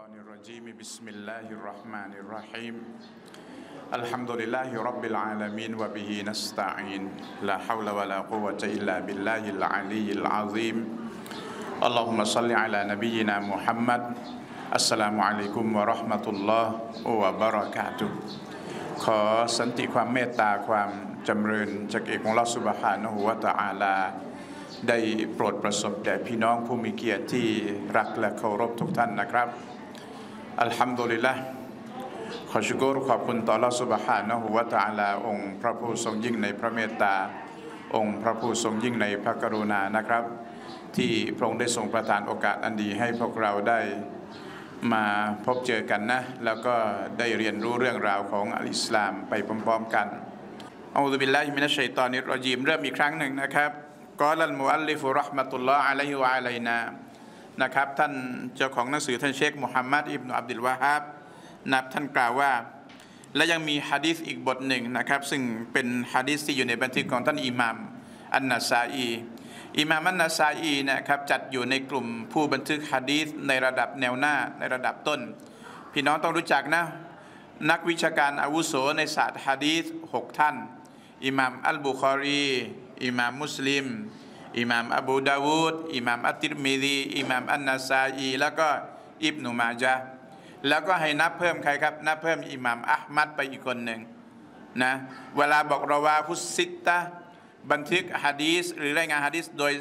الشيطان الرجيم بسم الله الرحمن الرحيم الحمد لله رب العالمين وبه نستعين لا حول ولا قوة إلا بالله العلي العظيم اللهم صل على نبينا محمد السلام عليكم ورحمة الله وبركاته ขอสันติความเมตตาความจำเริญจากเอกของอัลเลาะห์ซุบฮานะฮูวะตะอาลาได้โปรดประสบแด่พี่น้องผู้มีเกียรติที่รักและเคารพทุกท่านนะครับอัลฮัมดุลิลละห์ขอชุกรขอบคุณต่ออัลเลาะห์ซุบฮานะฮูวะตะอาลาองค์พระผู้ทรงยิ่งในพระเมตตาองค์พระผู้ทรงยิ่งในพระกรุณานะครับที่พระองค์ได้ทรงประทานโอกาสอันดีให้พวกเราได้มาพบเจอกันนะแล้วก็ได้เรียนรู้เรื่องราวของอัลอิสลามไปพร้อมๆกันอะอูซุบิลลาฮิมินัชชัยฏอนิรเราะญีมเริ่มอีกครั้งหนึ่งนะครับกอลัลมุอัลลิฟุเราะห์มะตุลลอฮ์อะลัยฮิวะอะลัยนานะครับท่านเจ้าของหนังสือท่านเชคมุฮัมมัดอิบนุอับดุลวะฮาบท่านกล่าวว่าและยังมีหะดีษอีกบทหนึ่งนะครับซึ่งเป็นหะดีษที่อยู่ในบันทึกของท่านอิหม่ามอันนะซาอีอิหม่ามอันนะซาอีนะครับจัดอยู่ในกลุ่มผู้บันทึกหะดีษในระดับแนวหน้าในระดับต้นพี่น้องต้องรู้จักนะนักวิชาการอาวุโสในศาสตร์หะดีษ6ท่านอิหม่ามอัลบุคอรีอิหม่ามมุสลิมอิหม่ามอบูดาวูดอิหม่ามอัตติรมิซีอิหม่ามอันนะซาอีแล้วก็อิบนุมาญะห์แล้วก็ให้นับเพิ่มใครครับนับเพิ่มอิหม่ามอะห์มัดไปอีกคนหนึ่งนะเวลาบอกรอวาฟุซิตตะบันทึกหะดีษหรือรายงานหะดีษโดย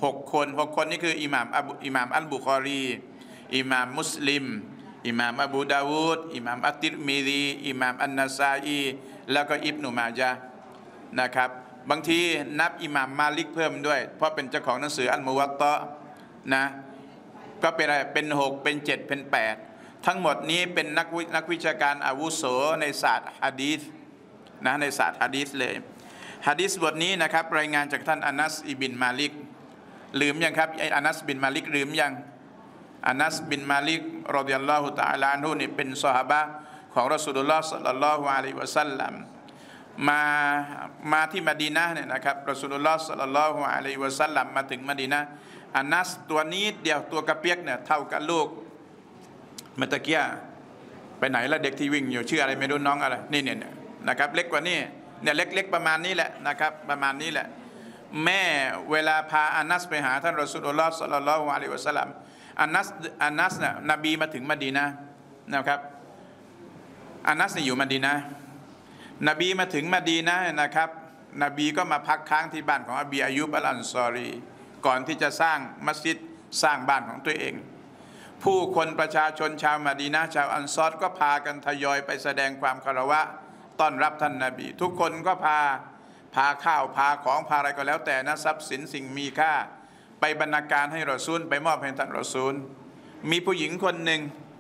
6 คนนี่คืออิหม่ามอัลบุคอรีอิหม่ามมุสลิมอิหม่ามอบูดาวูดอิหม่ามอัตติรมิซีอิหม่ามอันนะซาอีแล้วก็อิบนุมาญะห์นะครับบางทีนับอิหม่ามมาลิกเพิ่มด้วยเพราะเป็นเจ้าของหนังสืออัลมุวัตตะนะก็เป็นอะไรเป็น6เป็น7เป็น8ทั้งหมดนี้เป็นนักวิชาการอาวุโสในศาสตร์หะดีษนะในศาสตร์หะดีษเลยหะดีษบทนี้นะครับรายงานจากท่านอานัสอิบินมาลิกลืมยังครับอานัสบินมาลิกลืมยังอานัสบินมาลิกรอฎิยัลลอฮุตะอาลาอันฮุนี่เป็นซอฮาบะห์ของรอซูลุลลอฮ์ศ็อลลัลลอฮุอะลัยฮิวะซัลลัมมาที่มะดีนะห์เนี่ยนะครับรอซูลุลลอฮ์ศ็อลลัลลอฮุอะลัยฮิวะซัลลัมมาถึงมะดีนะห์อานัสตัวนี้เดียวตัวกระเปียกเนี่ยเท่ากับลูกเมื่อตะเกียไปไหนละเด็กที่วิ่งอยู่ชื่ออะไรไม่รู้น้องอะไรนี่เนี่ยนะครับเล็กกว่านี้เนี่ยเล็กประมาณนี้แหละนะครับประมาณนี้แหละแม่เวลาพาอานัสไปหาท่านรอซูลุลลอฮ์ศ็อลลัลลอฮุอะลัยฮิวะซัลลัมอานัสเนี่ยนบีมาถึงมะดีนะห์นะครับอานัสเนี่ยอยู่มะดีนะห์นบีมาถึงมะดีนะห์นะครับนบีก็มาพักค้างที่บ้านของอบีอายุบอัลอันซอรีก่อนที่จะสร้างมัสยิดสร้างบ้านของตัวเองผู้คนประชาชนชาวมะดีนะห์ชาวอันซอรก็พากันทยอยไปแสดงความคารวะต้อนรับท่านนบีทุกคนก็พาข้าวพาของพาอะไรก็แล้วแต่นะทรัพย์สินสิ่งมีค่าไปบรรณาการให้รอซูลไปมอบให้ท่านรอซูลมีผู้หญิงคนหนึ่ง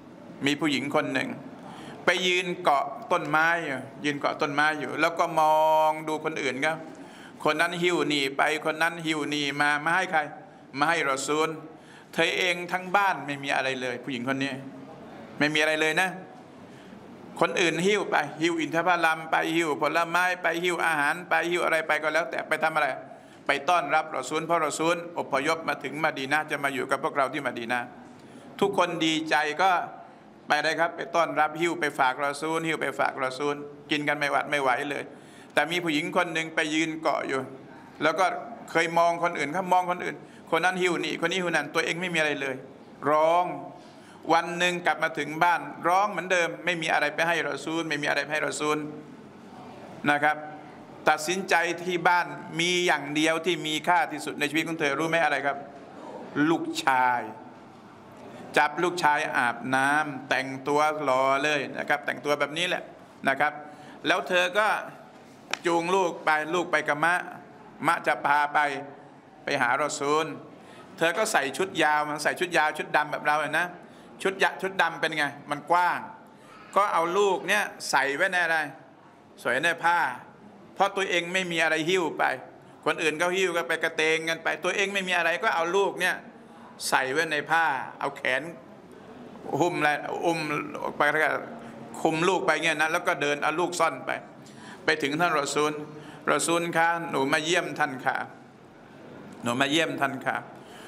ไปยืนเกาะต้นไม้อยู่แล้วก็มองดูคนอื่นครับคนนั้นหิ้วนี่ไปคนนั้นหิ้วนี่มาให้ใครมาให้รอซูลเธอเองทั้งบ้านไม่มีอะไรเลยผู้หญิงคนนี้ไม่มีอะไรเลยนะคนอื่นหิ้วไปหิ้วอินทผลัมไปหิ้วผลไม้ไปหิ้วอาหารไปหิ้วอะไรไปก็แล้วแต่ไปทำอะไรไปต้อนรับรอซูลเพราะรอซูลอพยพมาถึงมะดีนะห์จะมาอยู่กับพวกเราที่มะดีนะห์ทุกคนดีใจก็ไปได้ครับไปต้อนรับหิ้วไปฝากรอซูลหิ้วไปฝากรอซูลกินกันไม่หวัดไม่ไหวเลยแต่มีผู้หญิงคนหนึ่งไปยืนเกาะอยู่แล้วก็เคยมองคนอื่นครับมองคนอื่นคนนั้นหิ้วนี่คนนี้หิ้วนั่นตัวเองไม่มีอะไรเลยร้องวันหนึ่งกลับมาถึงบ้านร้องเหมือนเดิมไม่มีอะไรไปให้รอซูลไม่มีอะไรให้รอซูลนะครับตัดสินใจที่บ้านมีอย่างเดียวที่มีค่าที่สุดในชีวิตของเธอรู้ไหมอะไรครับลูกชายจับลูกชายอาบน้ำแต่งตัวรอเลยนะครับแต่งตัวแบบนี้แหละนะครับแล้วเธอก็จูงลูกไปกับมะจะพาไปหารอซูลเธอก็ใส่ชุดยาวชุดดำแบบเราเลยนะชุดดำเป็นไงมันกว้างก็เอาลูกเนี่ยใส่ไว้ในอะไรใส่ในผ้าเพราะตัวเองไม่มีอะไรหิ้วไปคนอื่นก็หิ้วกันไปกระเตงกันไปตัวเองไม่มีอะไรก็เอาลูกเนี่ยใส่ไว้ในผ้าเอาแขนหุ้มอะไรไปคุมลูกไปเงี้ยนะแล้วก็เดินเอาลูกซ่อนไปถึงท่านรอซูลคะหนูมาเยี่ยมท่านค่ะ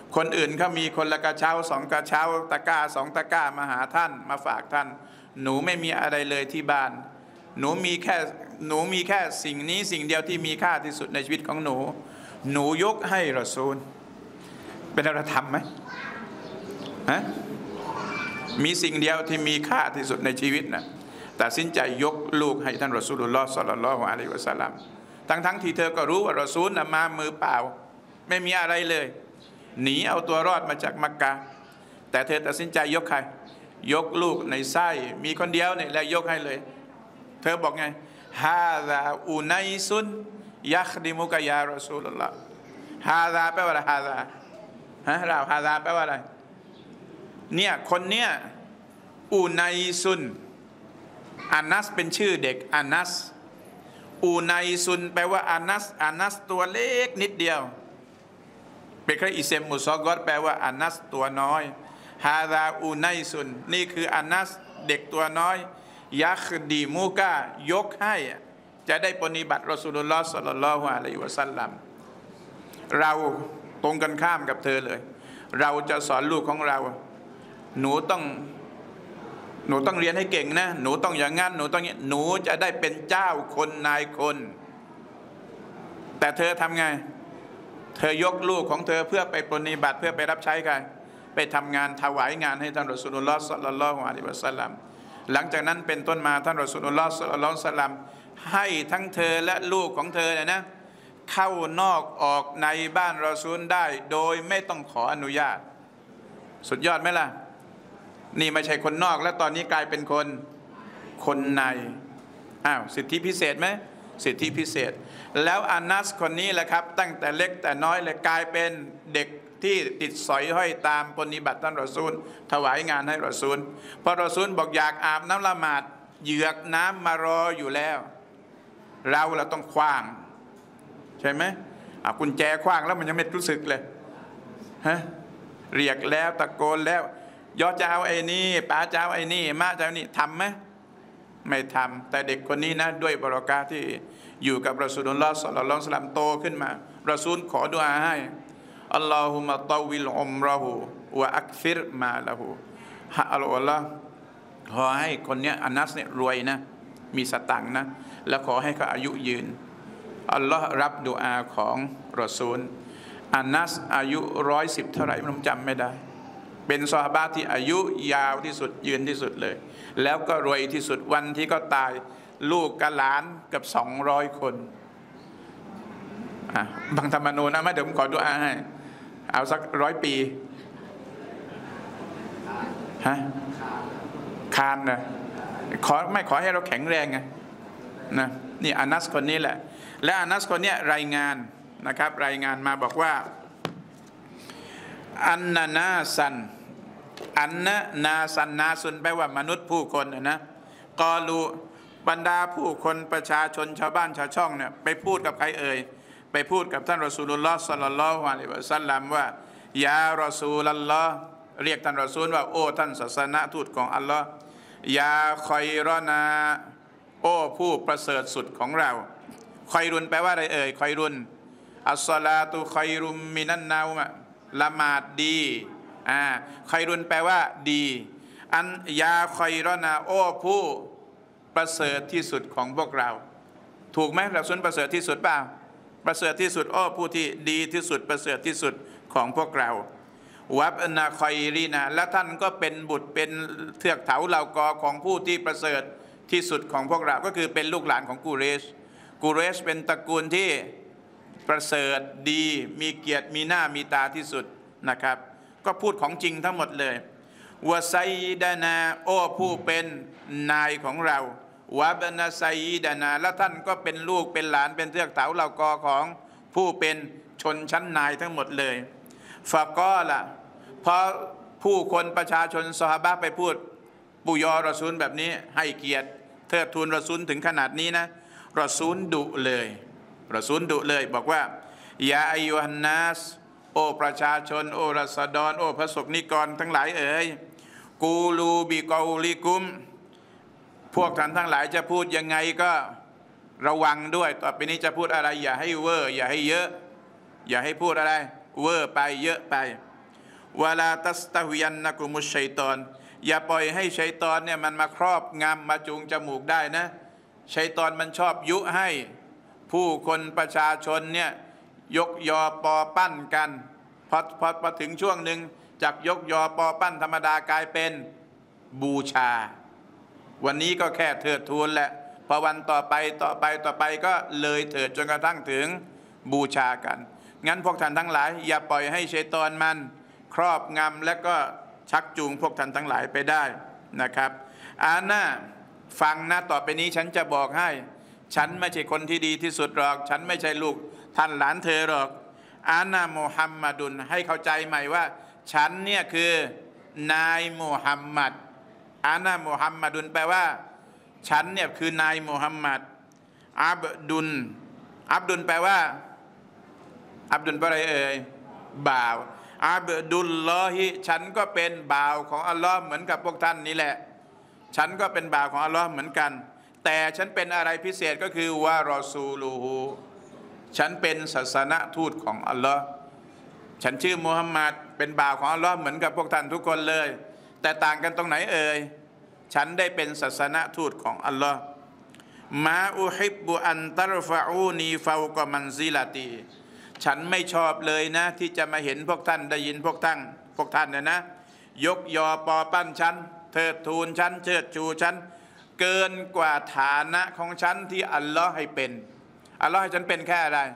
คนอื่นเขามีคนละกระเช้าสองกระเช้าตะกร้าสองตะกร้ามาหาท่านมาฝากท่านหนูไม่มีอะไรเลยที่บ้านหนูมีแค่สิ่งนี้สิ่งเดียวที่มีค่าที่สุดในชีวิตของหนูยกให้รอซูลเป็นอะไรทำไหมฮะมีสิ่งเดียวที่มีค่าที่สุดในชีวิตนะตัดสินใจยกลูกให้ท่านรอซูลุลลอฮ์ ศ็อลลัลลอฮุอะลัยฮิวะซัลลัมทั้งที่เธอก็รู้ว่ารอซูลมามือเปล่าไม่มีอะไรเลยหนีเอาตัวรอดมาจากมักกะฮ์แต่เธอตัดสินใจยกใครยกลูกในไส้มีคนเดียวเนี่ยแล้วยกให้เลยเธอบอกไงฮาซาอูไนซุนยัคดิมุกะยารอซูลุลลอฮ์ฮาซาแปลว่าอะไรฮาซาฮาซาแปลว่าอะไรเนี่ยคนเนี้ยอูไนซุนอานัสเป็นชื่อเด็กอานัสอูไนซุนแปลว่าอานัสตัวเล็กนิดเดียวเป็นแค่อิเซมมุซอกอตแปลว่าอานัสตัวน้อยฮาซาอูไนซุนนี่คืออานัสเด็กตัวน้อยยัคดีมูกะยกให้จะได้ปฏิบัติรอซูลุลลอฮ์ ศ็อลลัลลอฮุอะลัยฮิวะซัลลัมเราตรงกันข้ามกับเธอเลยเราจะสอนลูกของเราหนูต้องเรียนให้เก่งนะหนูต้องอย่างงั้นหนูจะได้เป็นเจ้าคนนายคนแต่เธอทำไงเธอยกลูกของเธอเพื่อไปปฏิบัติเพื่อไปรับใช้ใครไปทำงานถวายงานให้ท่านรอซูลุลลอฮ์ ศ็อลลัลลอฮุอะลัยฮิวะซัลลัมหลังจากนั้นเป็นต้นมาท่านรอซูลุลลอฮ์ ศ็อลลัลลอฮุอะลัยฮิวะซัลลัมให้ทั้งเธอและลูกของเธอเนี่ยนะเข้านอกออกในบ้านรอซูลได้โดยไม่ต้องขออนุญาตสุดยอดไหมล่ะนี่ไม่ใช่คนนอกแล้วตอนนี้กลายเป็นคนในสิทธิพิเศษไหมสิทธิพิเศษแล้วอานัสคนนี้แหละครับตั้งแต่เล็กแต่น้อยเลยกลายเป็นเด็กที่ติดสอยห้อยตามปฏิบัติท่านรอซูลถวายงานให้รอซูลพอรอซูลบอกอยากอาบน้ำละหมาดเหยือกน้ำมารออยู่แล้วเราต้องคว้างใช่ไหมกุญแจคว้างแล้วมันยังไม่รู้สึกเลยเรียกแล้วตะโกนแล้วยอจะเอาไอ้นี่ป๋าจะเอาไอ้นี่มาจะเอานี่ทำไหมไม่ทำแต่เด็กคนนี้นะด้วยบารอกาที่อยู่กับรอซูลุลลอฮ์ ศ็อลลัลลอฮุอะลัยฮิวะซัลลัมโตขึ้นมารอซูลขอดุอาให้อัลลอฮุมะตอวิลอุมเราะฮูวะอักซิรมาละฮูอัลลอฮ์ขอให้คนเนี้ยอานัสเนี่ยรวยนะมีสตังค์นะแล้วขอให้เขาอายุยืนอัลลอฮ์รับดุอาของรอซูลอานัสอายุ110เท่าไหร่ผมจำไม่ได้เป็นซอฮาบะห์ที่อายุยาวที่สุดยืนที่สุดเลยแล้วก็รวยที่สุดวันที่ก็ตายลูกกับหลานเกือบ200 คนบางธรรมนูญนะไม่เดี๋ยวผมขอดุอาให้เอาสัก100 ปีคานนะขอให้เราแข็งแรงไงนะนี่อานัสคนนี้แหละและอานัสคนนี้รายงานนะครับรายงานมาบอกว่าอันนาซันนาซุนแปลว่ามนุษย์ผู้คนนะกอลูบรรดาผู้คนประชาชนชาวบ้านชาวช่องเนี่ยไปพูดกับใครเอ่ยไปพูดกับท่านรอซูลุลลอฮ์ ศ็อลลัลลอฮุอะลัยฮิวะซัลลัมว่ายารอซูลัลลอฮ์เรียกท่านรอซูลว่าโอ้ท่านศาสนทูตของอัลลอฮ์ยาคอยรอนาโอ้ผู้ประเสริฐสุดของเราคอยรุนแปลว่าอะไรเอ่ยคอยรุนอัสศอลาตุคอยรุมมินันนาวมะละหมาดดีคอยรุนแปลว่าดีอันยาคอยรอนาโอ้ผู้ประเสริฐที่สุดของพวกเราถูกไหมเราสุนประเสริฐที่สุดเปล่าประเสริฐที่สุดโอ้ผู้ที่ดีที่สุดประเสริฐที่สุดของพวกเราวับนาคอยรีนาและท่านก็เป็นบุตรเป็นเทือกเถาเหล่ากอของผู้ที่ประเสริฐที่สุดของพวกเราก็คือเป็นลูกหลานของกูเรชเป็นตระกูลที่ประเสริฐดีมีเกียรติมีหน้ามีตาที่สุดนะครับก็พูดของจริงทั้งหมดเลยวะไซดานาโอ้ผู้เป็นนายของเราวะบนาไซดานาและท่านก็เป็นลูกเป็นหลานเป็นเทือกเถาเหล่ากอของผู้เป็นชนชั้นนายทั้งหมดเลยฟะกอละพอผู้คนประชาชนซอฮาบะห์ไปพูดปุยอรอซูลแบบนี้ให้เกียรติเทิดทูนรอซูลถึงขนาดนี้นะรอซูลดุเลยบอกว่ายาอายุฮันนัสโอ้ประชาชนโอ้รัษฎรโอ้พระสงฆ์นิกรทั้งหลายเอ๋ยกูลูบิกอลิกุมพวกท่านทั้งหลายจะพูดยังไงก็ระวังด้วยต่อไปนี้จะพูดอะไรอย่าให้เวอร์อย่าให้เยอะอย่าให้พูดอะไรเวอร์ไปเยอะไปวะลาตัสตะฮุยันนะกุมุชชัยฏอนอย่าปล่อยให้ชัยฏอนเนี่ยมันมาครอบงำมาจูงจมูกได้นะชัยฏอนมันชอบยุให้ผู้คนประชาชนเนี่ยยกยอปอปั้นกันพอถึงช่วงหนึ่งจากยกยอปอปั้นธรรมดากลายเป็นบูชาวันนี้ก็แค่เทิดทูนแหละพอวันต่อไปก็เลยเถิดจนกระทั่งถึงบูชากันงั้นพวกท่านทั้งหลายอย่าปล่อยให้ชัยฏอนมันครอบงำและก็ชักจูงพวกท่านทั้งหลายไปได้นะครับฟังนะต่อไปนี้ฉันจะบอกให้ฉันไม่ใช่คนที่ดีที่สุดหรอกฉันไม่ใช่ลูกท่านหลานเธอหรอกมุฮัมมัดุนให้เข้าใจใหม่ว่าฉันเนี่ยคือนายมุฮัมมัดมุฮัมมัดุนแปลว่าฉันเนี่ยคือนายมุฮัมมัดอับดุลแปลว่าอับดุลแปลว่าอะไรเอ่ยบ่าวอับดุลลอฮิฉันก็เป็นบ่าวของอัลลอฮ์เหมือนกับพวกท่านนี่แหละฉันก็เป็นบ่าวของอัลลอฮ์เหมือนกันแต่ฉันเป็นอะไรพิเศษก็คือวะรอซูลูฮูฉันเป็นศาสนทูตของอัลลอฮ์ฉันชื่อมุฮัมมัดเป็นบ่าวของอัลลอฮ์เหมือนกับพวกท่านทุกคนเลยแต่ต่างกันตรงไหนเอ่ยฉันได้เป็นศาสนทูตของอัลลอฮ์มาอุฮิบบุอันตัรฟะอูนีฟาวกมันซิลาตีฉันไม่ชอบเลยนะที่จะมาเห็นพวกท่านได้ยินพวกท่านเนี่ยนะยกยอปอปั้นฉันเทิดทูนฉันเชิดชูฉันเกินกว่าฐานะของฉันที่อัลลอฮ์ให้เป็นอัลลอฮ์ให้ฉันเป็นแค่อะไร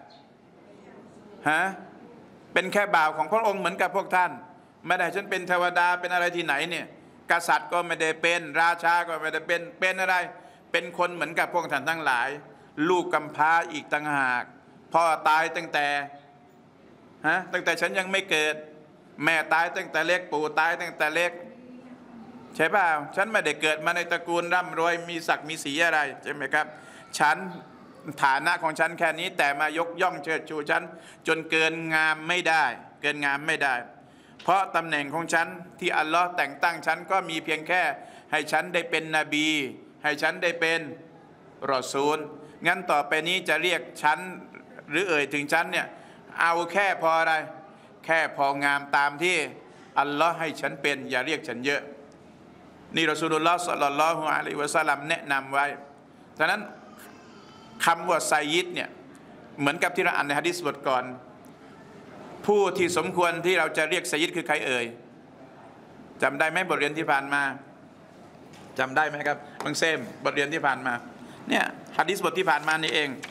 เป็นแค่บ่าวของพระองค์เหมือนกับพวกท่านไม่ได้ฉันเป็นเทวดาเป็นอะไรที่ไหนเนี่ยกษัตริย์ก็ไม่ได้เป็นราชาก็ไม่ได้เป็นอะไรเป็นคนเหมือนกับพวกท่านทั้งหลายลูกกำพร้าอีกต่างหากพ่อตายตั้งแต่ฉันยังไม่เกิดแม่ตายตั้งแต่เล็กปู่ตายตั้งแต่เล็กใช่เปล่าฉันไม่ได้เกิดมาในตระกูลร่ำรวยมีศักดิ์มีสีอะไรใช่ไหมครับฉันฐานะของฉันแค่นี้แต่มายกย่องเชิดชูฉันจนเกินงามไม่ได้เพราะตำแหน่งของฉันที่อัลลอฮ์แต่งตั้งฉันก็มีเพียงแค่ให้ฉันได้เป็นนบีให้ฉันได้เป็นรอซูลงั้นต่อไปนี้จะเรียกฉันหรือเอ่ยถึงฉันเนี่ยเอาแค่พออะไรแค่พองามตามที่อัลลอฮ์ให้ฉันเป็นอย่าเรียกฉันเยอะนี่รอซูลุลลอฮ์ ศ็อลลัลลอฮุอะลัยฮิวะซัลลัมแนะนำไว้ฉะนั้นคำว่าไซยิดเนี่ยเหมือนกับที่เราอ่านในหะดีษบทก่อนผู้ที่สมควรที่เราจะเรียกไซยิดคือใครเอ่ยจำได้ไหมบทเรียนที่ผ่านมาจำได้ไหมครับบังเซมบทเรียนที่ผ่านมาเนี่ยหะดีษบทที่ผ่านมานี่เอง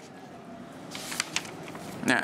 เนี่ย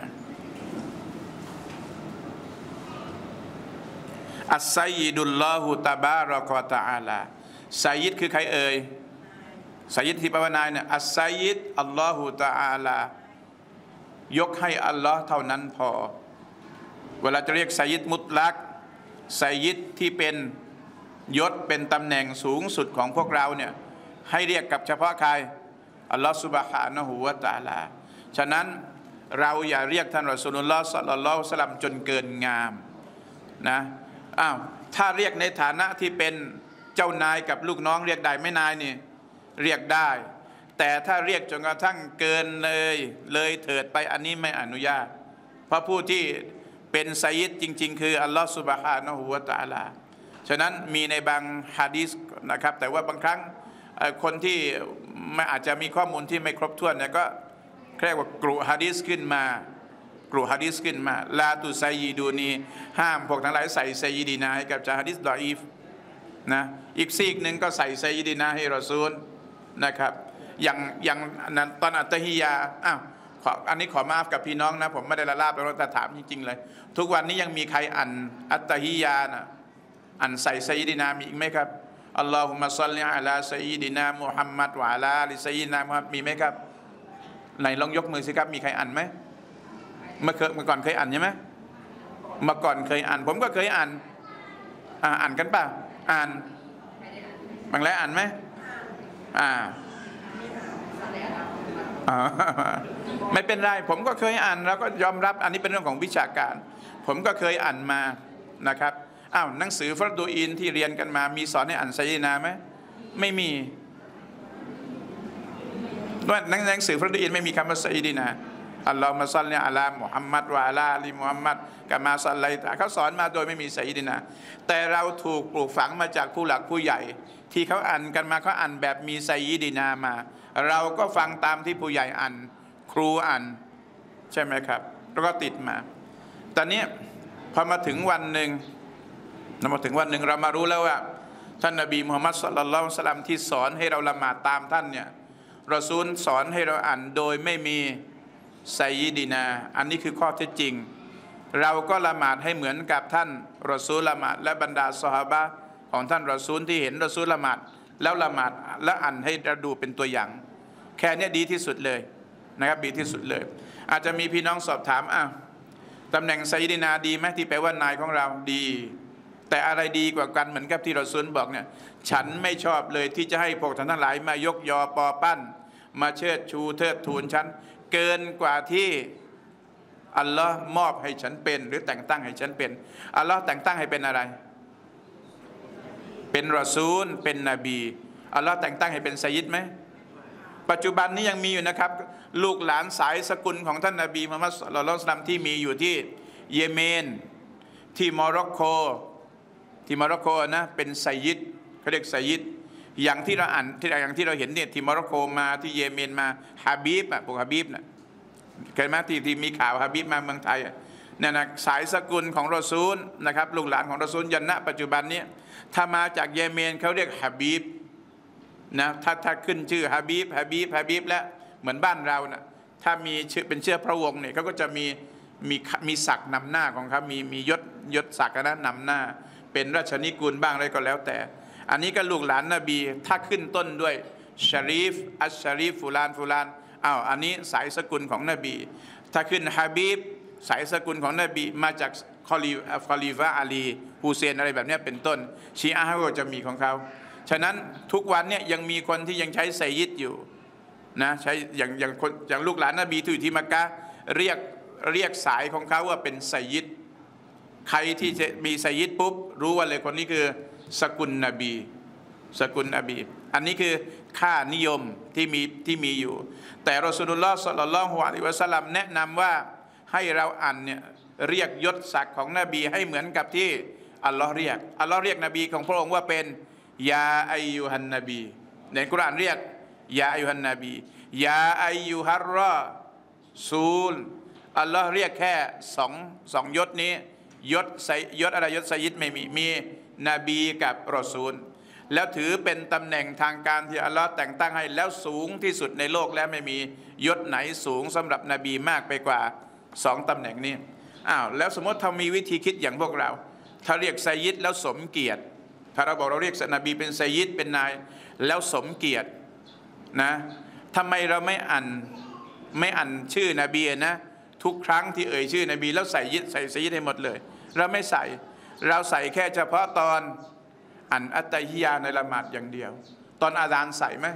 อัสไซยิดุลลอฮุตะบารอกะวะตะอาลาไซยิดคือใครเอ่ยไซยิดที่แปลว่านายเนี่ยอัสไซยิดอัลลอฮุตะอาลายกให้อัลลอฮ์เท่านั้นพอเวลาจะเรียกไซยิดมุตลักไซยิดที่เป็นยศเป็นตำแหน่งสูงสุดของพวกเราเนี่ยให้เรียกกับเฉพาะใครอัลลอฮ์ซุบฮานะฮูวะตะอาลาฉะนั้นเราอย่าเรียกท่านรอซูลุลลอฮ์ ศ็อลลัลลอฮุอะลัยฮิวะซัลลัมจนเกินงามนะถ้าเรียกในฐานะที่เป็นเจ้านายกับลูกน้องเรียกได้ไหมนายนี่เรียกได้แต่ถ้าเรียกจนกระทั่งเกินเลยเถิดไปอันนี้ไม่อนุญาตเพราะผู้ที่เป็นไซยิดจริงๆคืออัลลอฮฺซุบฮานะฮูวะตะอาลาฉะนั้นมีในบางหะดีษนะครับแต่ว่าบางครั้งคนที่ไม่อาจจะมีข้อมูลที่ไม่ครบถ้วนเนี่ยก็เรียกว่ากรุหะดีษขึ้นมาลาตุไซยิดูนีห้ามพวกทั้งหลายใส่ไซยิดีนาให้กับหะดีษดออีฟนะอีกซีกหนึ่งก็ใส่ไซยิดีนาให้รอซูลนะครับอย่างนั้นตอนอัตตะฮิยาอันนี้ขอมาฟกับพี่น้องนะผมไม่ได้ละลาบแล้วแต่ถามจริงๆเลยทุกวันนี้ยังมีใครอ่านอัตตะฮิยานะอ่านใส่ไซยิดีนามีอีกไหมครับอัลลอฮุมะศ็อลลิอะลาไซยิดีนามุฮัมมัดวะอะลาอาลิไซยิดีนามุฮัมมัดมีไหมครับไหนลองยกมือสิครับมีใครอ่านไหมเมื่อก่อนเคยอ่านใช่ไหมเมื่อก่อนเคยอ่านผมก็เคยอ่านกันป่ะอ่านบางแล้วอ่านไหมไม่เป็นไรผมก็เคยอ่านแล้วก็ยอมรับอันนี้เป็นเรื่องของวิชาการผมก็เคยอ่านมานะครับหนังสือฟัรดูอินที่เรียนกันมามีสอนให้อ่านไซยินาไหมไม่มีด้วยหนังสือฟัรดูอินไม่มีคำว่าไซยินาอัลลอฮุมะศ็อลลิอะลามุฮัมมัดวะอะลาอาลีมุฮัมมัดกะมาศ็อลลัยตะเขาสอนมาโดยไม่มีไซยิดินาแต่เราถูกปลูกฝังมาจากผู้หลักผู้ใหญ่ที่เขาอ่านกันมาเขาอ่านแบบมีไซยิดินามาเราก็ฟังตามที่ผู้ใหญ่อ่านครูอ่านใช่ไหมครับแล้วก็ติดมาตอนนี้พอมาถึงวันหนึ่งเรามารู้แล้วว่าท่านนบีมุฮัมมัดศ็อลลัลลอฮุอะลัยฮิวะซัลลัมที่สอนให้เราละหมาดตามท่านเนี่ยรอซูลสอนให้เราอ่านโดยไม่มีไซยิดินาอันนี้คือข้อเท็จจริงเราก็ละหมาดให้เหมือนกับท่านรอซูลละหมาดและบรรดาซอฮาบะห์ของท่านรอซูลที่เห็นรอซูลละหมาดแล้วละหมาดและอ่านให้เราดูเป็นตัวอย่างแค่นี้ดีที่สุดเลยนะครับดีที่สุดเลยอาจจะมีพี่น้องสอบถามตำแหน่งไซยิดินาดีไหมที่แปลว่านายของเราดีแต่อะไรดีกว่ากันเหมือนกับที่รอซูลบอกเนี่ยฉันไม่ชอบเลยที่จะให้พวกท่านทั้งหลายมายกยอปอปั้นมาเชิดชูเทิดทูนฉันเกินกว่าที่อัลลอฮ์มอบให้ฉันเป็นหรือแต่งตั้งให้ฉันเป็นอัลลอฮ์แต่งตั้งให้เป็นอะไรเป็นรอซูลเป็นนบีอัลลอฮ์แต่งตั้งให้เป็นไซยิดไหมปัจจุบันนี้ยังมีอยู่นะครับลูกหลานสายสกุลของท่านนบีมุฮัมมัดศ็อลลัลลอฮุอะลัยฮิวะซัลลัมที่มีอยู่ที่เยเมนที่โมร็อกโกนะเป็นไซยิดเขาเรียกไซยิดอย่างที่เราอ่านอย่างที่เราเห็นเนี่ยที่โมร็อกโกมาที่เยเมนมาฮาบีบพวกฮาบีบนะเคยไหมที่มีข่าวฮาบีบมาเมืองไทยเนี่ยนะสายสกุลของรอซูลนะครับลูกหลานของรอซูลยันนะปัจจุบันนี้ถ้ามาจากเยเมนเขาเรียกฮาบีบนะถ้าขึ้นชื่อฮาบีบแล้วเหมือนบ้านเรานะถ้ามีชื่อเป็นเชื้อพระวงศ์เนี่ยเขาก็จะมีศักดิ์นำหน้าของเขามียศศักดิ์นะนำหน้าเป็นราชนิกูลบ้างอะไรก็แล้วแต่อันนี้ก็ลูกหลานนบีถ้าขึ้นต้นด้วยชารีฟอัชชารีฟฟูลานอันนี้สายสกุลของนบีถ้าขึ้นฮาบีบสายสกุลของนบีมาจากคอลีฟะอาลีฮุเซนอะไรแบบนี้เป็นต้นชีอะห์ก็จะมีของเขาฉะนั้นทุกวันเนี่ยยังมีคนที่ยังใช้ไซยิดอยู่นะใช้อย่างลูกหลานนบีที่อยู่ที่มักกะห์เรียกสายของเขาว่าเป็นไซยิดใครที่จะมีไซยิดปุ๊บรู้ว่าเลยคนนี้คือสกุลนบีอันนี้คือค่านิยมที่มีอยู่แต่รอซูลุลลอฮ์ ศ็อลลัลลอฮุอะลัยฮิวะซัลลัมแนะนำว่าให้เราอ่านเนี่ยเรียกยศศักดิ์ของนบีให้เหมือนกับที่อัลลอฮ์เรียกนบีของพระองค์ว่าเป็นยาอัยยูฮันนบีในกุรอานเรียกยาอัยยูฮันนบียาอัยยูฮัรรอซูลอัลลอฮ์เรียกแค่สองยศนี้ยศอะไรยศไซยิดไม่มีนบีกับรอซูลแล้วถือเป็นตำแหน่งทางการที่อัลลอฮ์แต่งตั้งให้แล้วสูงที่สุดในโลกและไม่มียศไหนสูงสำหรับนบีมากไปกว่า2ตำแหน่งนี้แล้วสมมติถ้ามีวิธีคิดอย่างพวกเราถ้าเรียกไซยิดแล้วสมเกียรติถ้าเราบอกเราเรียกนบีเป็นไซยิดเป็นนายแล้วสมเกียรตินะทำไมเราไม่อ่านชื่อนบีนะทุกครั้งที่เอ่ยชื่อนบีแล้วใส่ไซยิดให้หมดเลยเราไม่ใส่เราใส่แค่เฉพาะตอนอันอัตตัฮิยาในละหมาดอย่างเดียวตอนอาซานใส่ไหม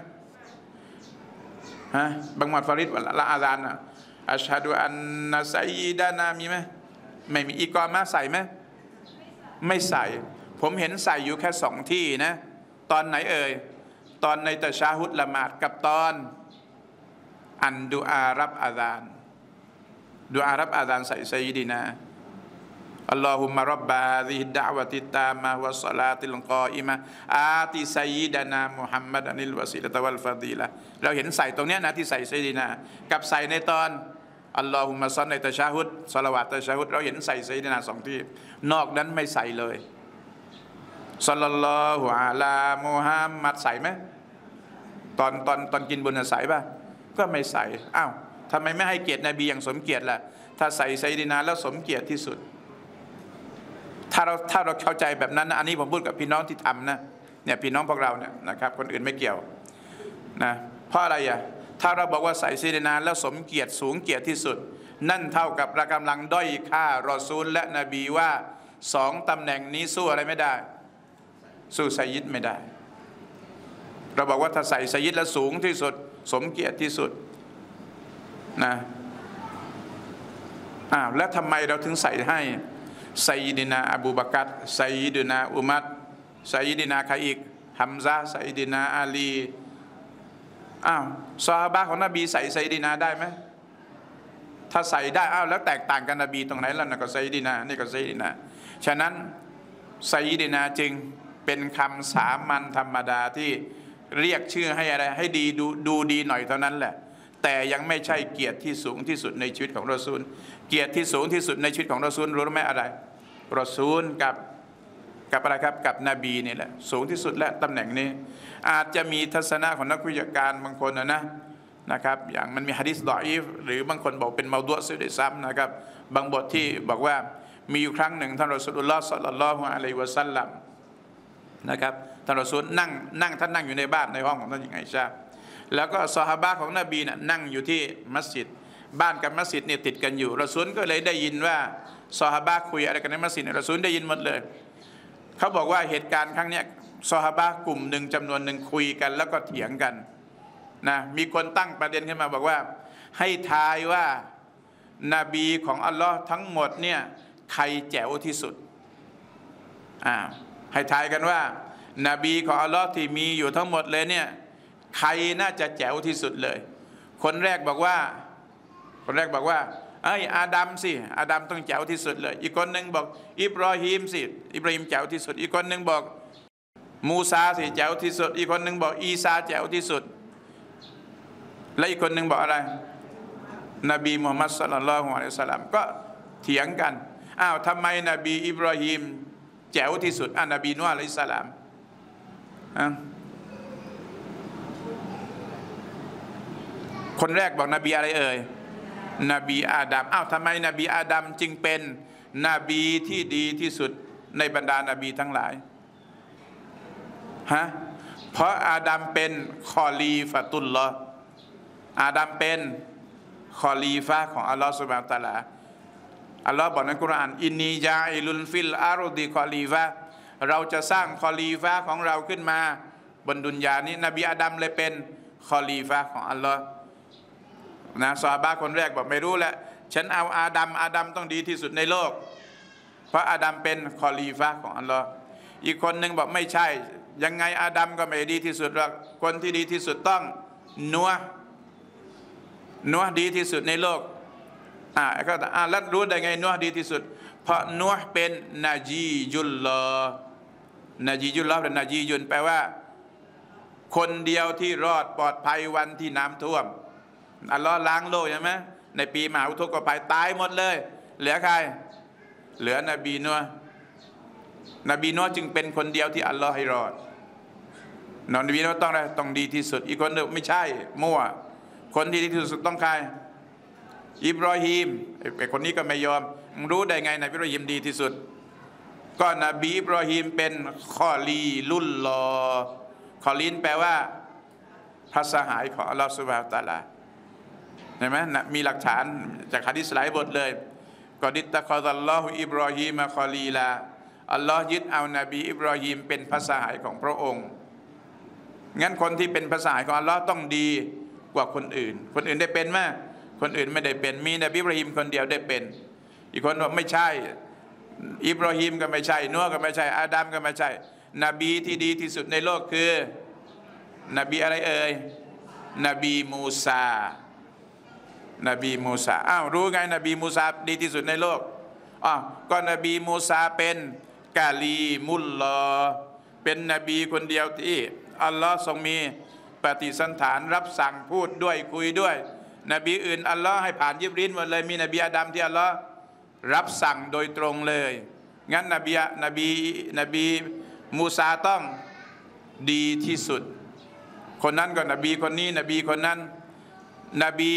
บางมัดฟาริดละอาซานอัชฮะดุอันนะซัยยิดานามีไหมไม่มีอีกอมาใส่ไหมไม่ใส่ผมเห็นใส่อยู่แค่2ที่นะตอนไหนเอ่ยตอนในตะชาฮุดละหมาดกับตอนอันดุอารับอาซานใส่ไซยิดินาอัลลอฮุมะร็อบบะฮาซิฮิดดะอวะติตตามะวัสศอลาติลกออิมะอาติไซยิดานามุฮัมมัดอันิลวะซีละตะวัลฟะดีละเราเห็นใส่ตรงเนี้ยนะที่ใส่ไซยิดินากับใส่ในตอนอัลลอฮุมะศ็อลในตะชาฮุดศอลาวาตตะชาฮุดเราเห็นใส่ไซยิดินา2ที่นอกนั้นไม่ใส่เลยศ็อลลัลลอฮุอะลามุฮัมมัดใส่ไหมตอนกินบุญใส่ป่ะก็ไม่ใส่ทำไมไม่ให้เกียรตินบีอย่างสมเกียรติล่ะถ้าใส่ไซยิดินาแล้วสมเกียรติที่สุดถ้าเราเข้าใจแบบนั้นนะอันนี้ผมพูดกับพี่น้องที่ทำนะเนี่ยพี่น้องพวกเราเนี่ยนะครับคนอื่นไม่เกี่ยวนะเพราะอะไรถ้าเราบอกว่าใส่ไซยิดินาแล้วสมเกียรติสูงเกียรติที่สุดนั่นเท่ากับเรากำลังด้อยค่ารอซูลและนบีว่า2ตำแหน่งนี้สู้อะไรไม่ได้สู้ไซยิดไม่ได้เราบอกว่าถ้าใส่ไซยิดแล้วสูงที่สุดสมเกียรติที่สุดนะแล้วทำไมเราถึงใส่ให้ไซยิดินาอบูบักรไซยิดินาอุมัรไซยิดินาใครอีกฮัมซะห์ไซยิดินาอาลีซอฮาบะห์ของนบีใส่ไซยิดินาได้ไหมถ้าใส่ได้อ้าวแล้วแตกต่างกันนบีตรงไหนล่ะนะก็ไซดีนานี่ก็ไซดีนาฉะนั้นไซดีนาจึงเป็นคำสามัญธรรมดาที่เรียกชื่อให้อะไรให้ดีดูดีหน่อยเท่านั้นแหละแต่ยังไม่ใช่เกียรติที่สูงที่สุดในชีวิตของรอซูลเกียรติที่สูงที่สุดในชีวิตของรอซูลรู้ไหมอะไรรอซูลกับอะไรครับกับนบีนี่แหละสูงที่สุดและตำแหน่งนี้อาจจะมีทัศนะของนักวิชาการบางคนนะครับอย่างมันมีหะดีษฎออีฟหรือบางคนบอกเป็นเมาดุอ์ซะด้วยซ้ำนะครับบางบทที่บอกว่ามีอยู่ครั้งหนึ่งท่านรอซูลุลลอฮ์ ศ็อลลัลลอฮุอะลัยฮิวะซัลลัมนะครับท่านรอซูลนั่งอยู่ในบ้านในห้องของท่านหญิงไอชาแล้วก็ซอฮาบะห์ของนบีนั่งอยู่ที่มัสยิดบ้านกับมัสยิดเนี่ยติดกันอยู่รอซูลก็เลยได้ยินว่าซอฮาบะห์คุยอะไรกันในมัสยิดรอซูลได้ยินหมดเลยเขาบอกว่าเหตุการณ์ครั้งนี้ซอฮาบะห์กลุ่มหนึ่งจำนวนหนึ่งคุยกันแล้วก็เถียงกันนะมีคนตั้งประเด็นขึ้นมาบอกว่าให้ทายว่านบีของอัลลอฮ์ทั้งหมดเนี่ยใครแจ๋วที่สุดให้ทายกันว่านบีของอัลลอฮ์ที่มีอยู่ทั้งหมดเลยเนี่ยใครน่าจะแจ๋วที่สุดเลยคนแรกบอกว่าไอ้อาดัมสิอาดัมต้องแจ๋วที่สุดเลยอีกคนหนึ่งบอกอิบรอฮีมสิอิบราฮิมแจ๋วที่สุดอีกคนหนึ่งบอกมูซาสิแจ๋วที่สุดอีกคนหนึ่งบอกอีซาแจ๋วที่สุดและอีกคนหนึ่งบอกอะไรนบีมุฮัมมัดศ็อลลัลลอฮุอะลัยฮิวะซัลลัมก็เถียงกันทำไมนบีอิบราฮิมแจ๋วที่สุดนบีนูฮ์อะลัยฮิสสลามคนแรกบอกนบีอะไรเอ่ยนบีอาดัมทำไมนบีอาดัมจึงเป็นนบีที่ดีที่สุดในบรรดานบีทั้งหลายเพราะอาดัมเป็นคอลีฟะตุลลอฮ์อาดัมเป็นคอลีฟะของอัลลอฮ์ซุบฮานะฮูวะตะอาลาอัลลอฮ์บอกในกุรอานอินนีจาอิลุนฟิลอารุดิคอลีฟะเราจะสร้างคอลีฟะของเราขึ้นมาบนดุนยานี้นบีอาดัมเลยเป็นคอลีฟะของอัลลอฮ์ซอฮาบะห์คนแรกบอกไม่รู้แหละฉันเอาอาดัมต้องดีที่สุดในโลกเพราะอาดัมเป็นคอลีฟะของอัลลอฮ์อีกคนหนึ่งบอกไม่ใช่ยังไงอาดัมก็ไม่ดีที่สุดหรอกคนที่ดีที่สุดต้องนัวดีที่สุดในโลกก็แล้วรู้ได้ไงนัวดีที่สุดเพราะนัวเป็นนาจียุลลอหรือนาจียุนแปลว่าคนเดียวที่รอดปลอดภัยวันที่น้ำท่วมอัลลอฮ์ล้างโลกใช่ไหมในปีมหาอุทกภัยตายหมดเลยเหลือใครเหลือนบีนัวจึงเป็นคนเดียวที่อัลลอฮ์ให้รอดนบีนัวต้องดีที่สุดอีกคนหนึ่งไม่ใช่มั่วคนที่ดีที่สุดต้องใครอิบรอฮีมไอ้คนนี้ก็ไม่ยอมรู้ได้ไงนบีอิบรอฮีมดีที่สุดก็นบีอิบรอฮีมเป็นคอลีลุลลอคอลีนแปลว่าพระสหายของอัลลอฮฺซุบฮานะฮูวะตะอาลาเห็นไหมมีหลักฐานจากหะดีษหลายบทเลยกอดิตตะคอซัลลอฮุอิบรอฮีมะคอลีลาอัลลอฮ์ยึดเอานบีอิบรอฮีมเป็นพระสหายของพระองค์งั้นคนที่เป็นพระสหายของอัลลอฮ์ต้องดีกว่าคนอื่นได้เป็นไหมคนอื่นไม่ได้เป็นมีนบีอิบรอฮีมคนเดียวได้เป็นอีกคนบอกไม่ใช่อิบรอฮีมก็ไม่ใช่นัวก็ไม่ใช่อาดัมก็ไม่ใช่นบีที่ดีที่สุดในโลกคือนบีอะไรเอ่ยนบีมูซารู้ไงนบีมูซาดีที่สุดในโลกก็นบีมูซาเป็นกาลีมุลลอเป็นนบีคนเดียวที่อัลลอฮ์ทรงมีปฏิสันถานรับสั่งพูดด้วยคุยด้วยนบีอื่นอัลลอฮ์ให้ผ่านยิบรีลหมดเลยมีนบีอาดัมที่อัลลอฮ์รับสั่งโดยตรงเลยงั้นนบีมูซาต้องดีที่สุดคนนั้นก็นบีคนนี้นบีคนนั้นนบี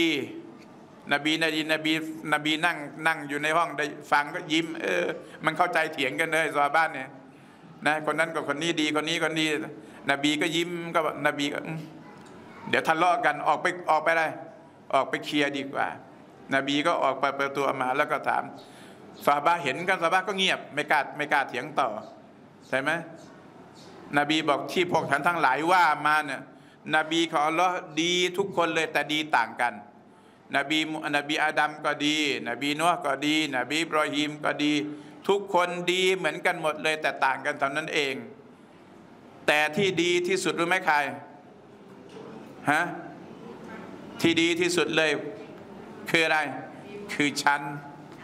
นั่งอยู่ในห้องได้ฟังก็ยิ้มมันเข้าใจเถียงกันเลยซอฮาบะห์เนี่ยนะคนนั้นก็คนนี้ดีคนนี้นบีก็ยิ้มก็นบีก็เดี๋ยวทะเลาะกันออกไปอะไรออกไปเคลียร์ดีกว่านบีก็ออกไปเปิดตัวมาแล้วก็ถามซอฮาบะห์เห็นกันซอฮาบะห์ก็เงียบไม่กล้าเถียงต่อใช่ไหมนบีบอกที่พวกท่านทั้งหลายว่ามาเนี่ยนบีของอัลลอฮ์ดีทุกคนเลยแต่ดีต่างกันนบีอาดัมก็ดีนบีนัวก็ดีนบีอิบรอฮีมก็ดีทุกคนดีเหมือนกันหมดเลยแต่ต่างกันเท่านั้นเองแต่ที่ดีที่สุดรู้ไหมใครที่ดีที่สุดเลยคืออะไรคือฉัน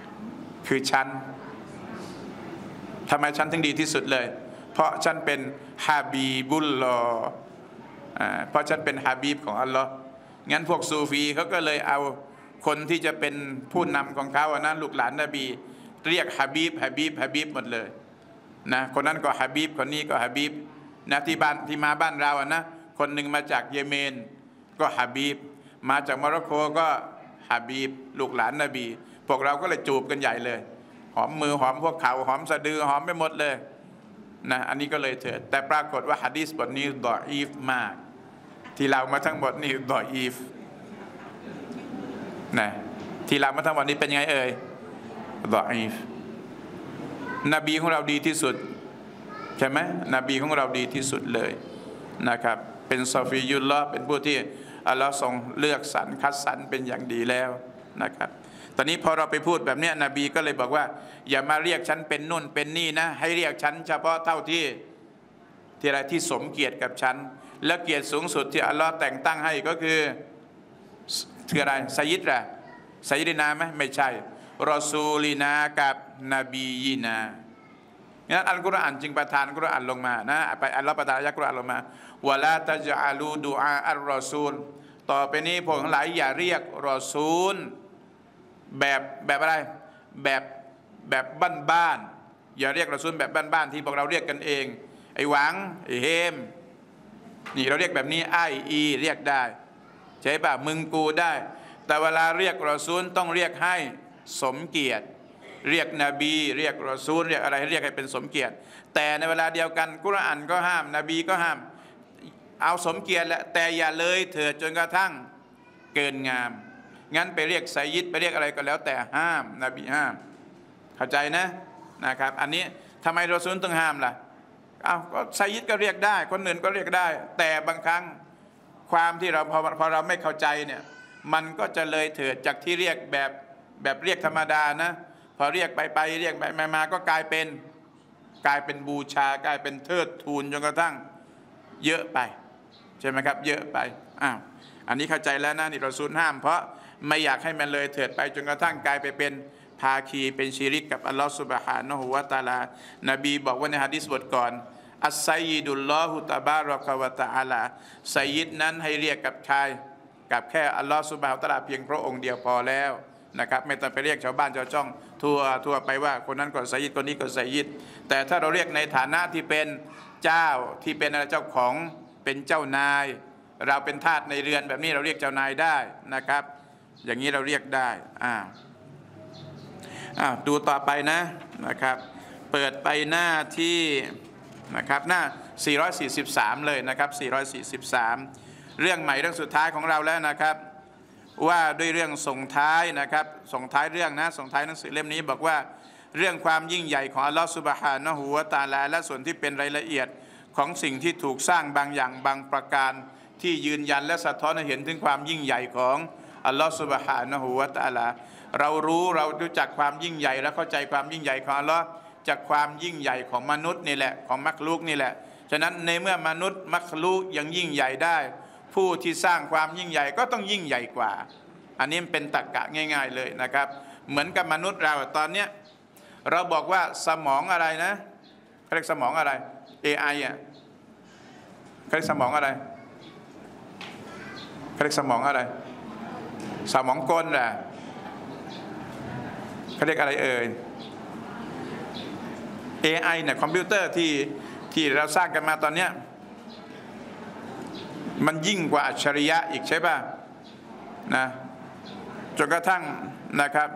ทำไมฉันถึงดีที่สุดเลยเพราะฉันเป็นฮาบีบุลลอฮ์เพราะฉันเป็นฮาบีบของอัลลอฮ์งั้นพวกซูฟีเขาก็เลยเอาคนที่จะเป็นผู้นำของเขานะลูกหลานนบีเรียกฮาบีบหมดเลยนะคนนั้นก็ฮาบีบคนนี้ก็ฮาบีบนะที่มาบ้านเรานะคนหนึ่งมาจากเยเมนก็ฮาบีบมาจากโมร็อกโกก็ฮาบีบลูกหลานนบีพวกเราก็เลยจูบกันใหญ่เลยหอมมือหอมพวกเขาหอมสะดือหอมไปหมดเลยนะอันนี้ก็เลยเถิดแต่ปรากฏว่าหะดีษบทนี้ดออีฟมากที่เรามาทั้งหมดนี่ดออีฟนะที่เรามาทั้งหมดนี้เป็นยังไงเอ่ยดออีฟนบีของเราดีที่สุดใช่ไหมนบีของเราดีที่สุดเลยนะครับเป็นซอฟียุลลอฮ์เป็นผู้ที่อัลลอฮ์ทรงเลือกสรรคัดสรรเป็นอย่างดีแล้วนะครับตอนนี้พอเราไปพูดแบบนี้นบีก็เลยบอกว่าอย่ามาเรียกฉันเป็นนู่นเป็นนี่นะให้เรียกฉันเฉพาะเท่าที่อะไรที่สมเกียรติกับฉันและเกียรติสูงสุดที่อัลลอฮ์แต่งตั้งให้ก็คืออะไรไซยิดล่ะไซยิดนาไหมไม่ใช่รอซูลีนากับนบียีนางั้นอัลกุรอานจึงประทานกุรอานลงมานะไปอัลลอฮ์ประทานอายะกุรอานลงมาวะลาตะญะลูดุอาอัลรอซูลต่อไปนี้พวกทั้งหลายอย่าเรียกรอซูลแบบอะไรแบบบ้านๆอย่าเรียกรอซูลแบบบ้านๆที่พวกเราเรียกกันเองไอ้หวังไอ้เฮมนี่เราเรียกแบบนี้ไออีเรียกได้ใช่ป่ะมึงกูได้แต่เวลาเรียกรอซูลต้องเรียกให้สมเกียรติเรียกนบีเรียกรอซูลเรียกอะไรให้เรียกให้เป็นสมเกียรติแต่ในเวลาเดียวกันกุรอานก็ห้ามนบีก็ห้ามเอาสมเกียรติแหละแต่อย่าเลยเถิดจนกระทั่งเกินงามงั้นไปเรียกไซยิดไปเรียกอะไรก็แล้วแต่ห้ามนบีห้ามเข้าใจนะครับอันนี้ทำไมรอซูลต้องห้ามล่ะก็ไซยิดก็เรียกได้คนอื่นก็เรียกได้แต่บางครั้งความที่เราพอเราไม่เข้าใจเนี่ยมันก็จะเลยเถิดจากที่เรียกแบบเรียกธรรมดานะพอเรียกไปเรียกไปมาก็กลายเป็นบูชากลายเป็นเทิดทูนจนกระทั่งเยอะไปใช่ไหมครับเยอะไปอันนี้เข้าใจแล้วนะนี่รอซูลห้ามเพราะไม่อยากให้มันเลยเถิดไปจนกระทั่งกลายไปเป็นภาคีเป็นชิริกกับอัลลอฮฺซุบฮานะฮูวะตะอาลานบีบอกว่าในหะดีษบทก่อนอัสไซยิดุลลอฮุตะบารอกะวะตะอาลาไซยิดนั้นให้เรียกกับชายกับแค่อัลลอฮฺซุบฮานะฮูวะตะอาลาเพียงพระองค์เดียวพอแล้วนะครับไม่ต้องไปเรียกชาวบ้านชาวช่องทั่วไปว่าคนนั้นก็ไซยิดคนนี้ก็ไซยิดแต่ถ้าเราเรียกในฐานะที่เป็นเจ้าที่เป็นเจ้าของเป็นเจ้านายเราเป็นทาสในเรือนแบบนี้เราเรียกเจ้านายได้นะครับอย่างนี้เราเรียกได้ดูต่อไปนะครับเปิดไปหน้าที่นะครับหน้า443เลยนะครับ443เรื่องใหม่เรื่องสุดท้ายของเราแล้วนะครับว่าด้วยเรื่องส่งท้ายนะครับส่งท้ายเรื่องส่งท้ายหนังสือเล่มนี้บอกว่าเรื่องความยิ่งใหญ่ของอัลลอฮฺซุบฮานะฮูวะตะอาลาและส่วนที่เป็นรายละเอียดของสิ่งที่ถูกสร้างบางอย่างบางประการที่ยืนยันและสะท้อนให้เห็นถึงความยิ่งใหญ่ของอัลลอฮฺซุบฮานะฮูวะตะอาลาเรารู้จักความยิ่งใหญ่และเข้าใจความยิ่งใหญ่ของอัลลอฮ์จากความยิ่งใหญ่ของมนุษย์นี่แหละของมักลุกนี่แหละฉะนั้นในเมื่อมนุษย์มักลุกยังยิ่งใหญ่ได้ผู้ที่สร้างความยิ่งใหญ่ก็ต้องยิ่งใหญ่กว่าอันนี้เป็นตรรกะง่ายๆเลยนะครับเหมือนกับมนุษย์เราตอนเนี้ยเราบอกว่าสมองอะไรนะเขาเรียกสมองอะไร AI เขาเรียกสมองอะไรเขาเรียกสมองอะไรสมองกลน่ะเขาเรียกอะไรเอ่ย AI เนี่ยคอมพิวเตอร์ที่เราสร้างกันมาตอนเนี้ยมันยิ่งกว่าอัจฉริยะอีกใช่ป่ะนะจนกระทั่งนะครับ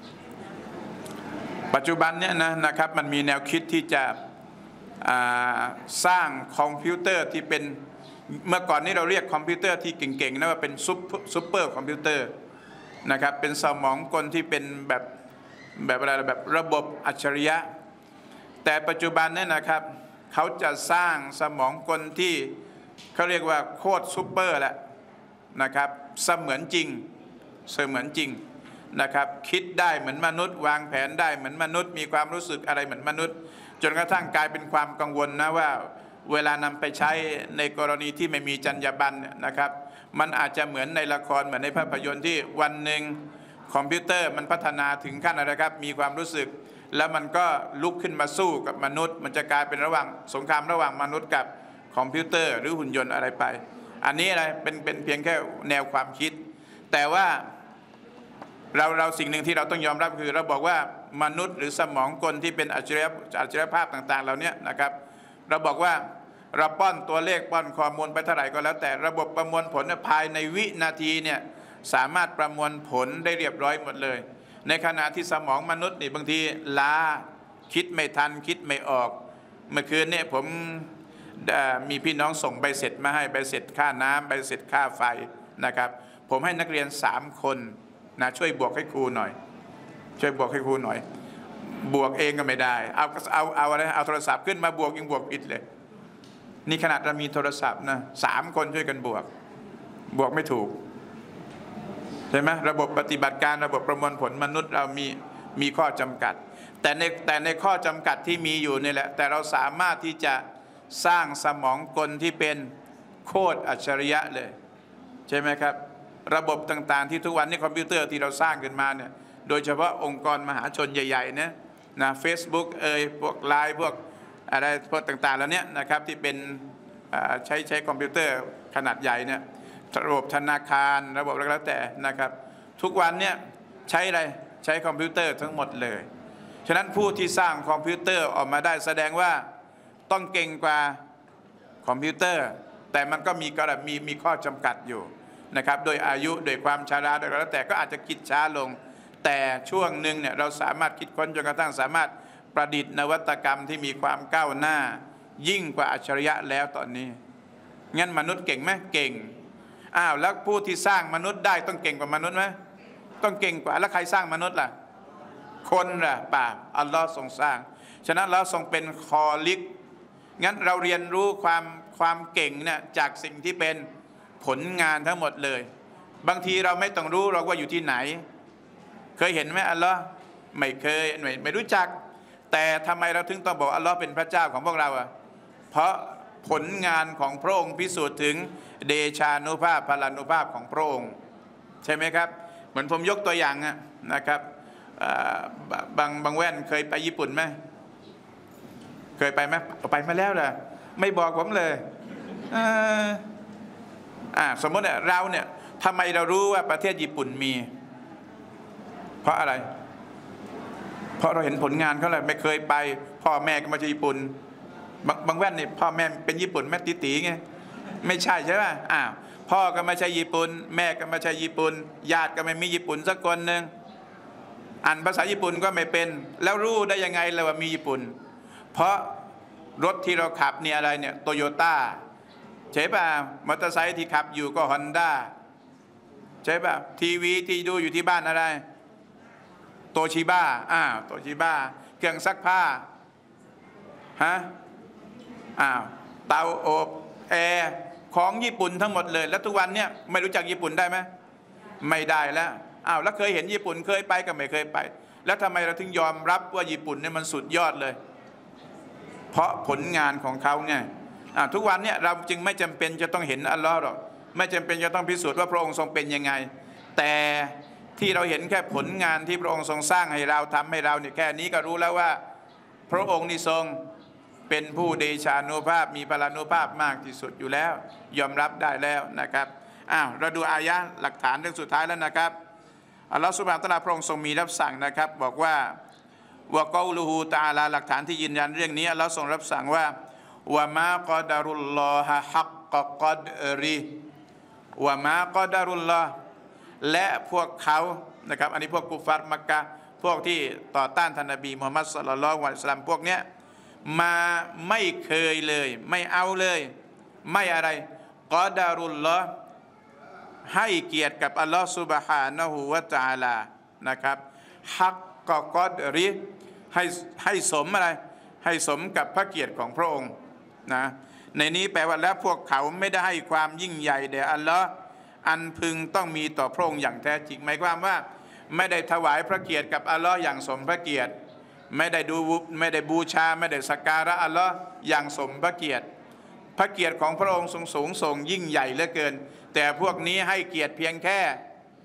ปัจจุบันเนี่ยนะครับมันมีแนวคิดที่จะสร้างคอมพิวเตอร์ที่เป็นเมื่อก่อนนี้เราเรียกคอมพิวเตอร์ที่เก่งๆนะว่าเป็นซุปเปอร์คอมพิวเตอร์นะครับเป็นสมองกลที่เป็นแบบอะไรแบบระบบอัจฉริยะแต่ปัจจุบันเนี่ยนะครับเขาจะสร้างสมองกลที่เขาเรียกว่าโคตรซุปเปอร์แหละนะครับเสมือนจริงนะครับคิดได้เหมือนมนุษย์วางแผนได้เหมือนมนุษย์มีความรู้สึกอะไรเหมือนมนุษย์จนกระทั่งกลายเป็นความกังวลนะว่าเวลานำไปใช้ในกรณีที่ไม่มีจรรยาบรรณนะครับมันอาจจะเหมือนในละครเหมือนในภาพยนตร์ที่วันหนึ่งคอมพิวเตอร์มันพัฒนาถึงขั้นอะไรครับมีความรู้สึกแล้วมันก็ลุกขึ้นมาสู้กับมนุษย์มันจะกลายเป็นระหว่างสงครามระหว่างมนุษย์กับคอมพิวเตอร์หรือหุ่นยนต์อะไรไปอันนี้อะไรเป็นเพียงแค่แนวความคิดแต่ว่าเราสิ่งหนึ่งที่เราต้องยอมรับคือเราบอกว่ามนุษย์หรือสมองกลที่เป็นอัจฉริยภาพต่างๆเหล่านี้นะครับเราบอกว่าเราป้อนตัวเลขป้อนข้อมูลไปเท่าไหร่ก็แล้วแต่ระบบประมวลผลภายในวินาทีเนี่ยสามารถประมวลผลได้เรียบร้อยหมดเลยในขณะที่สมองมนุษย์นี่บางทีล้าคิดไม่ทันคิดไม่ออกเมื่อคืนเนี่ยผมมีพี่น้องส่งใบเสร็จมาให้ใบเสร็จค่าน้ำใบเสร็จค่าไฟนะครับผมให้นักเรียน3 คนนะช่วยบวกให้ครูหน่อยช่วยบวกให้ครูหน่อยบวกเองก็ไม่ได้เอาอะไรเอาโทรศัพท์ขึ้นมาบวกยังบวกผิดเลยนี่ขนาดเรามีโทรศัพท์นะ3 คนช่วยกันบวกไม่ถูกใช่ไหมระบบปฏิบัติการระบบประมวลผลมนุษย์เรามีข้อจำกัดแต่ในข้อจำกัดที่มีอยู่นี่แหละแต่เราสามารถที่จะสร้างสมองกลที่เป็นโคตรอัจฉริยะเลยใช่ไหมครับระบบต่างๆที่ทุกวันนี้คอมพิวเตอร์ที่เราสร้างขึ้นมาเนี่ยโดยเฉพาะองค์กรมหาชนใหญ่ๆนะ Facebook พวกไลน์พวกอะไรพวกต่างๆแล้วเนี่ยนะครับที่เป็นใช้คอมพิวเตอร์ขนาดใหญ่เนี่ยระบบธนาคารระบบอะไรก็แล้วแต่นะครับทุกวันเนี่ยใช้อะไรใช้คอมพิวเตอร์ทั้งหมดเลยฉะนั้นผู้ที่สร้างคอมพิวเตอร์ออกมาได้แสดงว่าต้องเก่งกว่าคอมพิวเตอร์แต่มันก็มีข้อจำกัดอยู่นะครับโดยอายุโดยความชราโดยแล้วแต่ก็อาจจะคิดช้าลงแต่ช่วงหนึ่งเนี่ยเราสามารถคิดค้นจนกระทั่งสามารถประดิษฐ์นวัตกรรมที่มีความก้าวหน้ายิ่งกว่าอัจฉริยะแล้วตอนนี้งั้นมนุษย์เก่งไหมเก่งแล้วผู้ที่สร้างมนุษย์ได้ต้องเก่งกว่ามนุษย์ไหมต้องเก่งกว่าแล้วใครสร้างมนุษย์ล่ะคนล่ะป่าอัลลอฮ์ทรงสร้างฉะนั้นเราทรงเป็นคอลิกงั้นเราเรียนรู้ความเก่งเนี่ยจากสิ่งที่เป็นผลงานทั้งหมดเลยบางทีเราไม่ต้องรู้เราว่าอยู่ที่ไหนเคยเห็นไหมอัลลอฮ์ไม่เคยไม่รู้จักแต่ทำไมเราถึงต้องบอกอัลลอฮ์เป็นพระเจ้าของพวกเราเพราะผลงานของพระองค์พิสูจน์ถึงเดชานุภาพพลานุภาพของพระองค์ใช่ไหมครับเหมือนผมยกตัวอย่างนะครับบางแว่นเคยไปญี่ปุ่นไหมเคยไปไหมไปมาแล้วล่ะไม่บอกผมเลยสมมติเนี่ยเราเนี่ยทำไมเรารู้ว่าประเทศญี่ปุ่นมีเพราะอะไรเพราะเราเห็นผลงานเขาเลยไม่เคยไปพ่อแม่ก็มาจากญี่ปุ่นบางแว่นเนี่ยพ่อแม่เป็นญี่ปุ่นแม่ตีไงไม่ใช่ใช่ไหมพ่อก็ไม่ใช่ญี่ปุ่นแม่ก็ไม่ใช่ญี่ปุ่นญาติก็ไม่มีญี่ปุ่นสักคนหนึ่งอ่านภาษาญี่ปุ่นก็ไม่เป็นแล้วรู้ได้ยังไงเลยว่ามีญี่ปุ่นเพราะรถที่เราขับเนี่ยอะไรเนี่ยโตโยต้าใช่ป่ะมอเตอร์ไซค์ที่ขับอยู่ก็ฮอนด้าใช่ป่ะทีวีที่ดูอยู่ที่บ้านอะไรโตชิบ้าโตชิบ้าเครื่องซักผ้าเตาอบแอร์ของญี่ปุ่นทั้งหมดเลยแล้วทุกวันเนี่ยไม่รู้จักญี่ปุ่นได้ไหมไม่ได้แล้วแล้วเคยเห็นญี่ปุ่นเคยไปก็ไม่เคยไปแล้วทำไมเราถึงยอมรับว่าญี่ปุ่นเนี่ยมันสุดยอดเลยเพราะผลงานของเขาไงทุกวันเนี่ยเราจึงไม่จำเป็นจะต้องเห็นอัลลอฮ์หรอกไม่จำเป็นจะต้องพิสูจน์ว่าพระองค์ทรงเป็นยังไงแต่ที่เราเห็นแค่ผลงานที่พระองค์ทรงสร้างให้เราทำให้เราเนี่ยแค่นี้ก็รู้แล้วว่าพระองค์นี่ทรงเป็นผู้เดชานุภาพมีพลานุภาพมากที่สุดอยู่แล้วยอมรับได้แล้วนะครับเราดูอายะห์หลักฐานเรื่องสุดท้ายแล้วนะครับอัลลอฮฺซุบฮานะฮูวะตะอาลาพระองค์ทรงมีรับสั่งนะครับบอกว่าวะกอลูฮูตะอาลาหลักฐานที่ยืนยันเรื่องนี้อัลลอฮฺทรงรับสั่งว่าวะมากอดารุลลอฮะฮักกะกอดริวะมากอดารุลลอฮ์และพวกเขานะครับอันนี้พวกกุฟาร์มักกะพวกที่ต่อต้านท่านนบีมุฮัมมัดศ็อลลัลลอฮุอะลัยฮิวะซัลลัมพวกเนี้ยมาไม่เคยเลยไม่เอาเลยไม่อะไรกอดารุลลอฮ์ให้เกียรติกับอัลลอฮ์ซุบฮานะฮูวะตะอาลานะครับฮักกะกอดริให้สมอะไรให้สมกับพระเกียรติของพระองค์นะในนี้แปลว่าแล้วพวกเขาไม่ได้ให้ความยิ่งใหญ่แด่อัลลอฮ์อันพึงต้องมีต่อพระองค์อย่างแท้จริงหมายความว่าไม่ได้ถวายพระเกียรติกับอัลลอฮ์อย่างสมพระเกียรติไม่ได้บูชาไม่ได้สักการะอัลลอฮ์อย่างสมพระเกียรติของพระองค์ทรงสูงส่งยิ่งใหญ่เหลือเกินแต่พวกนี้ให้เกียรติเพียงแค่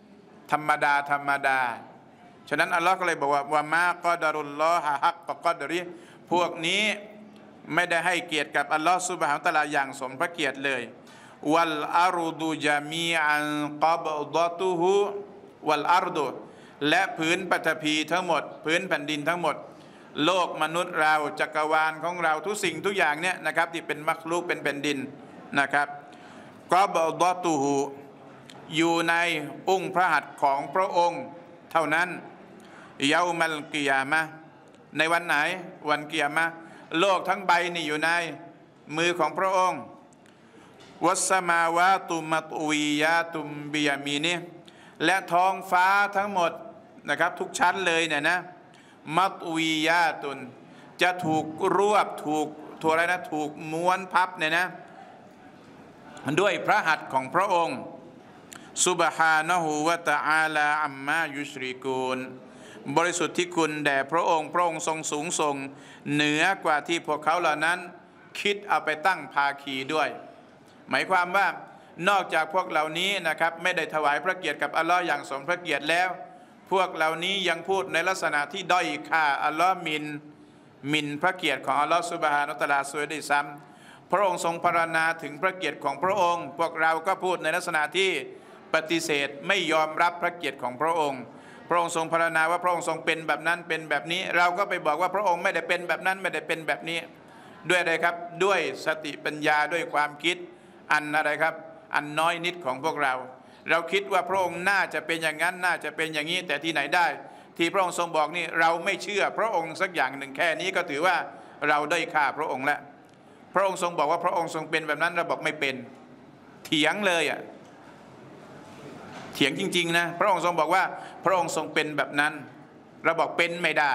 ธรรมดาฉะนั้นอัลลอฮ์ก็เลยบอกว่ามาก็ดารุลลอฮะฮักก็ดริพวกนี้ไม่ได้ให้เกียรติกับอัลลอฮ์ซุบฮานะฮูวะตะอาลาอย่างสมพระเกียรติเลยวัลอารุดุจามีอันกับดอตุฮุวัลอารุดุและพื้นปฐพีทั้งหมดพื้นแผ่นดินทั้งหมดโลกมนุษย์เราจักรวาลของเราทุกสิ่งทุกอย่างเนี่ยนะครับที่เป็นมักลุกเป็นแผ่นดินนะครับกับดอตุฮุอยู่ในองค์พระหัตถ์ของพระองค์เท่านั้นเยามัลกิยามะห์ในวันไหนวันกิยามะห์โลกทั้งใบนี่อยู่ในมือของพระองค์วัสมาวาตุมัตวียาตุมบิยามีนีและท้องฟ้าทั้งหมดนะครับทุกชั้นเลยเนี่ยนะมัตวียาตุนจะถูกรวบถูกอะไรนะถูกม้วนพับเนี่ยนะด้วยพระหัตถ์ของพระองค์ซุบฮานะฮูวะตะอาลาอัมมายุชริกูนบริสุทธิ์ที่คุณแด่พระองค์ทรงสูงส่งเหนือกว่าที่พวกเขาเหล่านั้นคิดเอาไปตั้งภาคีด้วยหมายความว่านอกจากพวกเหล่านี้นะครับไม่ได้ถวายพระเกียรติกับอัลลอฮ์อย่างสมพระเกียรติแล้วพวกเหล่านี้ยังพูดในลักษณะที่ด้อยค่าอัลลอฮ์หมิ่นพระเกียรติของอัลลอฮ์ซุบฮานะฮูวะตะอาลาซวยด้วยซ้ำพระองค์ทรงพรรณนาถึงพระเกียรติของพระองค์พวกเราก็พูดในลักษณะที่ปฏิเสธไม่ยอมรับพระเกียรติของพระองค์พระองค์ทรงพรรณนาว่าพระองค์ทรงเป็นแบบนั้นเป็นแบบนี้เราก็ไปบอกว่าพระองค์ไม่ได้เป็นแบบนั้นไม่ได้เป็นแบบนี้ด้วยอะไรครับด้วยสติปัญญาด้วยความคิดอันอะไรครับอันน้อยนิดของพวกเราคิดว่าพระองค์น่าจะเป็นอย่างนั้นน่าจะเป็นอย่างนี้แต่ที่ไหนได้ที่พระองค์ทรงบอกนี่เราไม่เชื่อพระองค์สักอย่างหนึ่งแค่นี้ก็ถือว่าเราได้ฆ่าพระองค์แล้วพระองค์ทรงบอกว่าพระองค์ทรงเป็นแบบนั้นเราบอกไม่เป็นเถียงเลยอ่ะเถียงจริงๆนะพระองค์ทรงบอกว่าพระองค์ทรงเป็นแบบนั้นเราบอกเป็นไม่ได้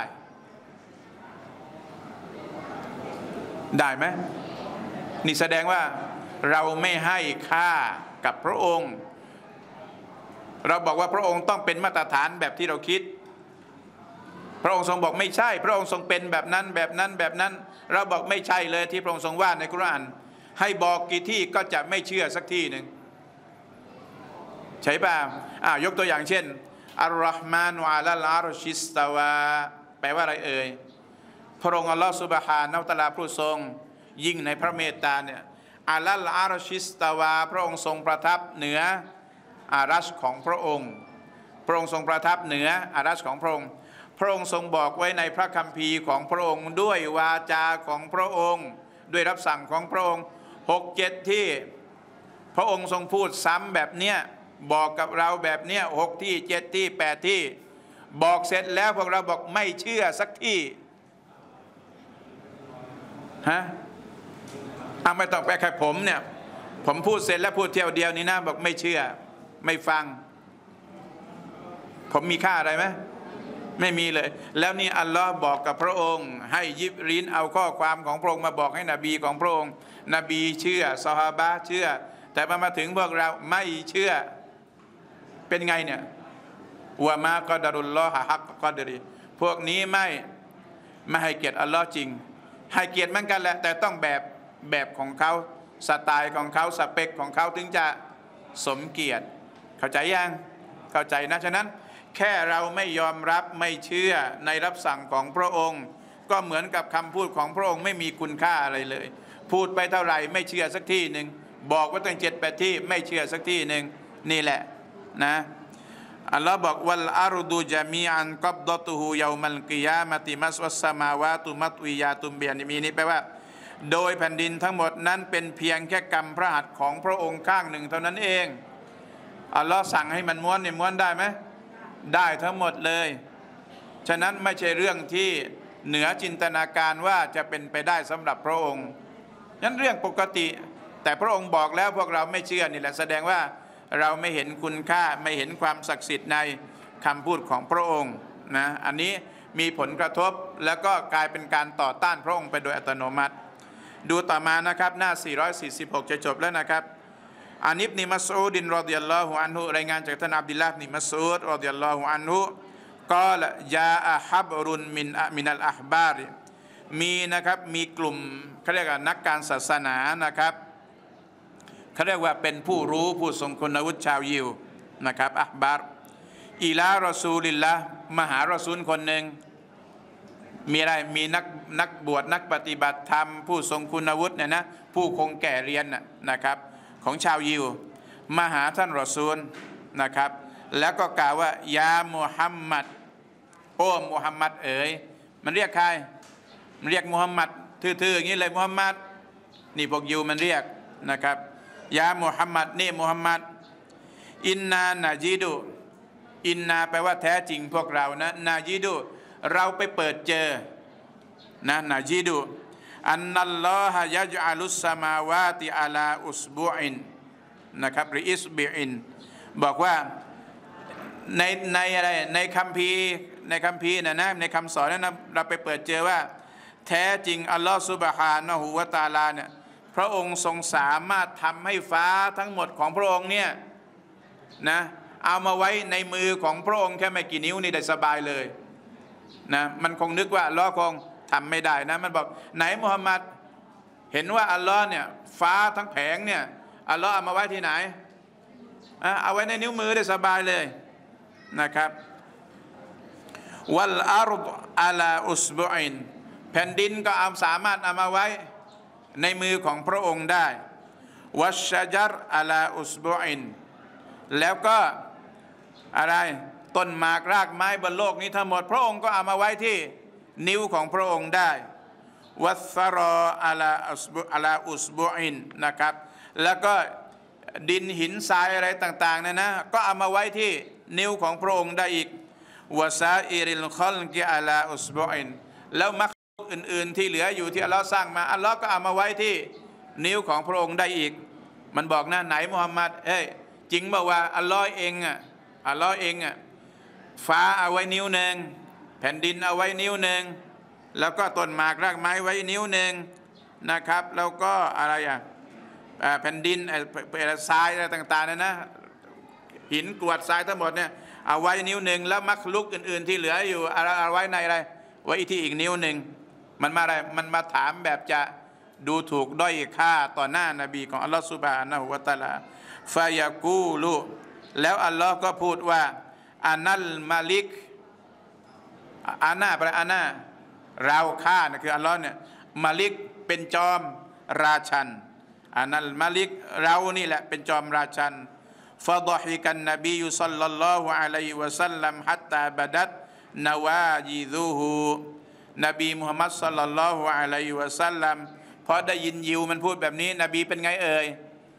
ได้ไหมนี่แสดงว่าเราไม่ให้ค่ากับพระองค์เราบอกว่าพระองค์ต้องเป็นมาตรฐานแบบที่เราคิดพระองค์ทรงบอกไม่ใช่พระองค์ทรงเป็นแบบนั้นแบบนั้นแบบนั้นเราบอกไม่ใช่เลยที่พระองค์ทรงว่าในกุรอานให้บอกกี่ที่ก็จะไม่เชื่อสักที่หนึ่งใช่ป่ะยกตัวอย่างเช่นอัลลอฮ์มานุอะลัลอาร์ชิสตาวาแปลว่าอะไรเอ่ยพระองค์อัลลอฮ์ซุบฮานะฮูวะตะอาลาผู้ทรงยิ่งในพระเมตตาเนี่ยอัลลัลอาร์ชิสตาวาพระองค์ทรงประทับเหนืออารัชของพระองค์พระองค์ทรงประทับเหนืออารัชของพระองค์พระองค์ทรงบอกไว้ในพระคัมภีร์ของพระองค์ด้วยวาจาของพระองค์ด้วยรับสั่งของพระองค์6-7ที่พระองค์ทรงพูดซ้ำแบบเนี้ยบอกกับเราแบบเนี้ย6 ที่ 7 ที่ 8 ที่บอกเสร็จแล้วพวกเราบอกไม่เชื่อสักที่ฮะไม่ต้องไปใครผมเนี่ยผมพูดเสร็จแล้วพูดเที่ยวเดียวนี้นะบอกไม่เชื่อไม่ฟังผมมีค่าอะไรไหมไม่มีเลยแล้วนี่อัลลอฮ์บอกกับพระองค์ให้ยิบรีนเอาข้อความของพระองค์มาบอกให้นบีของพระองค์นบีเชื่อซอฮาบะห์เชื่อแต่มาถึงพวกเราไม่เชื่อเป็นไงเนี่ยวะมาก็ดารุลลอฮะฮักก็ดรีพวกนี้ไม่ให้เกียรติอัลลอฮ์จริงให้เกียรติเหมือนกันแหละแต่ต้องแบบของเขาสไตล์ของเขาสเปคของเขาถึงจะสมเกียรติเข้าใจยังเข้าใจนะฉะนั้นแค่เราไม่ยอมรับไม่เชื่อในรับสั่งของพระองค์ก็เหมือนกับคำพูดของพระองค์ไม่มีคุณค่าอะไรเลยพูดไปเท่าไหร่ไม่เชื่อสักที่หนึ่งบอกว่าตั้ง7-8 ที่ไม่เชื่อสักที่หนึ่งนี่แหละนะอัลลอฮ์บอกวัลอารุดูจามีอันกับดอตุฮูยามัลกิยามะติมัสวัสสมาวาตุมัตวิยาตุมเบียนมีนี้แปลว่าโดยแผ่นดินทั้งหมดนั้นเป็นเพียงแค่กำพระหัตถ์ของพระองค์ข้างหนึ่งเท่านั้นเองอัลลอฮ์สั่งให้มันม้วนเนี่ยม้วนได้ไหมได้ทั้งหมดเลยฉะนั้นไม่ใช่เรื่องที่เหนือจินตนาการว่าจะเป็นไปได้สำหรับพระองค์นั้นเรื่องปกติแต่พระองค์บอกแล้วพวกเราไม่เชื่อนี่แหละแสดงว่าเราไม่เห็นคุณค่าไม่เห็นความศักดิ์สิทธิ์ในคำพูดของพระองค์นะอันนี้มีผลกระทบแล้วก็กลายเป็นการต่อต้านพระองค์ไปโดยอัตโนมัติดูต่อมานะครับหน้า446จะจบแล้วนะครับอานิบนิมัสอูดินรอฎิยัลลอฮุอันฮุรายงานจากท่านอับดุลลาห์บินมัสอูดรอฎิยัลลอฮุอันฮุกอลยาอะฮับรุนมินัลอะฮบาริมีนะครับมีกลุ่มเขาเรียกว่านักการศาสนานะครับเขาเรียกว่าเป็นผู้รู้ผู้ทรงคุณวุฒิชาวยิวนะครับอะฮบาร์อิลารอซูลิลละมหารอซูลคนหนึ่งมีอะไรมีนักบวชนักปฏิบัติธรรมผู้ทรงคุณวุฒิเนี่ยนะผู้คงแก่เรียนนะครับของชาวยิวมาหาท่านรอซูลนะครับแล้วก็กล่าวว่ายามุฮัมมัดโอ้มุฮัมมัดเอ๋ยมันเรียกใครมันเรียกมุฮัมมัดทื่อๆอย่างนี้เลยมุฮัมมัดนี่พวกยิวมันเรียกนะครับยามุฮัมมัดนี่มุฮัมมัดอินนานาจิดุอินนาแปลว่าแท้จริงพวกเรานะนาจิดุเราไปเปิดเจอนะนาจิดุอันนัลลอฮะยัจอัลุสสมาวาติอาลาอุสบุอินนะครับหรืออิสบิอินบอกว่าในอะไรในคัมภีร์นะในคำสอนนั้นเราไปเปิดเจอว่าแท้จริงอัลลอฮฺซุบฮานะฮูวะตะอาลาเนี่ยพระองค์ทรงสามารถทำให้ฟ้าทั้งหมดของพระองค์เนี่ยนะเอามาไว้ในมือของพระองค์แค่ไม่กี่นิ้วนี่ได้สบายเลยนะมันคงนึกว่าอัลลอฮ์คงทำไม่ได้นะมันบอกไหนมุฮัมมัดเห็นว่าอัลลอฮ์เนี่ยฟ้าทั้งแผงเนี่ยอัลลอฮ์เอามาไว้ที่ไหนเอาไว้ในนิ้วมือได้สบายเลยนะครับวัลอารุดอาลาอุสบุอินแผ่นดินก็สามารถเอามาไว้ในมือของพระองค์ได้วัชจัรอาลาอุสบุอินแล้วก็อะไรต้นหมากรากไม้บนโลกนี้ทั้งหมดพระองค์ก็เอามาไว้ที่นิ้วของพระองค์ได้วัสรออาลาอุสบุอินนะครับแล้วก็ดินหินทรายอะไรต่างๆนะก็เอามาไว้ที่นิ้วของพระองค์ได้อีกวะซาอิริลคอลกิอาลาอุสบุอินแล้วมักอื่นๆที่เหลืออยู่ที่อัลลอฮ์สร้างมาอัลลอฮ์ก็เอามาไว้ที่นิ้วของพระองค์ได้อีกมันบอกนะไหนมุฮัมมัดจริงบอกว่าอัลลอฮ์เองฟ้าเอาไว้นิ้วหนึ่งแผ่นดินเอาไว้นิ้วหนึ่งแล้วก็ต้นหมากรากไม้ไว้นิ้วหนึ่งนะครับแล้วก็อะไรแผ่นดินทรายอะไรต่างๆนะหินกรวดทรายทั้งหมดเนี่ยเอาไว้นิ้วหนึ่งแล้วมักลุกอื่นๆที่เหลืออยู่เอาไว้ในอะไรไว้ที่อีกนิ้วหนึ่งมันมาอะไรมันมาถามแบบจะดูถูกด้อยค่าต่อหน้านบีของอัลลอฮฺซุบฮานะฮูวะตะอาลาฟายากูลุแล้วอัลลอฮ์ก็พูดว่าอานัลมาลิกอานาแปลอานาเราข้านะคืออัลลอฮ์เนี่ยมาลิกเป็นจอมราชันอานัลมาลิกเรานี่แหละเป็นจอมราชันฟะฎอฮิกันนบีศ็อลลัลลอฮุอะลัยฮิวะซัลลัมฮัตตาบะดัตนาวาจิซุฮุนบีมุฮัมมัดศ็อลลัลลอฮุอะลัยฮิวะซัลลัมพอได้ยินยิวมันพูดแบบนี้นบีเป็นไงเอ่ย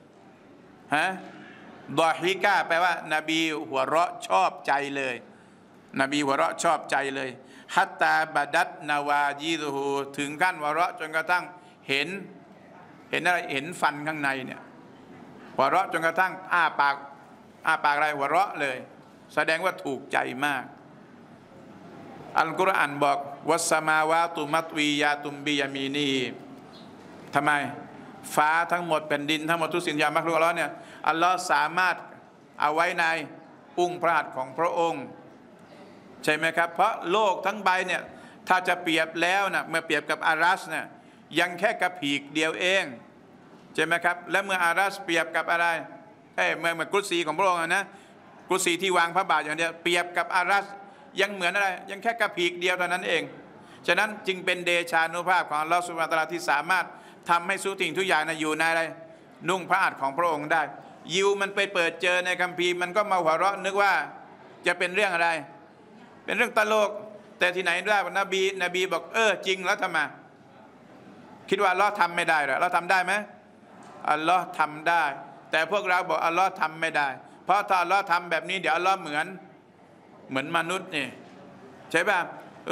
ดอฮิกะแปลว่านบีหัวเราะชอบใจเลยนบีหัวเราะชอบใจเลยฮัตตาบะดัตนาวาจิซุฮุถึงขั้นหัวเราะจนกระทั่งเห็นอะไรเห็นฟันข้างในเนี่ยหัวเราะจนกระทั่งอ้าปากอะไรหัวเราะเลยแสดงว่าถูกใจมากอัลกุรอานบอกวัสสมาวาตุมัตวียาตุมบิยามีนีทำไมฟ้าทั้งหมดแผ่นดินทั้งหมดทุกสิ่งอย่างมักลุกอัลลอฮ์เนี่ยอัลลอฮ์สามารถเอาไว้ในอุ้งพระหัตถ์ของพระองค์ใช่ไหมครับเพราะโลกทั้งใบเนี่ยถ้าจะเปรียบแล้วนะเมื่อเปรียบกับอารัสเนี่ยยังแค่กระผีกเดียวเองใช่ไหมครับและเมื่ออารัสเปรียบกับอะไรเมื่อกุศลีของพระองค์นะกุศลีที่วางพระบาทอย่างเดียวเปรียบกับอารัสยังเหมือนอะไรยังแค่กระผีกเดียวเท่านั้นเองฉะนั้นจึงเป็นเดชานุภาพของอัลลอฮฺซุบฮานะฮูวะตะอาลาที่สามารถทำให้ทุกสิ่งทุกอย่างอยู่ในอะไรนุ่งพระหัตถ์ของพระองค์ได้ยิวมันไปเปิดเจอในคัมภีร์มันก็มาหัวเราะนึกว่าจะเป็นเรื่องอะไรเป็นเรื่องตลกแต่ที่ไหนได้นบีบอกจริงแล้วทำไมคิดว่าอัลลอฮ์ทำไม่ได้หรออัลลอฮ์ทำได้ไหมอัลลอฮ์ทำได้แต่พวกเราบอกอัลลอฮ์ทำไม่ได้เพราะถ้าอัลลอฮ์ทำแบบนี้เดี๋ยวอัลลอฮ์เหมือนมนุษย์นี่ใช่ป่ะ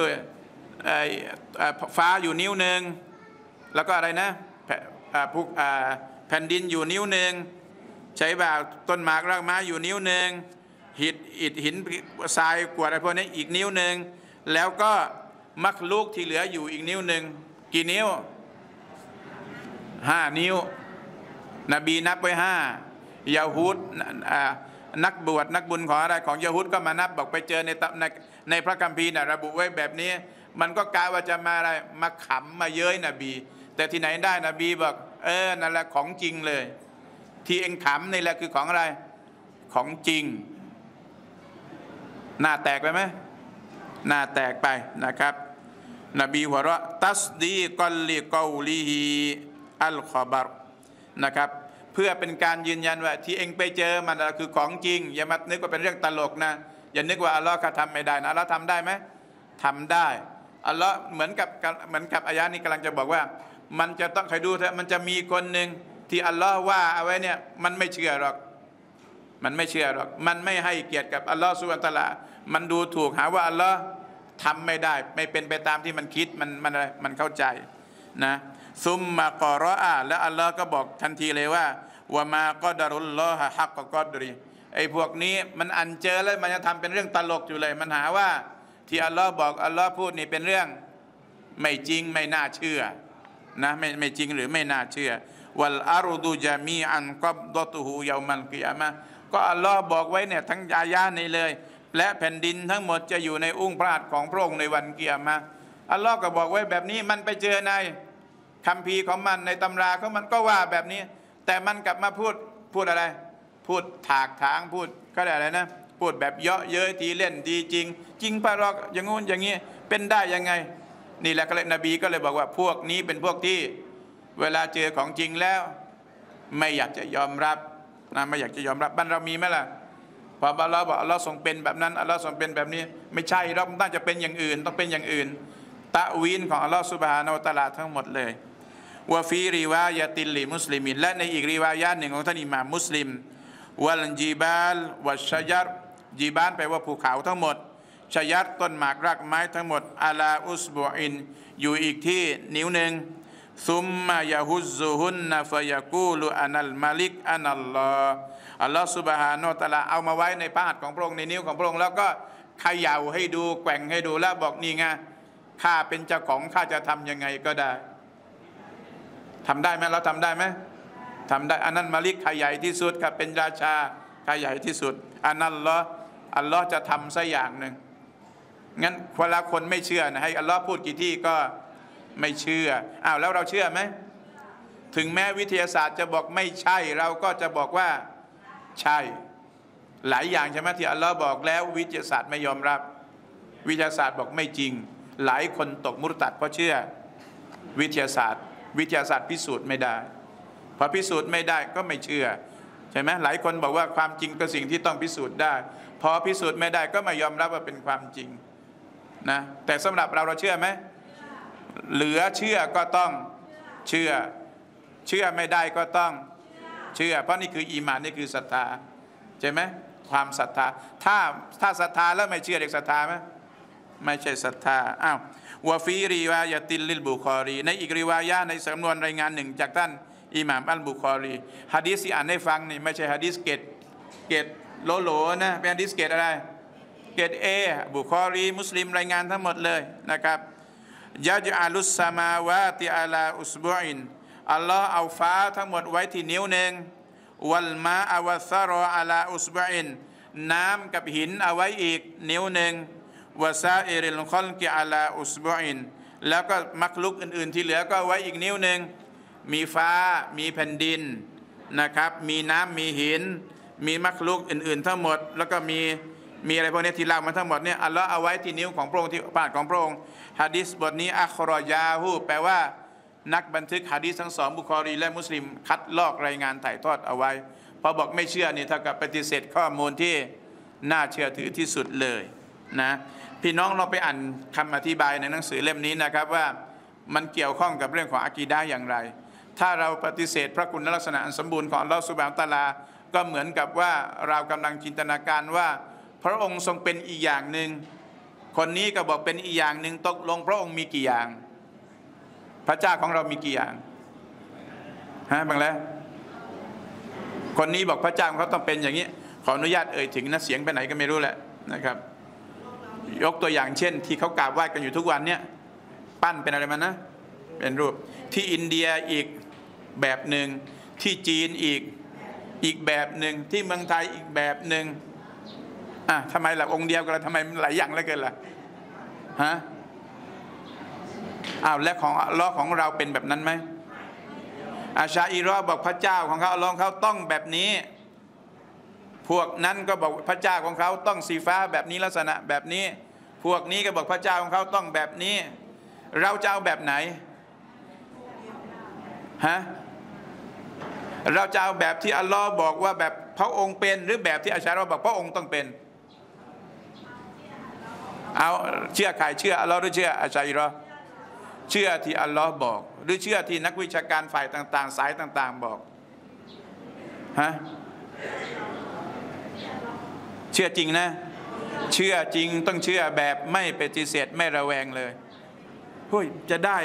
ฟ้าอยู่นิ้วหนึ่งแล้วก็อะไรนะแผ่นดินอยู่นิ้วหนึ่งใช่ป่ะต้นหมากรากไม้อยู่นิ้วหนึ่งหินทรายกรวดอะไรพวกนี้อีกนิ้วหนึ่งแล้วก็มักลุกที่เหลืออยู่อีกนิ้วหนึ่งกี่นิ้ว5 นิ้วนบีนับไว้5ยาฮูดนักบวชนักบุญของอะไรของยาฮูดก็มานับบอกไปเจอในพระคัมภีร์ระบุไว้แบบนี้มันก็กะว่าจะมาอะไรมาขำมาเย้ยนบีแต่ที่ไหนได้นบีบอกนั่นแหละของจริงเลยที่เองขำนี่แหละคือของอะไรของจริงหน้าแตกไปไหมหน้าแตกไปนะครับนบีหัวเราะตัสดีกัลลิกอลีฮีอัลคอบารนะครับเพื่อเป็นการยืนยันว่าที่เองไปเจอมันคือของจริงอย่ามานึกว่าเป็นเรื่องตลกนะอย่านึกว่าอัลลอฮ์เขาทำไม่ได้นะอัลลอฮ์ทำได้ไหมทำได้อัลลอฮ์เหมือนกับอายะนี้กำลังจะบอกว่ามันจะต้องใครดูเถอะมันจะมีคนหนึ่งที่อัลลอฮ์ว่าเอาไว้เนี่ยมันไม่เชื่อหรอกมันไม่เชื่อหรอกมันไม่ให้เกียรติกับอัลลอฮ์ซุบฮานะฮูวะตะอาลามันดูถูกหาว่าอัลลอฮ์ทำไม่ได้ไม่เป็นไปตามที่มันคิดมันเข้าใจนะซุมมากอรออาและอัลลอฮ์ก็บอกทันทีเลยว่าวะมากอดารุลลอฮะฮักกอกอดรีไอ้พวกนี้มันอันเจอแล้วมันจะทำเป็นเรื่องตลกอยู่เลยมันหาว่าที่อัลลอฮ์บอกอัลลอฮ์พูดนี่เป็นเรื่องไม่จริงไม่น่าเชื่อนะไม่จริงหรือไม่น่าเชื่อวัลอารุดุจามีอันกับดอตุฮูยามัลกิยามะก็อัลลอฮ์บอกไว้เนี่ยทั้งอายะนี้เลยและแผ่นดินทั้งหมดจะอยู่ในอุ้งพระหัตถ์ของพระองค์ในวันกิยามะห์อัลลอฮ์ก็บอกไว้แบบนี้มันไปเจอในคัมภีร์ของมันในตำราของมันก็ว่าแบบนี้แต่มันกลับมาพูดอะไรพูดถากถางพูดก็ได้อะไรนะพูดแบบเยาะเย้ยทีเล่นทีจริงจริงปะหรอกอย่างงู้นอย่างนี้เป็นได้ยังไงนี่แหละก็เลยนบีก็เลยบอกว่าพวกนี้เป็นพวกที่เวลาเจอของจริงแล้วไม่อยากจะยอมรับนะไม่อยากจะยอมรับบ้านเรามีไหมล่ะพออัลลอฮ์บอกอัลลอฮ์ทรงเป็นแบบนั้นอัลลอฮ์ทรงเป็นแบบนี้ไม่ใช่เราต้องจะเป็นอย่างอื่นต้องเป็นอย่างอื่นตะวีนของอัลลอฮ์ซุบฮานะฮูวะตะอาลาทั้งหมดเลยวะฟีริวายะติลลิมุสลิมินและในอีกริวายะหนึ่งของท่านอิหม่ามมุสลิมวัลจีบาลวัชชะญัรจีบาลแปลว่าภูเขาทั้งหมดชะญัรต้นหมากรากไม้ทั้งหมดอาลาอุสบุอินอยู่อีกที่นิ้วหนึ่งซุมมายะฮุซซุฮุนนะฟะยะกูลุอานัลมาลิกอานัลลอฮ์อัลลอฮ์ซุบฮานะฮูวะตะอาลาเอามาไว้ในพระหัตถ์ของพระองค์ในนิ้วของพระองค์แล้วก็เขย่าให้ดูแกว่งให้ดูแล้วบอกนี่ไงข้าเป็นเจ้าของข้าจะทำยังไงก็ได้ทำได้ไหมเราทำได้ไหมทำได้อันนั้นมาลิกข้าใหญ่ที่สุดครับเป็นราชาข้าใหญ่ที่สุดอันนั้นอัลลอฮ์จะทำสักอย่างหนึ่งงั้นเวลาคนไม่เชื่อนะให้อัลลอฮ์พูดกี่ที่ก็ไม่เชื่ออ้าวแล้วเราเชื่อไหมถึงแม้วิทยาศาสตร์จะบอกไม่ใช่เราก็จะบอกว่าใช่หลายอย่างใช่ไหมที่อัลลอฮ์บอกแล้ววิทยาศาสตร์ไม่ยอมรับวิทยาศาสตร์บอกไม่จริงหลายคนตกมุรตัดเพราะเชื่อวิทยาศาสตร์พิสูจน์ไม่ได้พอพิสูจน์ไม่ได้ก็ไม่เชื่อใช่ไหมหลายคนบอกว่าความจริงเป็นสิ่งที่ต้องพิสูจน์ได้พอพิสูจน์ไม่ได้ก็ไม่ยอมรับว่าเป็นความจริงนะแต่สำหรับเราเชื่อไหมเหลือเชื่อก็ต้องเชื่อไม่ได้ก็ต้องเชื่อเพราะนี่คืออีหม่านนี่คือศรัทธาใช่ไหมความศรัทธาถ้าศรัทธาแล้วไม่เชื่อเรียกศรัทธาไหมไม่ใช่ศรัทธาอ้าววะฟีริวายะติลลิลบุคอรีในอีกริวายะในสำนวนรายงานหนึ่งจากท่านอิหม่ามอัลบุคอรีหะดีษที่อ่านให้ฟังนี่ไม่ใช่หะดีษเกตโลนะเป็นหะดีษเกตอะไรเกตเอบุคอรีมุสลิมรายงานทั้งหมดเลยนะครับยะจอะลุสสมาวาติอาลาอุสบุอินอัลลอฮ์เอาฟ้าทั้งหมดไว้ที่นิ้วหนึ่งวัลมาอวัซารออาลาอุสบุอินน้ำกับหินเอาไว้อีกนิ้วหนึ่งวะซาอิริลคอลกิอาลาอุสบุอินแล้วก็มักลุกอื่นๆที่เหลือก็ไว้อีกนิ้วหนึ่งมีฟ้ามีแผ่นดินนะครับมีน้ำมีหินมีมักลุกอื่นๆทั้งหมดแล้วก็มีอะไรพวกนี้ที่เล่ามาทั้งหมดเนี่ยอัลลอฮ์เอาไว้ที่นิ้วของพระองค์ที่ปากของพระองค์หะดีษบทนี้อัครอยาฮูแปลว่านักบันทึกหะดีษทั้งสองบุคอรีและมุสลิมคัดลอกรายงานถ่ายทอดเอาไว้พอบอกไม่เชื่อนี่เท่ากับปฏิเสธข้อมูลที่น่าเชื่อถือที่สุดเลยนะพี่น้องเราไปอ่านคำอธิบายในหนังสือเล่มนี้นะครับว่ามันเกี่ยวข้องกับเรื่องของอากีดะห์อย่างไรถ้าเราปฏิเสธพระคุณลักษณะอันสมบูรณ์ของอัลลอฮฺซุบฮานะฮูวะตะอาลาก็เหมือนกับว่าเรากำลังจินตนาการว่าพระองค์ทรงเป็นอีกอย่างหนึ่งคนนี้ก็บอกเป็นอีกอย่างหนึ่งตกลงพระองค์มีกี่อย่างพระเจ้าของเรามีกี่อย่างบางแล้วคนนี้บอกพระเจ้าของเขาต้องเป็นอย่างนี้ขออนุญาตเอ่ยถึงนะเสียงไปไหนก็ไม่รู้แหละนะครับยกตัวอย่างเช่นที่เขากราบไหว้กันอยู่ทุกวันเนี่ยปั้นเป็นอะไรมานะเป็นรูปที่อินเดียอีกแบบหนึ่งที่จีนอีกแบบหนึ่งที่เมืองไทยอีกแบบหนึ่งทำไมล่ะองค์เดียวกันทำไมหลายอย่างเหลือเกินล่ะและของอัลเลาะห์ของเราเป็นแบบนั้นไหมอาชาอิรอบอกพระเจ้าของเขาอัลเลาะห์เขาต้องแบบนี้พวกนั้นก็บอกพระเจ้าของเขาต้องสีฟ้าแบบนี้ลักษณะแบบนี้พวกนี้ก็บอกพระเจ้าของเขาต้องแบบนี้เราจะเอาแบบไหนฮะเราจะเอาแบบที่อัลลอฮ์บอกว่าแบบพระองค์เป็นหรือแบบที่อัชชาเราบอกพระองค์ต้องเป็นเอาเชื่อใครเชื่ออัลลอฮ์หรือเชื่ออัชชาอิรอเชื่อที่อัลลอฮ์บอกหรือเชื่อที่นักวิชาการฝ่ายต่างๆสายต่างๆบอกฮะเชื่อจริงนะเชื่อจริงต้องเชื่อแบบไม่ปฏิเสธไม่ระแวงเลยเฮ้ยจะได้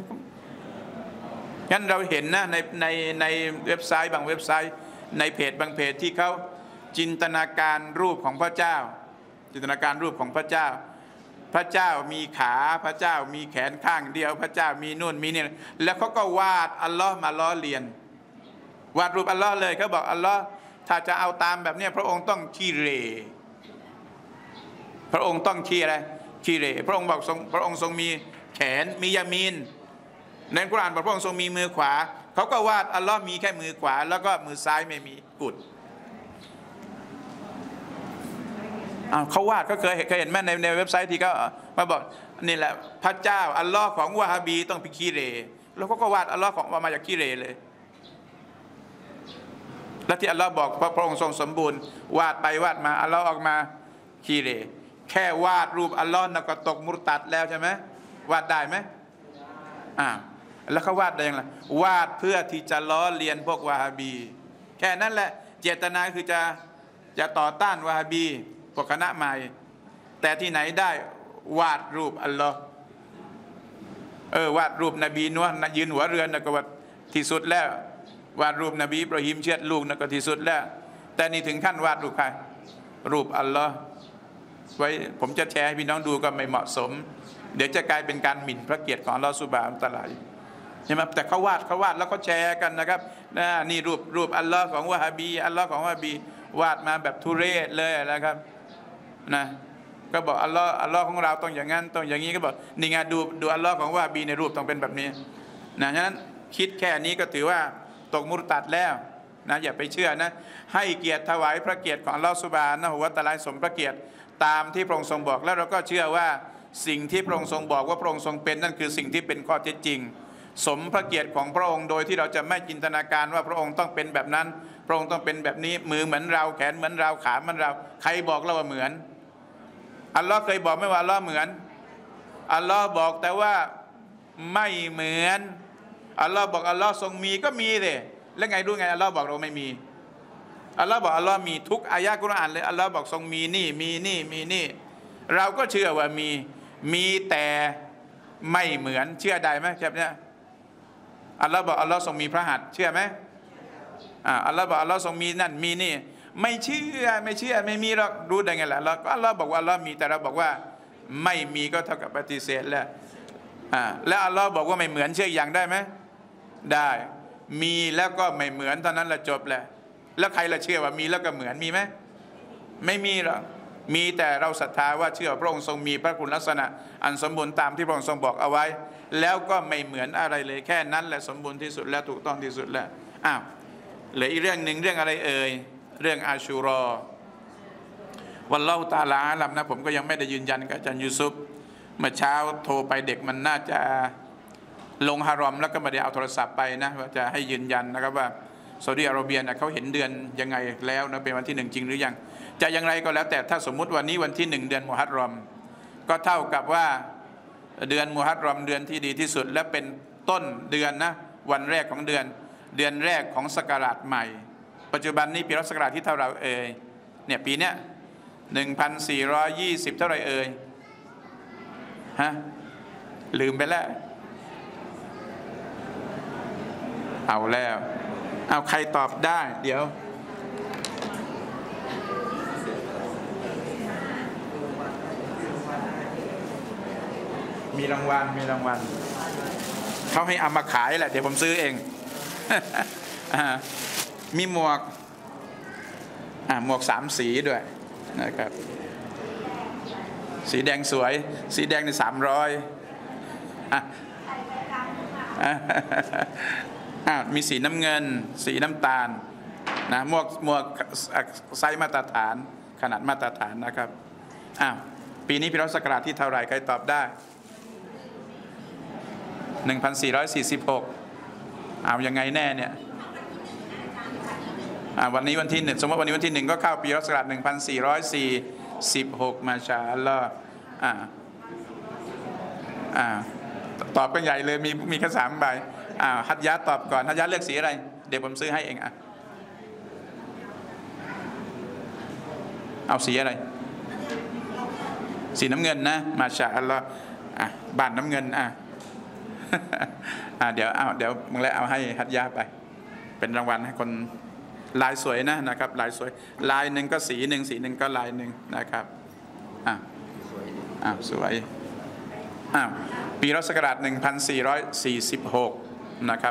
งั้นเราเห็นนะในเว็บไซต์บางเว็บไซต์ในเพจบางเพจที่เขาจินตนาการรูปของพระเจ้าจินตนาการรูปของพระเจ้าพระเจ้ามีขาพระเจ้ามีแขนข้างเดียวพระเจ้ามีนู่นมีนี่แล้วเขาก็วาดอัลลอฮ์มาล้อเลียนวาดรูปอัลลอฮ์เลยเขาบอกอัลลอฮ์ถ้าจะเอาตามแบบนี้พระองค์ต้องขี้เหร่พระองค์ต้องขี้อะไรขี้เหร่พระองค์บอกพระองค์ทรงมีแขนมียามีนในกุรอานบอกพระองค์ทรงมีมือขวาเขาก็วาดอัลลอฮ์มีแค่มือขวาแล้วก็มือซ้ายไม่มีกุดเขาวาดก็เคยเห็นไหมในเว็บไซต์ที่เขามาบอกนี่แหละพระเจ้าอัลลอฮ์ของวะฮาบีต้องเป็นขี้เหร่แล้วก็วาดอัลลอฮ์ของมาจากขี้เหร่เลยและที่อัลลอฮ์บอกพระองค์ทรงสมบูรณ์วาดไปวาดมาอัลลอฮ์ออกมาขี้เหร่แค่วาดรูปอัลลอฮ์ก็ตกมุรตัดแล้วใช่ไหมวาดได้ไหมแล้วเขาวาดได้ยังไงวาดเพื่อที่จะล้อเลียนพวกวะฮาบีแค่นั้นแหละเจตนาคือจะต่อต้านวะฮาบีพวกคณะใหม่แต่ที่ไหนได้วาดรูปอัลลอฮ์วาดรูปนบีนัวยืนหัวเรือนก็ว่าที่สุดแล้ววาดรูปนบีอิบราฮิมเชือดลูกก็ที่สุดแล้วแต่นี่ถึงขั้นวาดรูปใครรูปอัลลอฮ์ไว้ผมจะแชร์ให้พี่น้องดูก็ไม่เหมาะสมเดี๋ยวจะกลายเป็นการหมิ่นพระเกียรติของอัลลอฮ์ซุบฮานะฮูวะตะอาลาใช่ไหมแต่เขาวาดแล้วก็แชร์กันนะครับนี่รูปอัลลอฮ์ของวะฮาบีอัลลอฮ์ของวะฮาบีวาดมาแบบทุเรศเลยนะครับนะก็บอกอัลลอฮ์ของเราต้องอย่างนั้นต้องอย่างนี้ก็บอกนี่ไงดูอัลลอฮ์ของวะฮาบีในรูปต้องเป็นแบบนี้นะฉะนั้นคิดแค่นี้ก็ถือว่าตกมุรตัดแล้วนะอย่าไปเชื่อนะให้เกียรติถวายพระเกียรติของอัลลอฮ์ซุบฮานะฮูวะตะอาลาสมพระเกียรติตามที่พระองค์ทรงบอกแล้วเราก็เชื่อว่าสิ่งที่พระองค์ทรงบอกว่าพระองค์ทรงเป็นนั่นคือสิ่งที่เป็นข้อเท็จจริงสมพระเกียรติของพระองค์โดยที่เราจะไม่จินตนาการว่าพระองค์ต้องเป็นแบบนั้นพระองค์ต้องเป็นแบบนี้มือเหมือนเราแขนเหมือนเราขาเหมือนเราใครบอกเราว่าเหมือนอัลลอฮ์เคยบอกไหมว่าอัลลอฮ์เหมือนอัลลอฮ์บอกแต่ว่าไม่เหมือนอัลลอฮ์บอกอัลลอฮ์ทรงมีก็มีเลยแล้วไงรู้ไงอัลลอฮ์บอกเราไม่มีอัลลอฮ์บอกอัลลอฮ์มีทุกอายะห์กุรอานเลยอัลลอฮ์บอกทรงมีนี่มีนี่มีนี่เราก็เชื่อว่ามีแต่ไม่เหมือนเชื่อได้ไหมครับเนี่ยอัลลอฮ์บอกอัลลอฮ์ทรงมีพระหัตถ์เชื่อไหมอัลลอฮ์บอกอัลลอฮ์ทรงมีนั่นมีนี่ไม่เชื่อไม่มีหรอกรู้ได้ไงล่ะอัลลอฮ์บอกว่าอัลลอฮ์มีแต่เราบอกว่าไม่มีก็เท่ากับปฏิเสธแล้วแล้วอัลลอฮ์บอกว่าไม่เหมือนเชื่ออย่างได้ไหมได้มีแล้วก็ไม่เหมือนเท่านั้นละจบแล้วใครละเชื่อว่ามีแล้วก็เหมือนมีไหมไม่มีหรอกมีแต่เราศรัทธาว่าเชื่อพระองค์ทรงมีพระคุณลักษณะอันสมบูรณ์ตามที่พระองค์ทรงบอกเอาไว้แล้วก็ไม่เหมือนอะไรเลยแค่นั้นแหละสมบูรณ์ที่สุดและถูกต้องที่สุดแล้วเหลืออีกเรื่องหนึ่งเรื่องอะไรเอ่ยเรื่องอาชูรอวัลลอฮุตะอาลาอาลัมนะผมก็ยังไม่ได้ยืนยันกับอาจารย์ยูซุฟเมื่อเช้าโทรไปเด็กมันน่าจะลงฮารอมแล้วก็ไม่ได้เอาโทรศัพท์ไปนะว่าจะให้ยืนยันนะครับว่าซาอุดิอาระเบียเขาเห็นเดือนยังไงแล้วนะเป็นวันที่1จริงหรือยังจะอย่างไรก็แล้วแต่ถ้าสมมุติวันนี้วันที่1เดือนมุฮัรรอมก็เท่ากับว่าเดือนมุฮัรรอมเดือนที่ดีที่สุดและเป็นต้นเดือนนะวันแรกของเดือนแรกของศักราชใหม่ปัจจุบันนี้ปีศักราชที่เท่าไหร่เอ่ยเนี่ยปีเนี้ย1420เท่าไหร่เอ่ยฮะลืมไปแล้วเอาแล้วเอาใครตอบได้เดี๋ยวมีรางวัลเขาให้เอามาขายแหละเดี๋ยวผมซื้อเองมีหมวก3 สีด้วยนะครับสีแดงสวยสีแดงใน300มีสีน้ำเงินสีน้ำตาลนะหมวกไซส์มาตรฐานขนาดมาตรฐานนะครับปีนี้ปีรอศักราชที่เท่าไหร่ใครตอบได้1446เอายังไงแน่เนี่ยวันนี้วันที่1สมมติวันนี้วันที่1ก็เข้าปีรอศักราช1446มาชาอัลลอฮ์ตอบกันใหญ่เลยมีแค่3 ใบฮัดยะตอบก่อนฮัดยะเลือกสีอะไรเดี๋ยวผมซื้อให้เองเอาสีอะไรสีน้ำเงินนะมาชาอัลลอฮ์บ้านน้ำเงินเดี๋ยวมึงแล้วเอาให้ฮัดยะไปเป็นรางวัลให้คนลายสวยนะครับลายสวยลายหนึ่งก็สีหนึ่งก็ลายหนึ่งนะครับสวยปีรอศักราช1446นะครับ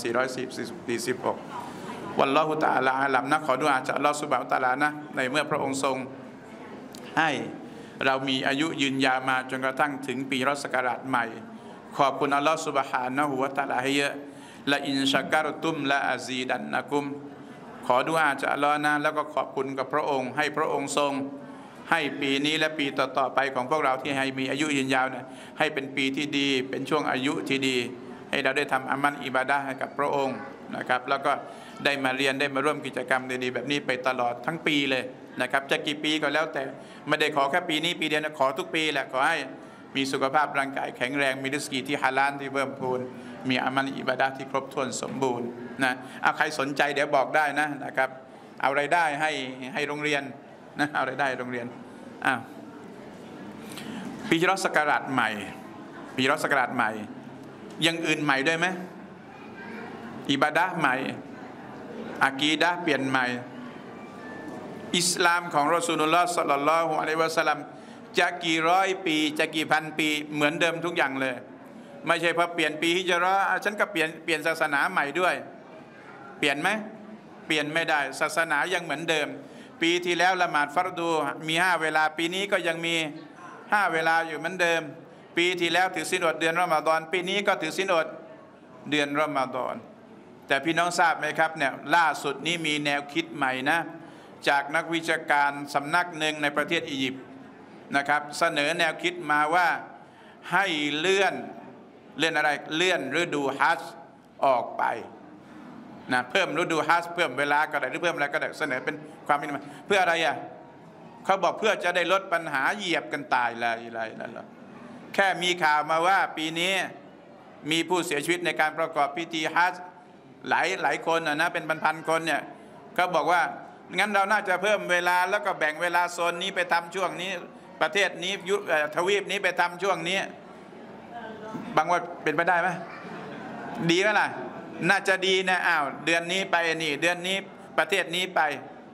1446วัลลอฮุตะอาลาอาลัมนะขอดุอาจากอัลลอฮฺซุบฮานะฮูวะตะอาลานะในเมื่อพระองค์ทรงให้เรามีอายุยืนยาวมาจนกระทั่งถึงปีรอศักราชใหม่ขอบคุณอัลลอฮฺซุบฮานะฮูวะตะอาลาให้เยอะละอินชักการตุมละอาซีดันนะกุมขอดุอาจากอัลลอฮ์นะแล้วก็ขอบคุณกับพระองค์ให้พระองค์ทรงให้ปีนี้และปีต่อๆไปของพวกเราที่ให้มีอายุยืนยาวเนี่ยให้เป็นปีที่ดีเป็นช่วงอายุที่ดีให้เราได้ทำอามัลอิบาดะห์ให้กับพระองค์นะครับแล้วก็ได้มาเรียนได้มาร่วมกิจกรรมดีๆแบบนี้ไปตลอดทั้งปีเลยนะครับจะกี่ปีก็แล้วแต่ไม่ได้ขอแค่ปีนี้ปีเดียวนะขอทุกปีแหละขอให้มีสุขภาพร่างกายแข็งแรงมีริสกีที่ฮาลาลที่เพิ่มพูนมีอามัลอิบาดะห์ที่ครบถ้วนสมบูรณ์นะใครสนใจเดี๋ยวบอกได้นะครับเอารายได้ให้โรงเรียนนะเอารายได้โรงเรียนปีรอศักราชใหม่ปีรอศักราชใหม่ยังอื่นใหม่ด้วยไหมอิบาดะห์ใหม่อากีดะห์เปลี่ยนใหม่อิสลามของรอซูลุลลอฮ์ศ็อลลัลลอฮุอะลัยฮิวะซัลลัมจะกี่ร้อยปีจะกี่พันปีเหมือนเดิมทุกอย่างเลยไม่ใช่พอเปลี่ยนปีฮิจเราะห์ฉันก็เปลี่ยนศาสนาใหม่ด้วยเปลี่ยนไหมเปลี่ยนไม่ได้ศาสนายังเหมือนเดิมปีที่แล้วละหมาดฟัรดูมี5เวลาปีนี้ก็ยังมี5เวลาอยู่เหมือนเดิมปีที่แล้วถือศีลอดเดือนรอมฎอนปีนี้ก็ถือศีลอดเดือนรอมฎอนแต่พี่น้องทราบไหมครับเนี่ยล่าสุดนี้มีแนวคิดใหม่นะจากนักวิชาการสำนักหนึ่งในประเทศอียิปต์นะครับเสนอแนวคิดมาว่าให้เลื่อนอะไรเลื่อนฤดูฮัจญ์ออกไปนะเพิ่มฤดูฮัจญ์เพิ่มเวลาก็ได้หรือเพิ่มอะไรก็ได้เสนอเป็นความคิดมาเพื่ออะไรเขาบอกเพื่อจะได้ลดปัญหาเหยียบกันตายอะไรนั่นแหละแค่มีข่าวมาว่าปีนี้มีผู้เสียชีวิตในการประกอบพิธีฮัจญ์หลายคนนะเป็นพันคนเนี่ยเขาบอกว่างั้นเราน่าจะเพิ่มเวลาแล้วก็แบ่งเวลาโซนนี้ไปทำช่วงนี้ประเทศนี้ทวีปนี้ไปทำช่วงนี้บางว่าเป็นไปได้ไหมดีไหมล่ะน่าจะดีนะเดือนนี้ไปนี่เดือนนี้ประเทศนี้ไป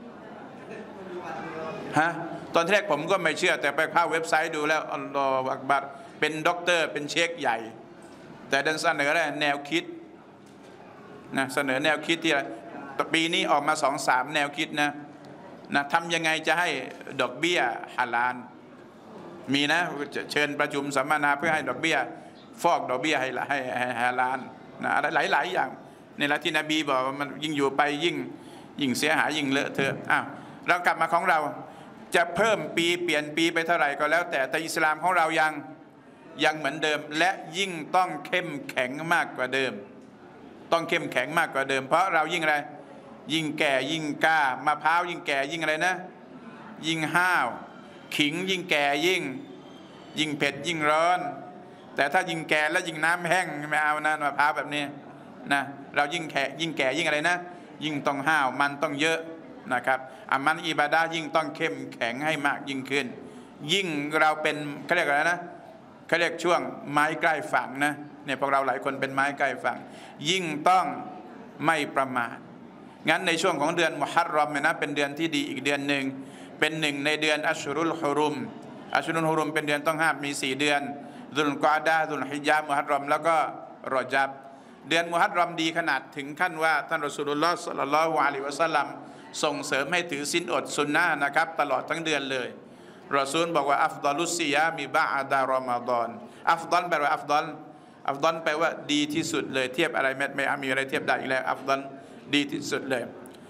ตอนแรกผมก็ไม่เชื่อแต่ไปเข้าเว็บไซต์ดูแล้วอัลลอฮฺอักบัรเป็นด็อกเตอร์เป็นเชคใหญ่แต่ดันเสนอแนวคิดนะเสนอแนวคิดที่ปีนี้ออกมา2-3แนวคิดนะทำยังไงจะให้ดอกเบี้ยฮาลาลมีนะเชิญประชุมสัมมนาเพื่อให้ดอกเบี้ยฟอกดอกเบี้ยให้ฮาลาลนะอะไรหลายอย่างในละที่นบีบอกมันยิ่งอยู่ไปยิ่งเสียหายยิ่งเลอะเทอะเรากลับมาของเราจะเพิ่มปีเปลี่ยนปีไปเท่าไหร่ก็แล้วแต่อิสลามของเรายังเหมือนเดิมและยิ่งต้องเข้มแข็งมากกว่าเดิมต้องเข้มแข็งมากกว่าเดิมเพราะเรายิ่งอะไรยิ่งแก่ยิ่งกล้ามะพร้าวยิ่งแก่ยิ่งอะไรนะยิ่งห้าวขิงยิ่งแก่ยิ่งเผ็ดยิ่งร้อนแต่ถ้ายิ่งแก่แล้วยิ่งน้ำแห้งไม่เอานะมะพร้าวแบบนี้นะเรายิ่งแก่ยิ่งอะไรนะยิ่งต้องห้าวมันต้องเยอะนะครับอามันอิบาดะห์ยิ่งต้องเข้มแข็งให้มากยิ่งขึ้นยิ่งเราเป็นเขาเรียกอะไรนะเขาเรียกช่วงไม้ใกล้ฝั่งนะเนี่ยพวกเราหลายคนเป็นไม้ใกล้ฝั่งยิ่งต้องไม่ประมาทงั้นในช่วงของเดือนมุฮัรรอมเนี่ยนะเป็นเดือนที่ดีอีกเดือนหนึ่งเป็นหนึ่งในเดือนอัชชุรุลฮุรุมเป็นเดือนต้องห้ามมี4เดือนซุลกออดะห์ซุลฮิจญะห์มุฮัรรอมแล้วก็รอญับเดือนมุฮัรรอมดีขนาดถึงขั้นว่าท่านรอซูลุลลอฮ์ศ็อลลัลลอฮุอะลัยฮิวะซัลลัมส่งเสริมให้ถือศีลอดซุนนะห์นะครับตลอดทั้งเดือนเลยรอซูลบอกว่าอัฟฎอลุสซิยามิบะอ์ดะรอมฎอนอัฟฎอลแปลว่าอัฟฎอลแปลว่าดีที่สุดเลยเทียบอะไรไม่มีอะไรเทียบได้อีกแล้วอัฟฎอลดีที่สุดเลย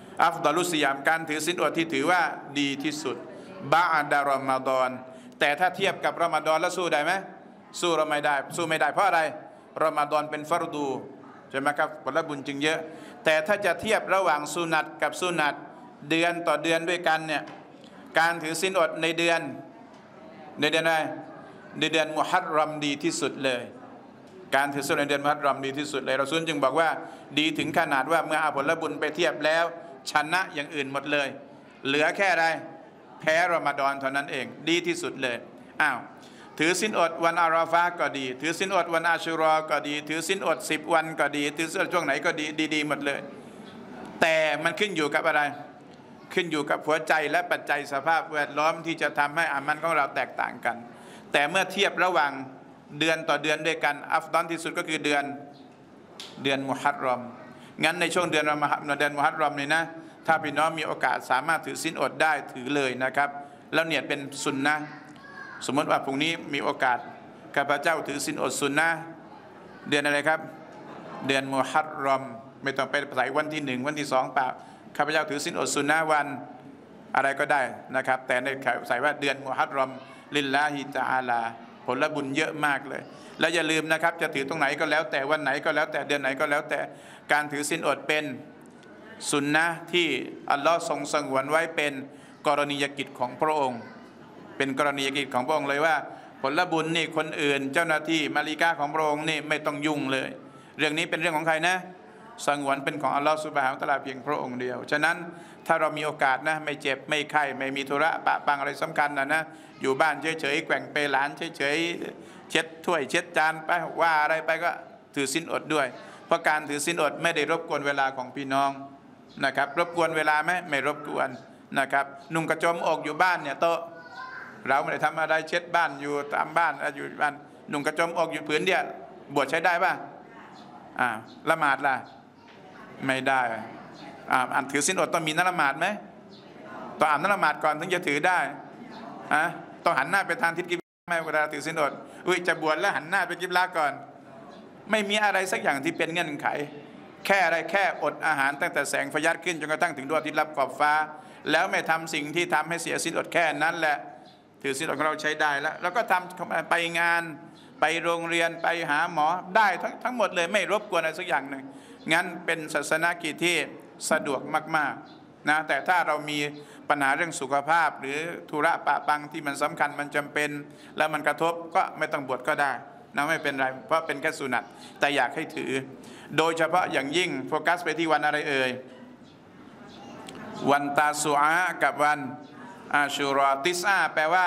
อัฟฎอลุสยามการถือศีลอดที่ถือว่าดีที่สุดบะอ์ดะรอมฎอนแต่ถ้าเทียบกับรอมฎอนแล้วสู้ได้ไหมสู้เราไม่ได้เพราะอะไรรอมฎอนเป็นฟัรดูใช่ไหมครับผลบุญจึงเยอะแต่ถ้าจะเทียบระหว่างสุนัตกับสุนัตเดือนต่อเดือนด้วยกันเนี่ยการถือศีลอดในเดือนอะไรในเดือนมุฮัรรอมดีที่สุดเลยการถือศีลในเดือนมุฮัรรอมดีที่สุดเลยเราซุนจึงบอกว่าดีถึงขนาดว่าเมื่อเอาผลบุญไปเทียบแล้วชนะอย่างอื่นหมดเลยเหลือแค่อะไรแพ้รอมฎอนเท่านั้นเองดีที่สุดเลยถือศีลอดวันอาราฟาก็ดีถือศีลอดวันอาชูรอก็ดีถือศีลอด10 วันก็ดีถือศีลอดช่วงไหนก็ดีหมดเลยแต่มันขึ้นอยู่กับอะไรขึ้นอยู่กับหัวใจและปัจจัยสภาพแวดล้อมที่จะทำให้อามันของเราแตกต่างกันแต่เมื่อเทียบระหว่างเดือนต่อเดือนด้วยกันอัฟฎอลที่สุดก็คือเดือนมุฮัรรอมงั้นในช่วงเดือนมุฮัรรอมนี่นะถ้าพี่น้องมีโอกาสสามารถถือศีลอดได้ถือเลยนะครับแล้วเนียดเป็นสุนนะสมมติว่าพรุ่งนี้มีโอกาสข้าพเจ้าถือศีลอดสุนนะเดือนอะไรครับเดือนมุฮัรรอมไม่ต้องไปใส่วันที่1วันที่2เปล่าข้าพเจ้าถือศีลอดสุนนะวันอะไรก็ได้นะครับแต่ในใส่ว่าเดือนมุฮัรรอมลิลลาฮิตะอาลาผลบุญเยอะมากเลยและอย่าลืมนะครับจะถือตรงไหนก็แล้วแต่วันไหนก็แล้วแต่เดือนไหนก็แล้วแต่การถือศีลอดเป็นสุนนะที่อัลลอฮ์ทรงสงวนไว้เป็นกรณียกิจของพระองค์เป็นกรณียกิจของพระองค์เลยว่าผลบุญนี่คนอื่นเจ้าหน้าที่มาลิกาของพระองค์นี่ไม่ต้องยุ่งเลยเรื่องนี้เป็นเรื่องของใครนะสงวนเป็นของอัลลอฮ์ซุบฮานะฮูวะตะอาลาเพียงพระองค์เดียวฉะนั้นถ้าเรามีโอกาสนะไม่เจ็บไม่ไข้ไม่มีธุระปะปังอะไรสำคัญนะอยู่บ้านเฉยๆแกว่งเปหลานเฉยๆเช็ดถ้วยเช็ดจานไปว่าอะไรไปก็ถือศีลอดด้วยเพราะการถือศีลอดไม่ได้รบกวนเวลาของพี่น้องนะครับรบกวนเวลาไหมไม่รบกวนนะครับนุ่งกระโจมอกอยู่บ้านเนี่ยโตเราไม่ได้ทำอะไรเช็ดบ้านอยู่ตามบ้านอยู่บ้านนุ่งกระโจมอกอยู่ผืนเดียวบวชใช้ได้ป่ะละหมาดล่ะไม่ได้อันถือศีลอดต้องมีละหมาดไหมต้องอ่านละหมาดก่อนถึงจะถือได้ต้องหันหน้าไปทางทิศกิบลาไม่เวลาถือศีลอดจะบวชแล้วหันหน้าไปกิบลาก่อนไม่มีอะไรสักอย่างที่เป็นเงื่อนไขแค่อะไรแค่อดอาหารตั้งแต่แสงฟะญัรขึ้นจนกระทั่งถึงดวงอาทิตย์ลับขอบฟ้าแล้วไม่ทำสิ่งที่ทำให้เสียศีลอดแค่นั้นแหละถือศีลอดของเราใช้ได้แล้วก็ทำไปงานไปโรงเรียนไปหาหมอได้ทั้งหมดเลยไม่รบกวนอะไรสักอย่างหนึ่งงั้นเป็นศาสนกิจที่สะดวกมากๆนะแต่ถ้าเรามีปัญหาเรื่องสุขภาพหรือธุระปะปังที่มันสำคัญมันจำเป็นแล้วมันกระทบก็ไม่ต้องบวชก็ได้นะไม่เป็นไรเพราะเป็นแค่สุนัตแต่อยากให้ถือโดยเฉพาะอย่างยิ่งโฟกัสไปที่วันอะไรเอ่ยวันตาสุอากับวันอาชูรอติสอาแปลว่า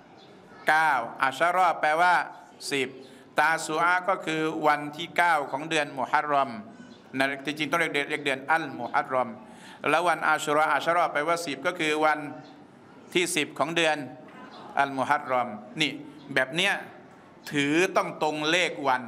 9อาชารอแปลว่า10ตาสุอาก็คือวันที่9ของเดือนมุฮัรรอมนะจริงๆต้องเรียกเดือนอัลมุฮัรรอมแล้ววันอาชูรออาชารอแปลว่า10ก็คือวันที่10ของเดือนอัลมุฮัรรอมนี่แบบเนี้ยถือต้องตรงเลขวัน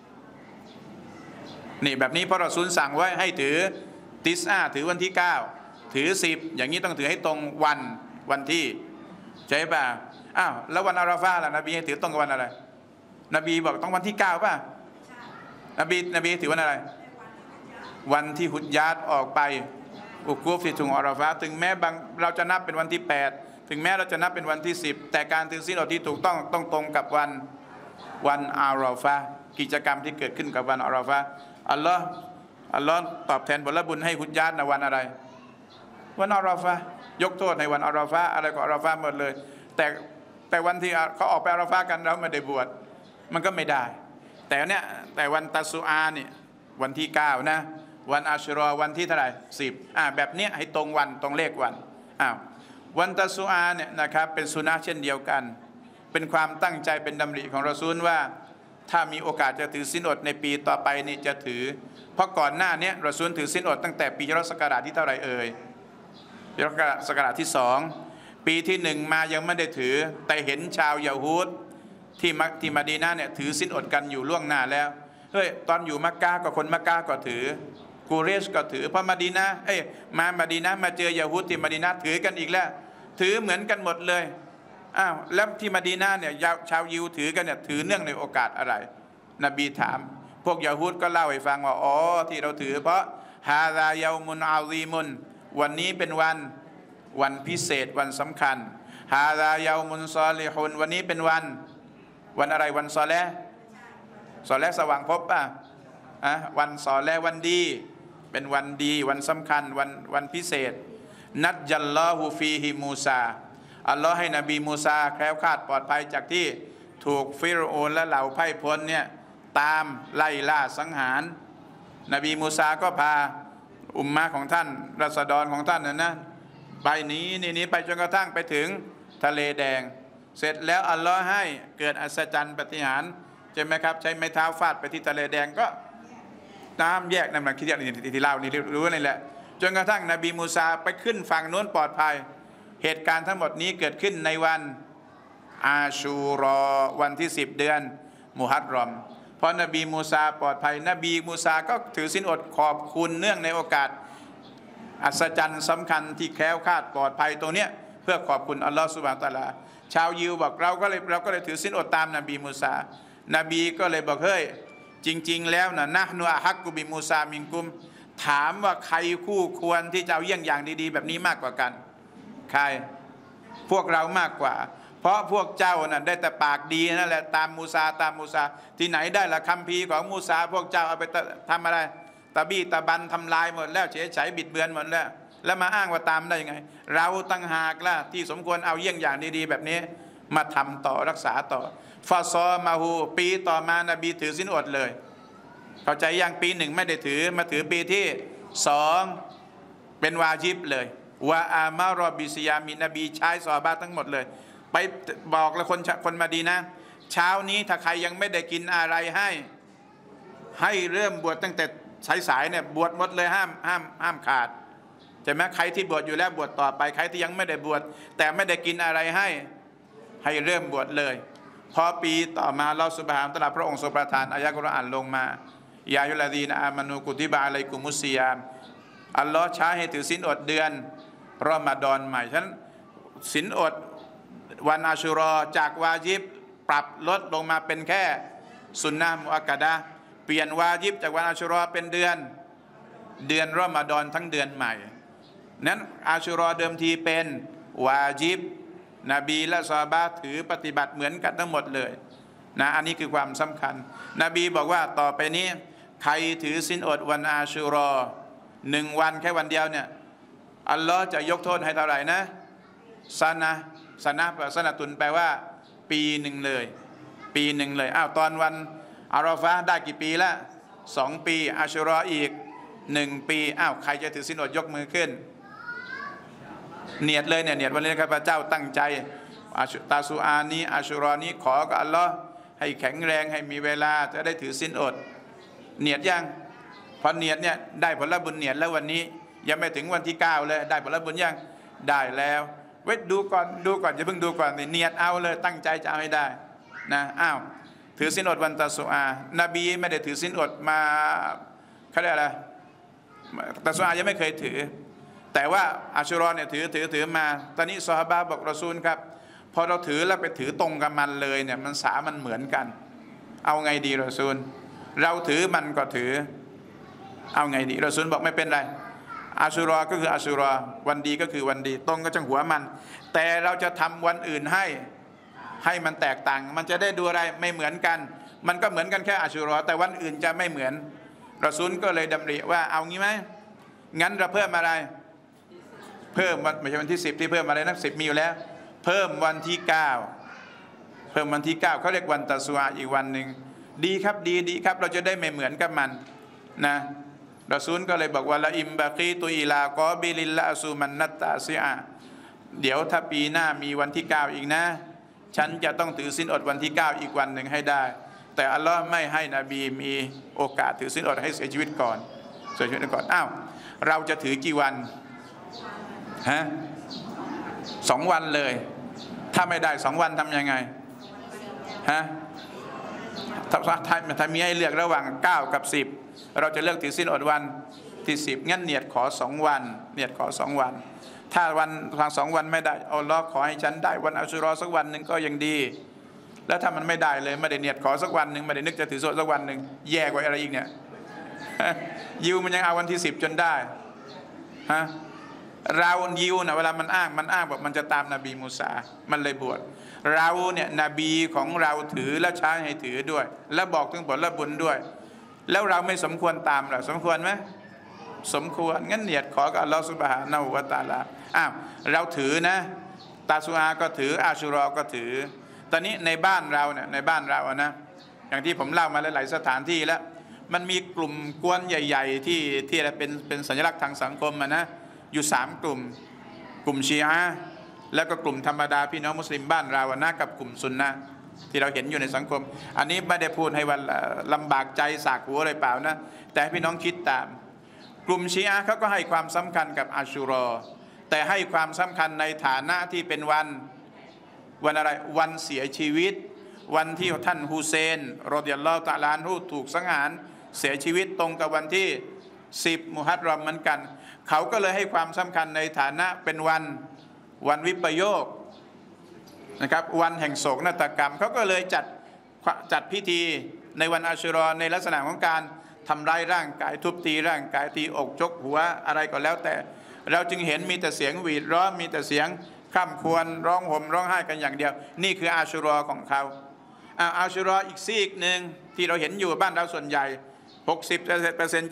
นี่แบบนี้เพราะเราซุนสั่งไว้ให้ถือติสอาถือวันที่9ถือ10อย่างนี้ต้องถือให้ตรงวันที่ใช่ป่ะแล้ววันอาราฟาล่ะนบีให้ถือตรงกับวันอะไรนบีบอกต้องวันที่9ป่ะนบีถือวันอะไรวันที่ฮุจญาตออกไปอุกูฟที่ถุงอาราฟาถึงแม้เราจะนับเป็นวันที่8ถึงแม้เราจะนับเป็นวันที่10แต่การถือศีลอดที่ถูกต้องตรงกับวันอาราฟากิจกรรมที่เกิดขึ้นกับวันอาราฟาอัลลอฮ์ตอบแทนผลบุญให้ฮุจญาตในวันอะไรวันอาราฟายกโทษในวันอาราฟาอะไรก็อาราฟาหมดเลยแต่วันที่เขาออกไปอาราฟากันเราไม่ได้บวชมันก็ไม่ได้แต่วันตัสุอาเนี่ยวันที่9นะวันอาชูรอวันที่เท่าไหร่10แบบเนี้ยให้ตรงวันตรงเลขวันวันตัสุอาเนี่ยนะครับเป็นสุนัขเช่นเดียวกันเป็นความตั้งใจเป็นดำริของรอซูลว่าถ้ามีโอกาสจะถือศีลอดในปีต่อไปนี่จะถือเพราะก่อนหน้านี้รอซูลถือศีลอดตั้งแต่ปีฮิจเราะห์ศักราชที่เท่าไหร่เอ่ยฮิจเราะห์ศักราชที่2ปีที่1มายังไม่ได้ถือแต่เห็นชาวยะฮูดที่มะดีนะห์เนี่ยถือศีลอดกันอยู่ล่วงหน้าแล้วตอนอยู่มักกะฮ์ก็คนมักกะฮ์ก็ถือกูเรชก็ถือพอมะดีนะห์มามะดีนะห์มาเจอยะฮูดที่มะดีนะห์ถือกันอีกแล้วถือเหมือนกันหมดเลยแล้วที่มะดีนะห์เนี่ยชาวยิวถือกันเนี่ยถือเนื่องในโอกาสอะไรนบีถามพวกยะฮูดก็เล่าให้ฟังว่าที่เราถือเพราะฮาซายามุนอาซีมุนวันนี้เป็นวันพิเศษวันสำคัญฮาซาเยามุนซอลิฮุนวันนี้เป็นวันอะไรวันซอเลห์สว่างภพป่ะวันซอเลห์วันดีเป็นวันดีวันสำคัญวันพิเศษนัดจัลลอฮุฟีฮิมูซาอัลลอฮ์ให้นบีมูซาแคล้วคลาดปลอดภัยจากที่ถูกฟิรโอนและเหล่าไพร่พลเนี่ยตามไล่ล่าสังหารนบีมูซาก็พาอุมมะของท่านรัษฎรของท่านนะไปหนีไปจนกระทั่งไปถึงทะเลแดงเสร็จแล้วอัลลอฮ์ให้เกิดอัศจรรย์ปาฏิหาริย์ใช่ไหมครับใช้ไม้เท้าฟาดไปที่ทะเลแดงก็น้ำแยกน้ำหนักที่เล่านี่รู้นี่แหละจนกระทั่งนบีมูซาไปขึ้นฝั่งโน้นปลอดภัยเหตุการณ์ทั้งหมดนี้เกิดขึ้นในวันอาชูรอวันที่10 เดือนมุฮัรรอมเพราะนบีมูซาปลอดภัยนบีมูซาก็ถือศีลอดขอบคุณเนื่องในโอกาสอัศจรรย์สำคัญที่แคล้วคลาดปลอดภัยตรงเนี้ยเพื่อขอบคุณอัลลอฮฺซุบฮานะฮูวะตะอาลาชาวยิวบอกเราก็เลยถือศีลอดตามนบีมูซานบีก็เลยบอกเฮ้ยจริงๆแล้วนะนูอะฮักกุบิมูซามินกุมถามว่าใครคู่ควรที่จะเอาเยี่ยงอย่างดีๆแบบนี้มากกว่ากันใครพวกเรามากกว่าเพราะพวกเจ้าน่ะได้แต่ปากดีนั่นแหละตามมูซาที่ไหนได้ละคัมภีร์ของมูซาพวกเจ้าเอาไปทำอะไรตะบี้ตะบันทำลายหมดแล้วเฉยเฉยบิดเบือนหมดแล้วมาอ้างว่าตามได้ยังไงเราตั้งหากล่ะที่สมควรเอาเยี่ยงอย่างดีๆแบบนี้มาทำต่อรักษาต่อฟาซอมาฮูปีต่อมานบีถือศีลอดเลยเข้าใจยังปี 1ไม่ได้ถือมาถือปีที่2เป็นวาญิบเลยวะอามารอบิซิยามีนบีใช้ซอฮาบะห์ทั้งหมดเลยไปบอกแล้วคนมาดีนะเช้านี้ถ้าใครยังไม่ได้กินอะไรให้เริ่มบวชตั้งแต่สายเนี่ยบวชหมดเลยห้ามขาดใช่ไหมใครที่บวชอยู่แล้วบวชต่อไปใครที่ยังไม่ได้บวชแต่ไม่ได้กินอะไรให้เริ่มบวชเลยพอปีต่อมาอัลเลาะห์ซุบฮานะฮูวะตะอาลาพระองค์ทรงประทานอายะห์กุรอานลงมายายุลลดีนอามานูกุติบะอะลัยกุมุสซิยามอัลลอฮ์ใช้ให้ถือศีลอดเดือนรอมฎอนใหม่ฉะนั้นศีลอดวันอาชูรอจากวาญิบปรับลดลงมาเป็นแค่สุนนะมุอักกะดะห์เปลี่ยนวาญิบจากวันอาชูรอเป็นเดือนรอมฎอนทั้งเดือนใหม่นั้นอาชูรอเดิมทีเป็นวาญิบนบีและซอฮาบะห์ถือปฏิบัติเหมือนกันทั้งหมดเลยนะอันนี้คือความสำคัญนบีบอกว่าต่อไปนี้ใครถือศีลอดวันอาชูรอ1 วันแค่วันเดียวเนี่ยอัลลอฮ์จะยกโทษให้เท่าไหร่นะซะนะตุนแปลว่าปีหนึ่งเลยอ้าวตอนวันอาราฟะห์ได้กี่ปีละ2 ปีอาชูรออีก1 ปีอ้าวใครจะถือศีลอดยกมือขึ้นเนียดเลยเนี่ยเนียดวันนี้ข้าพเจ้าตั้งใจตาซูอานี้อาชูรอนี้ขอกับอัลลอฮ์ให้แข็งแรงให้มีเวลาจะได้ถือศีลอดเนียดยังพอเนียดเนี่ยได้ผลบุญเนียดแล้ววันนี้ยังไม่ถึงวันที่9เลยได้ผลบุญยังได้แล้วเว้ยดูก่อนจะเพิ่งดูก่อนเนียดเอาเลยตั้งใจจะเอาให้ได้นะอ้าวถือศีลอดวันตาซูอานบีไม่ได้ถือศีลอดมาเขาเรียกอะไรตาซูอายังไม่เคยถือแต่ว่าอาชูรอเนี่ยถือมาตอนนี้ซอฮาบะห์บอกรอซูลครับพอเราถือแล้วไปถือตรงกับมันเลยเนี่ยมันเหมือนกันเอาไงดีรอซูลเราถือมันก็ถือเอาไงดีรอซูลบอกไม่เป็นไรอาชูรอก็คืออาชูรอวันดีก็คือวันดีตรงก็จังหัวมันแต่เราจะทำวันอื่นให้มันแตกต่างมันจะได้ดูอะไรไม่เหมือนกันมันก็เหมือนกันแค่อาชูรอแต่วันอื่นจะไม่เหมือนรอซูลก็เลยดำริว่าเอางี้ไหมงั้นเราเพิ่มอะไรเพิ่มวันไม่ใช่วันที่10ที่เพิ่มอะไรนะ10มีอยู่แล้วเพิ่มวันที่9เขาเรียกวันตะซุอาอีกวันหนึ่งดีครับดีครับเราจะได้ไม่เหมือนกับมันนะรอซูลก็เลยบอกว่าละอิมบะกีตุอิลากอบิลิลละซูมันนัตตาซิอาเดี๋ยวถ้าปีหน้ามีวันที่9อีกนะฉันจะต้องถือศีลอดวันที่9อีกวันหนึ่งให้ได้แต่อัลลอฮ์ไม่ให้นบีมีโอกาสถือศีลอดให้เสียชีวิตก่อนอ้าวเราจะถือกี่วัน2 วันเลยถ้าไม่ได้2 วันทำยังไงถ้ามีให้เลือกระหว่าง9 กับ 10เราจะเลือกถือศีลอดวันที่10งั้นเนียดขอ2 วันถ้าวันทาง2 วันไม่ได้อัลลอฮ์ขอให้ฉันได้วันอัชรอสักวันหนึ่งก็ยังดีแล้วถ้ามันไม่ได้เลยไม่ได้เนียดขอสักวันหนึ่งไม่ได้นึกจะถือศีลสักวันหนึ่งแย่กว่าอะไรอีกเนี่ยยิวมันยังเอาวันที่10จนได้เรายิวนะเวลามันอ้างบอกมันจะตามนบีมูซามันเลยบวชเราเนี่ยนบีของเราถือและใช้ให้ถือด้วยและบอกถึงผลบุญด้วยแล้วเราไม่สมควรตามหรอสมควรไหมสมควรงั้นเนียดขอกับอัลลอฮฺซุบฮานะฮูวะตะอาลาเราถือนะตาซูอาก็ถืออาชูรอก็ถือตอนนี้ในบ้านเราเนี่ยในบ้านเรานะอย่างที่ผมเล่ามาหลายๆสถานที่แล้วมันมีกลุ่มกวนใหญ่ๆที่เป็นสัญลักษณ์ทางสังคมนะอยู่3กลุ่มชีอะห์แล้วก็กลุ่มธรรมดาพี่น้องมุสลิมบ้านเรานะกับกลุ่มซุนนะห์ที่เราเห็นอยู่ในสังคมอันนี้ไม่ได้พูดให้วันลำบากใจสากหัวอะไรเปล่านะแต่ให้พี่น้องคิดตามกลุ่มชีอะห์เขาก็ให้ความสำคัญกับอาชูรอแต่ให้ความสำคัญในฐานะที่เป็นวันอะไรวันเสียชีวิตวันที่ท่านฮุเซนรอฎิยัลลอฮุตะอาลาอันฮุถูกสังหารเสียชีวิตตรงกับวันที่10มุฮัรรอมเหมือนกันเขาก็เลยให้ความสำคัญในฐานะเป็นวันวิปโยคนะครับวันแห่งโศกนาฏกรรมเขาก็เลยจัดพิธีในวันอาชูรอในลักษณะของการทำร้ายร่างกายทุบตีร่างกายตีอกชกหัวอะไรก็แล้วแต่เราจึงเห็นมีแต่เสียงหวีดร้องมีแต่เสียงข้ามควรร้องห่มร้องไห้กันอย่างเดียวนี่คืออาชูรอของเขาอาชูรออีกซีกหนึ่งที่เราเห็นอยู่บ้านเราส่วนใหญ่60%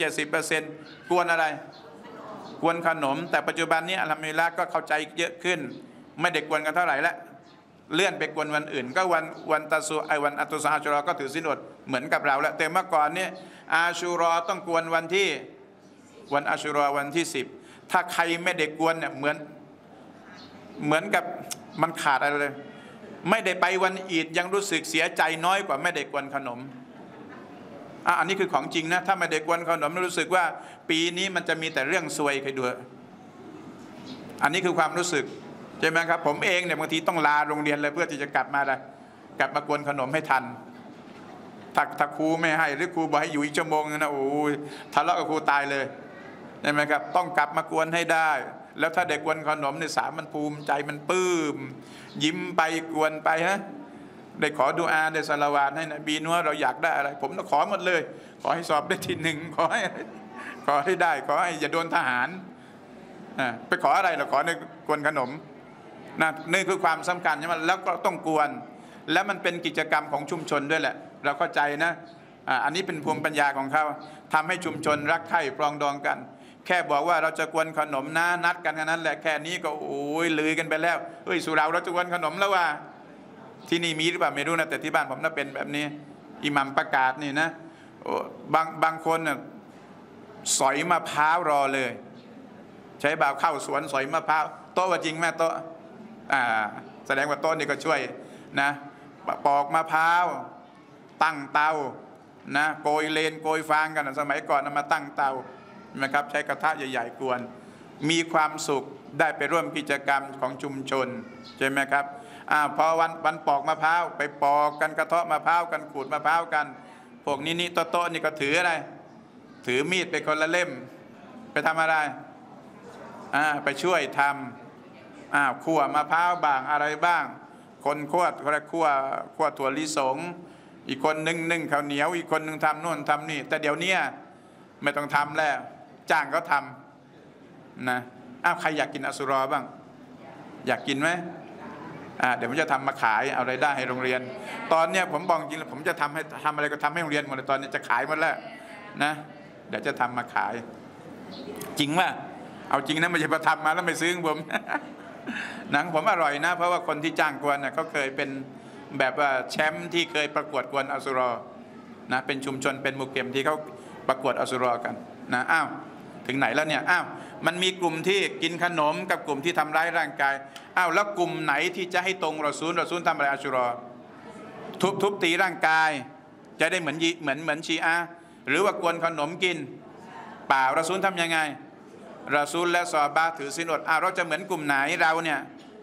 70%กวนอะไรกวนขนมแต่ปัจจุบันนี้อัลฮัมดุลิลละห์ก็เข้าใจเยอะขึ้นไม่ได้กวนกันเท่าไหร่แล้วเลื่อนไปกวนวันอื่นก็วันตะซูวันอัตุซาอาชูรอก็ถือศีลอดเหมือนกับเราแล้วแต่เมื่อก่อนเนี่ยอาชูรอต้องกวนวันอาชูรอวันที่10ถ้าใครไม่ได้กวนเนี่ยเหมือนกับมันขาดอะไรเลยไม่ได้ไปวันอีดยังรู้สึกเสียใจน้อยกว่าไม่ได้กวนขนมอันนี้คือของจริงนะถ้าไม่ได้กวนขนมรู้สึกว่าปีนี้มันจะมีแต่เรื่องซวยใครดูอันนี้คือความรู้สึกใช่ไหมครับผมเองเนี่ยบางทีต้องลาโรงเรียนเลยเพื่อที่จะกลับมากวนขนมให้ทันถ้าครูไม่ให้หรือครูบอกให้อยู่อีกชั่วโมงนะโอ้ยทะเลาะกับครูตายเลยใช่ไหมครับต้องกลับมากวนให้ได้แล้วถ้าเด็กกวนขนมเนี่ยมันภูมิใจมันปลื้มยิ้มไปกวนไปฮะได้ขอดุอาได้ศอลาวาตให้นบีนัวเราอยากได้อะไรผมต้องขอหมดเลยขอให้สอบได้ที่1ขอให้ได้ขอให้อย่าโดนทหารไปขออะไรเราขอในกวนขนมนะนี่คือความสำคัญใช่ไหมแล้วก็ต้องกวนแล้วมันเป็นกิจกรรมของชุมชนด้วยแหละเราเข้าใจนะอันนี้เป็นภูมิปัญญาของเขาทำให้ชุมชนรักใคร่ปรองดองกันแค่บอกว่าเราจะกวนขนมนะนัดกันแค่นั้นแหละแค่นี้ก็โอ้ยลือกันไปแล้วเฮ้ยสุเราจะกวนขนมแล้วว่าที่นี่มีหรือเปล่าไม่รู้นะแต่ที่บ้านผมน่าเป็นแบบนี้อิหมัมประกาศนี่นะบางคนน่ะสอยมะพร้าวรอเลยใช้บ่าวเข้าสวนสอยมะพร้าวโต๊ะว่าจริงแม่โต๊ะแสดงว่าโต๊ะนี่ก็ช่วยนะปอกมะพร้าวตั้งเตานะโกยเลนโกยฟางกันสมัยก่อนมาตั้งเตานะครับใช้กระทะใหญ่ๆกวนมีความสุขได้ไปร่วมกิจกรรมของชุมชนใช่ไหมครับพอวันปอกมะพร้าวไปปอกกันกระเทาะมะพร้าวกันขูดมะพร้าวกันพวกนี้โต๊ะนี่ก็ถืออะไรถือมีดไปคนละเล่มไปทำอะไรไปช่วยทำคั่วมะพร้าวบ้างอะไรบ้างคนคั่วถั่วลิสงอีกคนนึ่งข้าวเหนียวอีกคนนึงทำนู่นทำนี่แต่เดี๋ยวนี้ไม่ต้องทำแล้วจ้างเขาทำนะใครอยากกินอัสุรอบ้างอยากกินไหมเดี๋ยวผมจะทำมาขายเอารายได้ให้โรงเรียนตอนเนี้ยผมบอกจริงๆผมจะทำอะไรก็ทำให้โรงเรียนหมดเลยตอนนี้จะขายหมดแล้วนะเดี๋ยวจะทำมาขายจริงว่าเอาจริงนะไม่ใช่มาทำมาแล้วไม่ซื้อผมหนังผมอร่อยนะเพราะว่าคนที่จ้างกวนเนี่ยเขาเคยเป็นแบบว่าแชมป์ที่เคยประกวดกวนอัสุรอนะเป็นชุมชนเป็นมุกเกมที่เขาประกวดอัสุรอกันนะถึงไหนแล้วเนี่ยมันมีกลุ่มที่กินขนมกับกลุ่มที่ทำร้ายร่างกายแล้วกลุ่มไหนที่จะให้ตรงรอซูลทำอะไรอัชุรอทุบตีร่างกายจะได้เหมือนชีอะห์หรือว่ากวนขนมกินเปล่ารอซูลทำยังไงรอซูลและซอฮาบะห์ถือศีลอดเราจะเหมือนกลุ่มไหนเราเนี่ย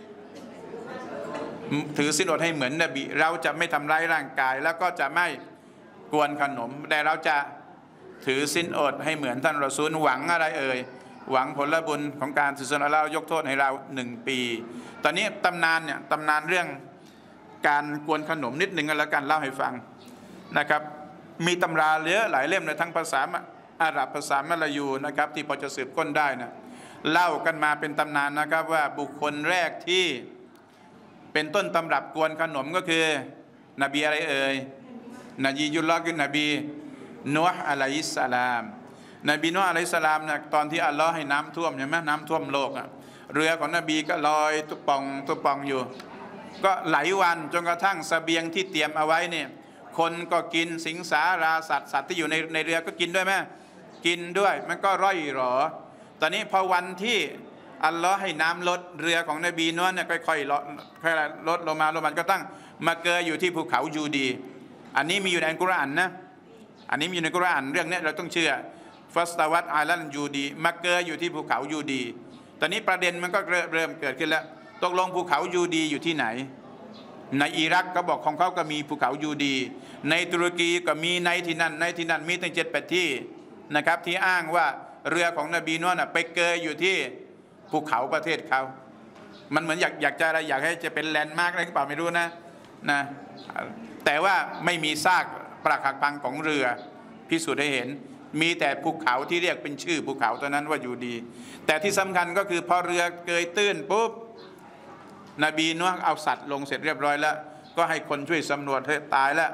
ถือศีลอดให้เหมือนนบีเราจะไม่ทำร้ายร่างกายแล้วก็จะไม่กวนขนมแต่เราจะถือศีลอดให้เหมือนท่านรอซูลหวังอะไรหวังผลบุญของการถือศีลอดแล้วยกโทษให้เรา1 ปีตอนนี้ตำนานเรื่องการกวนขนมนิดหนึ่งกันแล้วกันเล่าให้ฟังนะครับมีตำราเยอะหลายเล่มในทั้งภาษาอาหรับภาษามลายูนะครับที่พอจะสืบค้นได้นะเล่ากันมาเป็นตำนานนะครับว่าบุคคลแรกที่เป็นต้นตำรับกวนขนมก็คือนบีอะไรเอ่ยนบียุลลอฮ์คือนบีนูห์อะลัยฮิสสลามนบีนูห์อะลัยฮิสสลามนะตอนที่อัลลอฮ์ให้น้ำท่วมใช่ไหมน้ำท่วมโลกอะเรือของนบีก็ลอยตุปองอยู่ก็หลายวันจนกระทั่งเสบียงที่เตรียมเอาไว้เนี่ยคนก็กินสิงสาราสัตว์ที่อยู่ในเรือก็กินด้วยไหมกินด้วยมันก็ร่อยหรอตอนนี้พอวันที่อัลลอฮ์ให้น้ำลดเรือของนบีนูห์เนี่ยค่อยๆลดลงมามันก็ตั้งมาเกยอยู่ที่ภูเขายูดีอันนี้มีอยู่ในอัลกุรอานนะอันนี้มีอยู่ในกุรอานเรื่องนี้เราต้องเชื่อฟัสตาวัตอาลันยูดีมาเกยอยู่ที่ภูเขายูดีตอนนี้ประเด็นมันก็เริ่มเกิดขึ้นแล้วตกลงภูเขายูดีอยู่ที่ไหนในอิรักก็บอกของเขาก็มีภูเขายูดีในตุรกีก็มีในที่นั่นมีตั้ง7-8ที่นะครับที่อ้างว่าเรือของนบีนูห์ไปเกยอยู่ที่ภูเขาประเทศเขามันเหมือนอยากจะอะไรอยากให้จะเป็นแลนด์มาร์กอะไรก็เปล่าไม่รู้นะแต่ว่าไม่มีซากปรักหักพังของเรือพิสูจน์ให้เห็นมีแต่ภูเขาที่เรียกเป็นชื่อภูเขาตัวนั้นว่าอยู่ดีแต่ที่สำคัญก็คือพอเรือเกยตื้นปุ๊บนบีนูห์เอาสัตว์ลงเสร็จเรียบร้อยแล้วก็ให้คนช่วยสำรวจตายแล้ว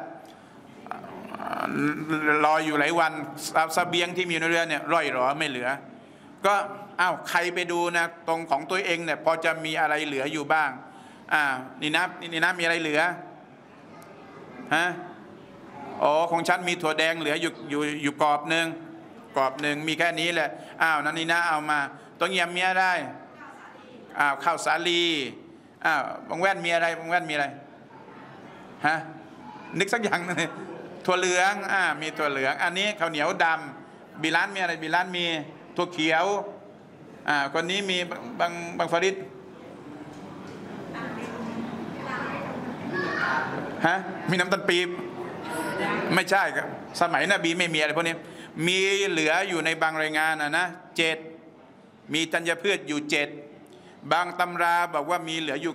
รออยู่หลายวันเสบียงที่มีในเรือเนี่ยร่อยหรอไม่เหลือก็ใครไปดูนะตรงของตัวเองเนี่ยพอจะมีอะไรเหลืออยู่บ้างนี่นะมีอะไรเหลือฮะของฉันมีถั่วแดงเหลืออยู่กรอบหนึ่งมีแค่นี้แหละนั่นนี่นะเอามาต้องเยี่ยมมีอะไรข้าวสาลีบางแว่นมีอะไรฮะนึกสักอย่างนึงถั่วเหลืองมีถั่วเหลืองอันนี้ข้าวเหนียวดำบิลานมีอะไรบิลานมีถั่วเขียวคนนี้มีบางฟาริดฮะมีน้ำตาลปี๊บไม่ใช่ครับสมัยนบีไม่มีอะไรพวกนี้มีเหลืออยู่ในบางรายงานนะ7มีธัญพืชอยู่7บางตำราบอกว่ามีเหลืออยู่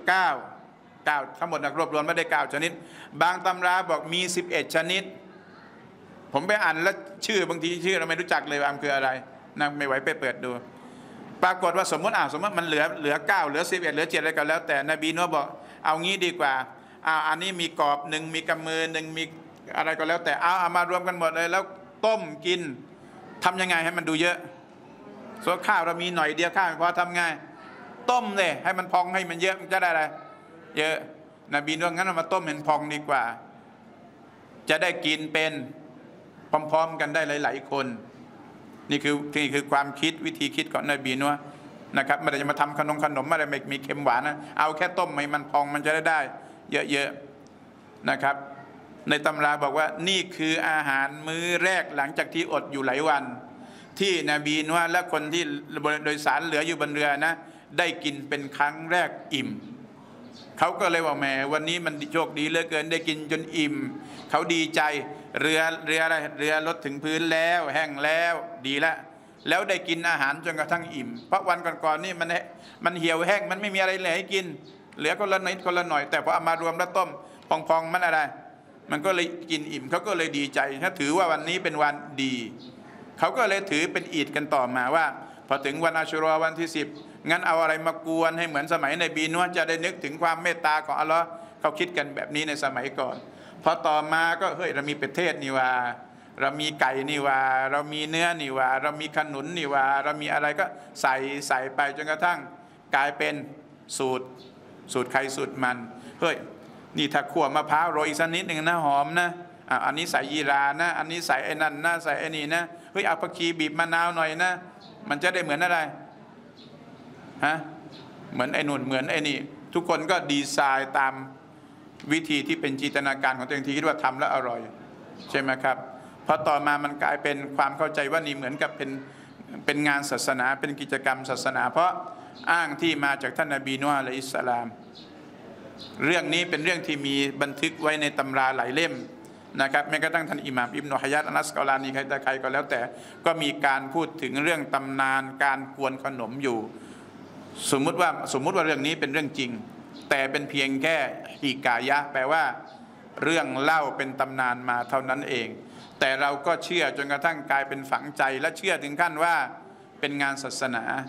9ทั้งหมดรวบรวมไม่ได้9ชนิดบางตำราบอกมี11ชนิดผมไปอ่านแล้วบางทีชื่อเราไม่รู้จักเลยว่ามันคืออะไรนะไม่ไหวไปเปิดดูปรากฏว่าสมมติมันเหลือ9เหลือ11เหลือ7อะไรก็แล้วแต่นบีนูห์บอกเอางี้ดีกว่าอันนี้มีกรอบหนึ่งมีกำมือหนึ่งมีอะไรก็แล้วแต่เอามารวมกันหมดเลยแล้วต้มกินทำยังไงให้มันดูเยอะส่วนข้าวเรามีหน่อยเดียวข้าวพอทำไงต้มเลยให้มันพองให้มันเยอะมันจะได้อะไรเยอะนบีนูห์งั้นเอามาต้มให้มันพองดีกว่าจะได้กินเป็นพร้อมๆกันได้หลายๆคนนี่คือความคิดวิธีคิดของนบีนูห์นะครับไม่ได้จะมาทำขนมอะไรไม่มีเค็มหวานนะเอาแค่ต้มให้มันพองมันจะได้เยอะๆนะครับในตำราบอกว่านี่คืออาหารมื้อแรกหลังจากที่อดอยู่หลายวันที่นบีนูห์และคนที่โดยสารเหลืออยู่บนเรือนะได้กินเป็นครั้งแรกอิ่มเขาก็เลยว่าแหมวันนี้มันโชคดีเหลือเกินได้กินจนอิ่มเขาดีใจเรืออะไรเรือลดถึงพื้นแล้วแห้งแล้วดีแล้วได้กินอาหารจนกระทั่งอิ่มเพราะวันก่อนๆนี่มันเหี่ยวแห้งมันไม่มีอะไรเหลือให้กินเหลือคนละหน่อยแต่พอเอามารวมแล้วต้มพองมันอะไรมันก็เลยกินอิ่มเขาก็เลยดีใจถ้าถือว่าวันนี้เป็นวันดีเขาก็เลยถือเป็นอีดกันต่อมาว่าพอถึงวันอาชุรอวันที่10งั้นเอาอะไรมากวนให้เหมือนสมัยนบีนูห์จะได้นึกถึงความเมตตาของอัลลอฮ์เขาคิดกันแบบนี้ในสมัยก่อนพอต่อมาก็เฮ้ยเรามีประเทศนี่ว่าเรามีไก่นี่ว่าเรามีเนื้อนี่ว่าเรามีขนุนนี่ว่าเรามีอะไรก็ใส่ไปจนกระทั่งกลายเป็นสูตรใครสูตรมันเฮ้ยนี่ถ้าขั่วมะพร้าวโรยอีกสักนิดหนึ่งนะหอมนะอันนี้ใส่ยีรานะอันนี้ใส่ไอ้นั่นนะใส่ไอ้นี่นะเฮ้ยเอาผักชีบีบมะนาวหน่อยนะมันจะได้เหมือนอะไรฮะเหมือนไอ้นู่นเหมือนไอ้นี่ทุกคนก็ดีไซน์ตามวิธีที่เป็นจินตนาการของตัวเองที่คิดว่าทำแล้วอร่อยใช่ไหมครับพอต่อมามันกลายเป็นความเข้าใจว่านี่เหมือนกับเป็นงานศาสนาเป็นกิจกรรมศาสนาเพราะอ้างที่มาจากท่านนบีนูห์อะลัยฮิสสลามเรื่องนี้เป็นเรื่องที่มีบันทึกไว้ในตำราหลายเล่มนะครับแม้กระทั่งท่านอิหม่ามอิบนุฮะญัรอันนัสกอลานีใครก็แล้วแต่ก็มีการพูดถึงเรื่องตำนานการกวนขนมอยู่สมมุติว่าเรื่องนี้เป็นเรื่องจริงแต่เป็นเพียงแค่ฮิกายะแปลว่าเรื่องเล่าเป็นตำนานมาเท่านั้นเองแต่เราก็เชื่อจนกระทั่งกลายเป็นฝังใจและเชื่อถึงขั้นว่าเป็นงานศาสนา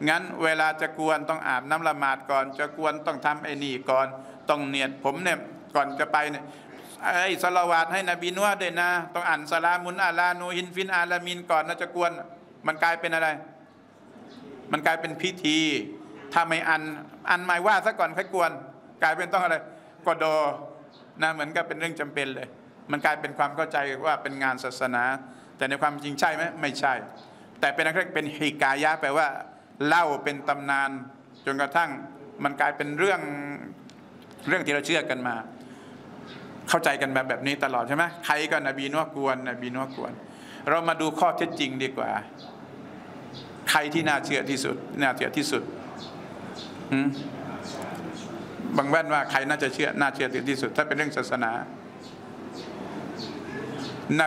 งั้นเวลาจะกวนต้องอาบน้ำละหมาดก่อนจะกวนต้องทำไอ้นี่ก่อนต้องเนียดผมเนี่ยก่อนจะไปเนี่ยศอลาวาตให้นบีนัวด้วยนะต้องอ่านสลามุนอาลานูฮินฟินอาลามินก่อนนะจะกวนมันกลายเป็นอะไรมันกลายเป็นพิธีถ้าไม่อันหมายว่าซะก่อนค่อยกวนกลายเป็นต้องอะไรกอดอนะเหมือนกับเป็นเรื่องจำเป็นเลยมันกลายเป็นความเข้าใจว่าเป็นงานศาสนาแต่ในความจริงใช่ไหมไม่ใช่แต่เป็นอะไรเป็นฮิกายะแปลว่าเล่าเป็นตำนานจนกระทั่งมันกลายเป็นเรื่องที่เราเชื่อกันมาเข้าใจกันแบบนี้ตลอดใช่ไหมใครก็นบีนัวกวนนบีนัวกวนเรามาดูข้อเท็จจริงดีกว่าใครที่น่าเชื่อที่สุดบางแว่นว่าใครน่าเชื่อถือที่สุดถ้าเป็นเรื่องศาสนาน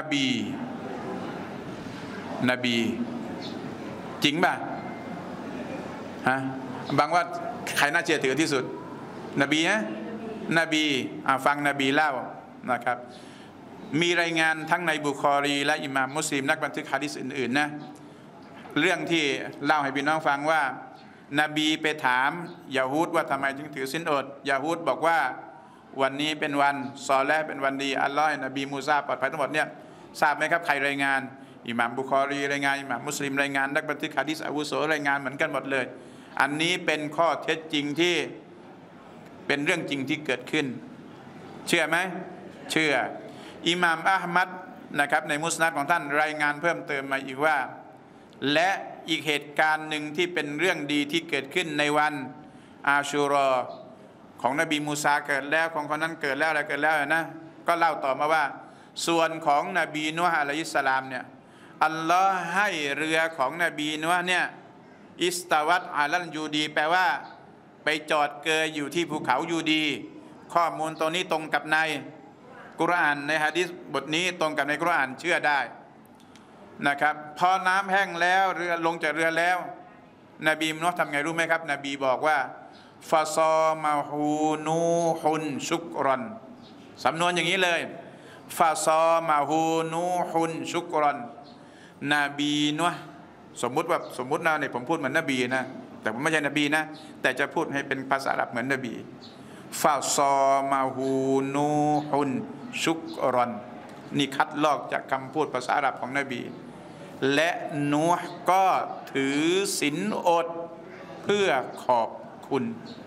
บีจริงป่ะฮะบางว่าใครน่าเชื่อถือที่สุดนบีนะนบีฟังนบีเล่านะครับมีรายงานทั้งในบุคอรีและอิหม่ามมุสลิมนักบันทึกหะดีษอื่นๆนะเรื่องที่เล่าให้พี่น้องฟังว่านบีไปถามยะฮูดว่าทำไมถึงถือศีลอดยะฮูดบอกว่าวันนี้เป็นวันซอและเป็นวันดีอัลลอฮ์ให้นบีมูซาปลอดภัยทั้งหมดเนี่ยทราบไหมครับใครรายงานอิหม่ามบุคอรีรายงานอิหม่ามมุสลิมรายงานนักบันทึกหะดีษอาวุโสรายงานเหมือนกันหมดเลยอันนี้เป็นข้อเท็จจริงที่เป็นเรื่องจริงที่เกิดขึ้นเชื่อไหมเชื่ออิหม่ามอะห์มัดนะครับในมุสนัดของท่านรายงานเพิ่มเติมมาอีกว่าและอีกเหตุการณ์หนึ่งที่เป็นเรื่องดีที่เกิดขึ้นในวันอาชูรอของนบีมูซาเกิดแล้วของคนนั้นเกิดแล้วอะไรเกิดแล้วนะก็เล่าต่อมาว่าส่วนของนบีนูฮ์อะลัยฮิสสลามเนี่ยอัลลอฮ์ให้เรือของนบีนูฮ์เนี่ยอิสตาวัตอาลันยูดีแปลว่าไปจอดเกยอยู่ที่ภูเขายูดีข้อมูลตรงนี้ตรงกับในกุรอานในหะดีษบทนี้ตรงกับในกุรอานเชื่อได้นะครับพอน้ำแห้งแล้วเรือลงจากเรือแล้วนบีนูฮ์ทำไงรู้ไหมครับนบีบอกว่าฟาซอมาฮูนูฮุนชุกรอนสำนวนอย่างนี้เลยฟาซอมาฮูนูฮุนชุกรอนนบีนูฮ์สมมุตินะเนี่ยผมพูดเหมือนนบีนะแต่ผมไม่ใช่นบีนะแต่จะพูดให้เป็นภาษาอาหรับเหมือนนบีฟาซอมาฮูนูฮุนชุกรอนนี่คัดลอกจากคำพูดภาษาอาหรับของนบีและนูฮ์ก็ถือศีลอดเพื่อขอบคุณ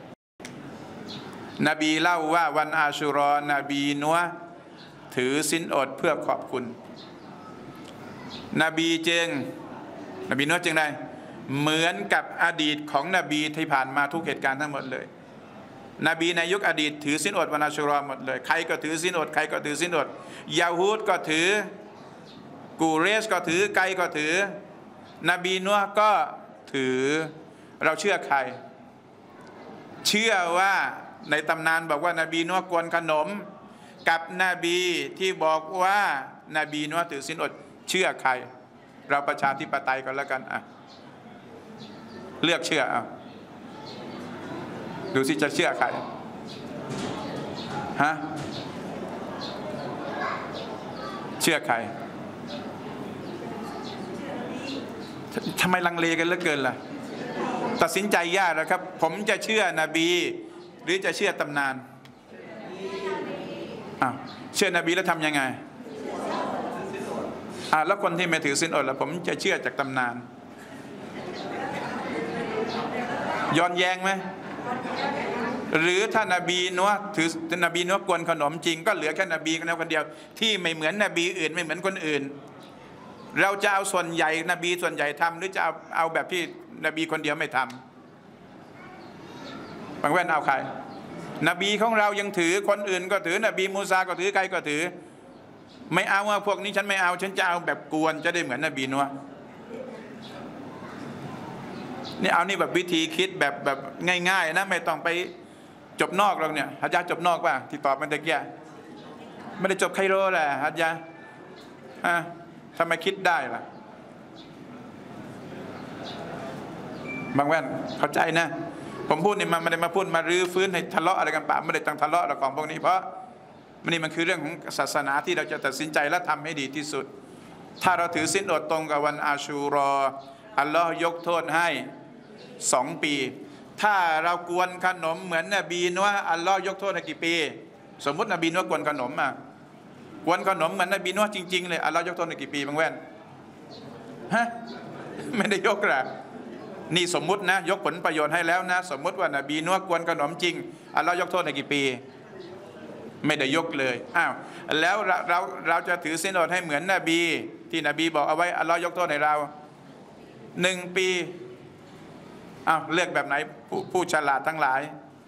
นบีเล่าว่าวันอาชูรอนบีนูฮ์ถือศีลอดเพื่อขอบคุณนบีนูฮ์จึงได้เหมือนกับอดีตของนบีที่ผ่านมาทุกเหตุการณ์ทั้งหมดเลยนบีในยุคอดีตถือศีลอดวันอาชูรอหมดเลยใครก็ถือศีลอดใครก็ถือศีลอดยะฮูดก็ถือกูเรชก็ถือไกก็ถือนบีนูฮ์ก็ถือเราเชื่อใครเชื่อว่าในตำนานบอกว่านบีนูฮ์กวนขนมกับนบีที่บอกว่านบีนูฮ์ถือศีลอดเชื่อใครเราประชาธิปไตยกันแล้วกันเลือกเชื่อดูสิจะเชื่อใครฮะเชื่อใครทำไมลังเลกันเหลือเกินล่ะตัดสินใจยากแล้วครับผมจะเชื่อนบีหรือจะเชื่อตำนานเชื่อนบีแล้วทำยังไงแล้วคนที่ไม่ถือศีลอดล่ะผมจะเชื่อจากตำนานย้อนแย้งไหมหรือถ้านบีนัวถือนบีนัวกวนขนมจริงก็เหลือแค่นบีคนเดียวที่ไม่เหมือนนบีอื่นไม่เหมือนคนอื่นเราจะเอาส่วนใหญ่นบีส่วนใหญ่ทำหรือจะเอาแบบที่นบีคนเดียวไม่ทำบางแว่นเอาใครนบีของเรายังถือคนอื่นก็ถือนบีมูซาก็ถือใครก็ถือไม่เอาว่าพวกนี้ฉันไม่เอาฉันจะเอาแบบกวนจะได้เหมือนนบีนัวนี่เอานี่แบบวิธีคิดแบบง่ายๆนะไม่ต้องไปจบนอกหรอกเนี่ยฮัจญะจบนอกป่ะที่ตอบมันตะเกียไม่ได้จบไคโรแหละฮัจญะทำไมคิดได้ล่ะบางแว่นเข้าใจนะผมพูดนี่มันไม่ได้มาพูดมารื้อฟื้นให้ทะเลาะอะไรกันป่ะไม่ได้ตั้งทะเลาะหรอกของพวกนี้เพราะมันคือเรื่องของศาสนาที่เราจะตัดสินใจและทำให้ดีที่สุดถ้าเราถือศีลอดตรงกับวันอาชูรออัลลอฮ์ยกโทษให้ 2 ปีถ้าเรากวนขนมเหมือนนบีนัวอัลลอฮ์ยกโทษให้กี่ปีสมมุตินบีนัวกวนขนมกวนขนมเหมือนนบีนัวจริงๆเลยอัลลอฮ์ยกโทษให้กี่ปีบางแว่นฮะไม่ได้ยกหรอกนี่สมมุตินะยกผลประโยชน์ให้แล้วนะสมมุติว่านบีนัวกวนขนมจริงอัลลอฮ์ยกโทษให้กี่ปีไม่ได้ยกเลยอ้าวแล้วเราจะถือศีลอดให้เหมือนนบีที่นบีบอกเอาไว้อัลลอฮ์ยกโทษให้เรา1 ปีอ้าวเลือกแบบไหนผู้ฉลาดทั้งหลาย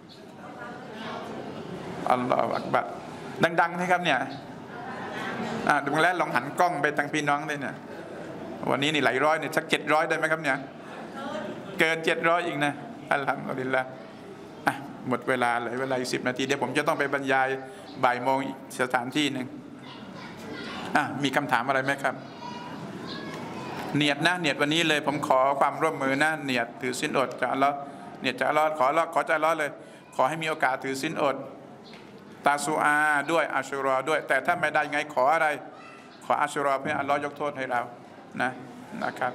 อัลลอฮฺอักบัรดังๆนะครับเนี่ยดูแล้วลองหันกล้องไปทางพี่น้องเลยเนี่ยวันนี้นี่หลายร้อยเนี่ยสัก700ได้ไหมครับเนี่ยเกิน700อีกนะอัลฮัมดุลิลละหมดเวลาเลยเวลาอีก10 นาทีเดี๋ยวผมจะต้องไปบรรยายบ่ายโมงอีกสถานที่หนึ่งมีคำถามอะไรไหมครับเนียดนะเนียดวันนี้เลยผมขอความร่วมมือนะเนียดถือศีลอดจากอัลเลาะห์เนียดจากอัลเลาะห์ขอจากอัลเลาะห์เลยขอให้มีโอกาสถือศีลอดตาซูอาด้วยอัชุรอด้วยแต่ถ้าไม่ได้ไงขออะไรขออัชุรอเพื่ออัลเลาะห์ยกโทษให้เรานะครับ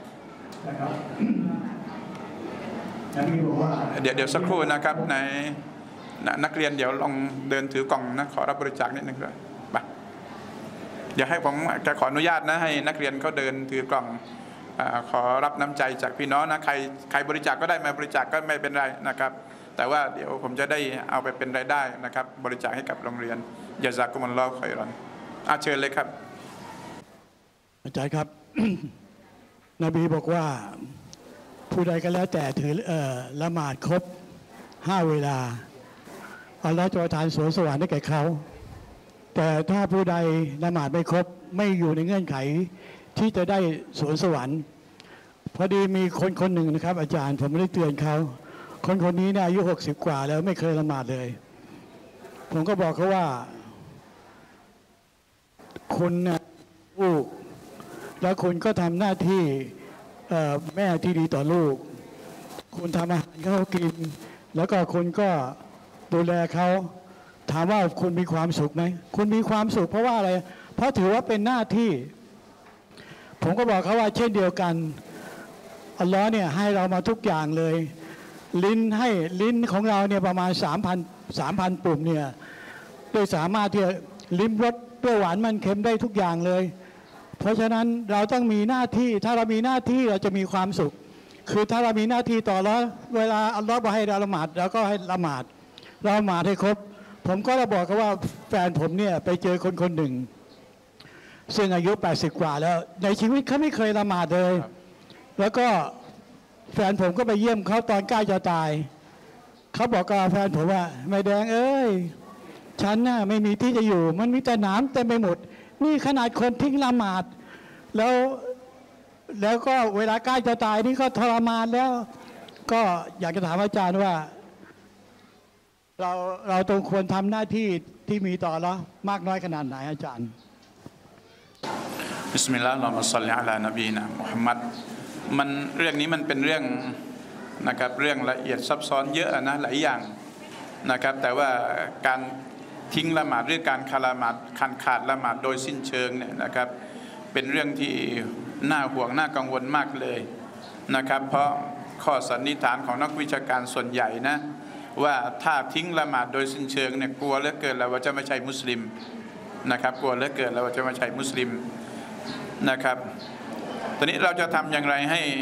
เดี๋ยวสักครู่นะครับในนักเรียนเดี๋ยวลองเดินถือกล่องนะขอรับบริจาคนิดนึงด้วยไปเดี๋ยวให้ผมจะขออนุญาตนะให้นักเรียนเขาเดินถือกล่องขอรับน้ำใจจากพี่น้องนะใครบริจาคก็ได้มาบริจาคก็ไม่เป็นไรนะครับแต่ว่าเดี๋ยวผมจะได้เอาไปเป็นรายได้นะครับบริจาคให้กับโรงเรียนยะซากุมุลลอฮุค็อยรอนเชิญเลยครับอาจารย์ครับ นบีบอกว่าผู้ใดก็แล้วแต่ถือละหมาดครบ5 เวลาอัลลอฮฺจะประทานสวนสวรรค์ให้แก่เขาแต่ถ้าผู้ใดละหมาดไม่ครบไม่อยู่ในเงื่อนไขที่จะได้สวนสวรรค์พอดีมีคนหนึ่งนะครับอาจารย์ผมไม่ได้เตือนเขาคนนี้เนี่ยอายุ60 กว่าแล้วไม่เคยละหมาดเลยผมก็บอกเขาว่าคุณนะลูกแล้วคุณก็ทำหน้าที่แม่ที่ดีต่อลูกคุณทำอาหารเขากินแล้วก็คุณก็ดูแลเขาถามว่าคุณมีความสุขไหมคุณมีความสุขเพราะว่าอะไรเพราะถือว่าเป็นหน้าที่ผมก็บอกเขาว่าเช่นเดียวกันอัลลอฮ์เนี่ยให้เรามาทุกอย่างเลยลิ้นของเราเนี่ยประมาณ3,000 ปุ่มเนี่ยโดยสามารถที่จะลิ้มรสเปรี้ยวหวานมันเค็มได้ทุกอย่างเลยเพราะฉะนั้นเราต้องมีหน้าที่ถ้าเรามีหน้าที่เราจะมีความสุขคือถ้าเรามีหน้าที่ต่อแล้วเวลาอัลลอฮ์บอกให้เราละหมาดเราก็ให้ละหมาดให้ครบผมก็จะบอกเขาว่าแฟนผมเนี่ยไปเจอคนหนึ่งซึ่งอายุ80 กว่าแล้วในชีวิตเขาไม่เคยละหมาดเลยแล้วก็แฟนผมก็ไปเยี่ยมเขาตอนใกล้จะตายเขาบอกกับแฟนผมว่าไม่แดงเอ้ยฉันน่ะไม่มีที่จะอยู่มันมีแต่หนามเต็มไปหมดนี่ขนาดคนทิ้งละหมาดแล้วก็เวลาใกล้จะตายนี่ก็ทรมานแล้วก็อยากจะถามอาจารย์ว่าเราต้องควรทำหน้าที่ที่มีต่อเรามากน้อยขนาดไหนอาจารย์บิสมิลลาฮิรเราะห์มาศ็อลลิอะลานบีนะมุฮัมมัดเรื่องนี้มันเป็นเรื่องนะครับเรื่องละเอียดซับซ้อนเยอะนะหลายอย่างนะครับแต่ว่าการทิ้งละหมาดหรือการขาดละหมาดโดยสิ้นเชิงเนี่ยนะครับเป็นเรื่องที่น่าห่วงน่ากังวลมากเลยนะครับเพราะข้อสันนิษฐานของนักวิชาการส่วนใหญ่นะว่าถ้าทิ้งละหมาดโดยสิ้นเชิงเนี่ยกลัวเหลือเกินแล้วว่าจะไม่ใช่มุสลิมนะครับกลัวเหลือเกินแล้วว่าจะไม่ใช่มุสลิมนะครับตอนนี้เราจะทำอย่างไร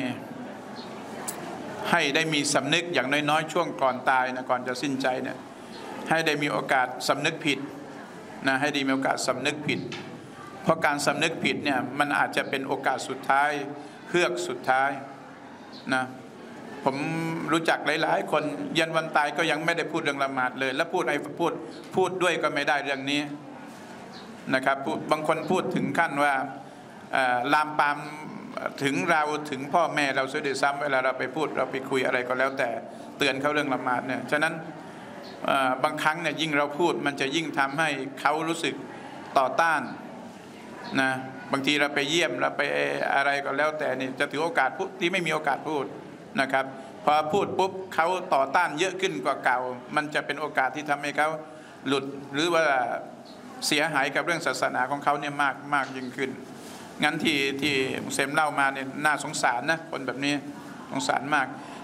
ให้ได้มีสำนึกอย่างน้อยๆช่วงก่อนตายนะก่อนจะสิ้นใจเนี่ยให้ได้มีโอกาสสำนึกผิดนะให้ได้มีโอกาสสำนึกผิดเพราะการสำนึกผิดเนี่ยมันอาจจะเป็นโอกาสสุดท้ายเฮือกสุดท้ายนะผมรู้จักหลายๆคนยันวันตายก็ยังไม่ได้พูดเรื่องละหมาดเลยแล้วพูดด้วยก็ไม่ได้เรื่องนี้นะครับบางคนพูดถึงขั้นว่าลามปามถึงเราถึงพ่อแม่เราเสียด้วยซ้ำเวลาเราไปพูดเราไปคุยอะไรก็แล้วแต่เตือนเขาเรื่องละหมาดเนี่ยฉะนั้นบางครั้งเนี่ยยิ่งเราพูดมันจะยิ่งทำให้เขารู้สึกต่อต้านนะบางทีเราไปเยี่ยมเราไปอะไรก็แล้วแต่นี่จะถือโอกาสพูดที่ไม่มีโอกาสพูดนะครับพอพูดปุ๊บเขาต่อต้านเยอะขึ้นกว่าเก่ามันจะเป็นโอกาสที่ทำให้เขาหลุดหรือว่าเสียหายกับเรื่องศาสนาของเขาเนี่ยมากยิ่งขึ้นงั้นที่มุสลิมเล่ามาเนี่ยน่าสงสารนะคนแบบนี้สงสารมาก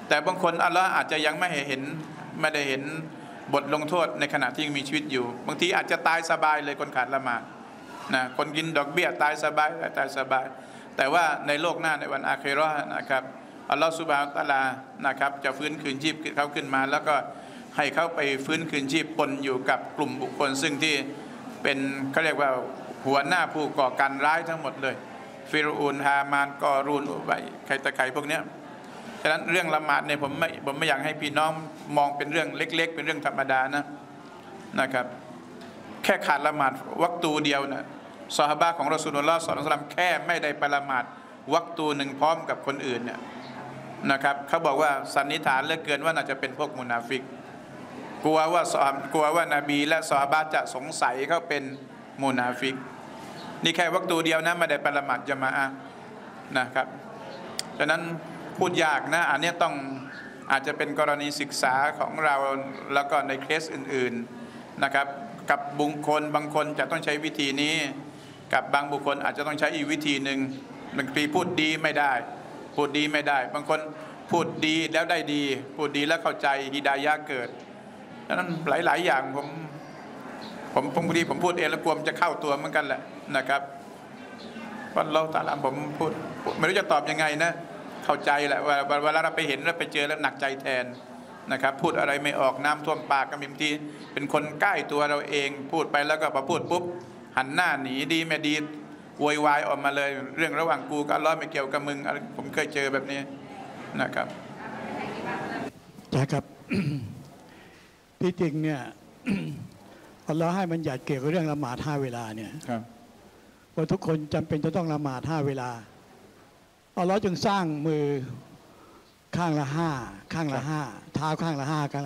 แต่บางคนอัลลอฮ์อาจจะยังไม่ได้เห็นบทลงโทษในขณะที่ยังมีชีวิตอยู่บางทีอาจจะตายสบายเลยคนขาดละหมาดนะคนกินดอกเบี้ยตายสบายแต่ว่าในโลกหน้าในวันอาคิเราะห์นะครับอัลลอฮฺซุบฮานะฮูวะตะอาลานะครับจะฟื้นคืนชีพเขาขึ้นมาแล้วก็ให้เขาไปฟื้นคืนชีพปนอยู่กับกลุ่มบุคคลซึ่งที่เป็นเขาเรียกว่าหัวหน้าผู้ก่อการร้ายทั้งหมดเลยฟิรอูนฮามานกอรูนอุบัยใครตะไคร่พวกเนี้ยฉะนั้นเรื่องละหมาดเนี่ยผมไม่อยากให้พี่น้องมองเป็นเรื่องเล็กๆเป็นเรื่องธรรมดานะครับแค่ขาดละหมาดวักตูเดียวนะซอฮาบะห์ของรอซูลุลลอฮ์ศ็อลลัลลอฮุอะลัยฮิวะซัลลัมแค่ไม่ได้ไปละหมาดวักตูหนึ่งพร้อมกับคนอื่นเนี่ยนะครับเขาบอกว่าสันนิษฐานเหลือเกินว่าน่าจะเป็นพวกมุนาฟิกกลัวว่านบีและซอฮาบะห์จะสงสัยเขาเป็นมุนาฟิกนี่แค่วักตูเดียวนะไม่ได้ไปละหมาดญะมาอะห์นะครับฉะนั้นพูดยากนะอันนี้ต้องอาจจะเป็นกรณีศึกษาของเราแล้วก็ในเคสอื่นๆนะครับกับบุคคลบางคนจะต้องใช้วิธีนี้กับบางบุคคลอาจจะต้องใช้อีกวิธีหนึ่งบางทีพูดดีไม่ได้บางคนพูดดีแล้วได้ดีพูดดีแล้วเข้าใจฮิดายะห์เกิดฉะนั้นหลายๆอย่างผมบางทีผมพูดเองแล้วกลัวมันจะเข้าตัวเหมือนกันแหละนะครับเพราะเราตาลามผมพูดไม่รู้จะตอบยังไงนะเข้าใจแหละว่าเวลาเราไปเห็นแล้วไปเจอแล้วหนักใจแทนนะครับพูดอะไรไม่ออกน้ำท่วมปากก็บางทีเป็นคนใกล้ตัวเราเองพูดไปแล้วก็พอพูดปุ๊บหันหน้าหนีดีไม่ดีโวยวายออกมาเลยเรื่องระหว่างกูกับอัลเลาะห์ไม่เกี่ยวกับมึงผมเคยเจอแบบนี้นะครับใช่ครับ ที่จริงเนี่ยอัลเลาะห์ให้มันหยัดเกี่ยวกับเรื่องละหมาด5 เวลาเนี่ยว่าทุกคนจำเป็นจะต้องละหมาด5 เวลาอัลเลาะห์จึงสร้างมือข้างละ5เท้าข้างละ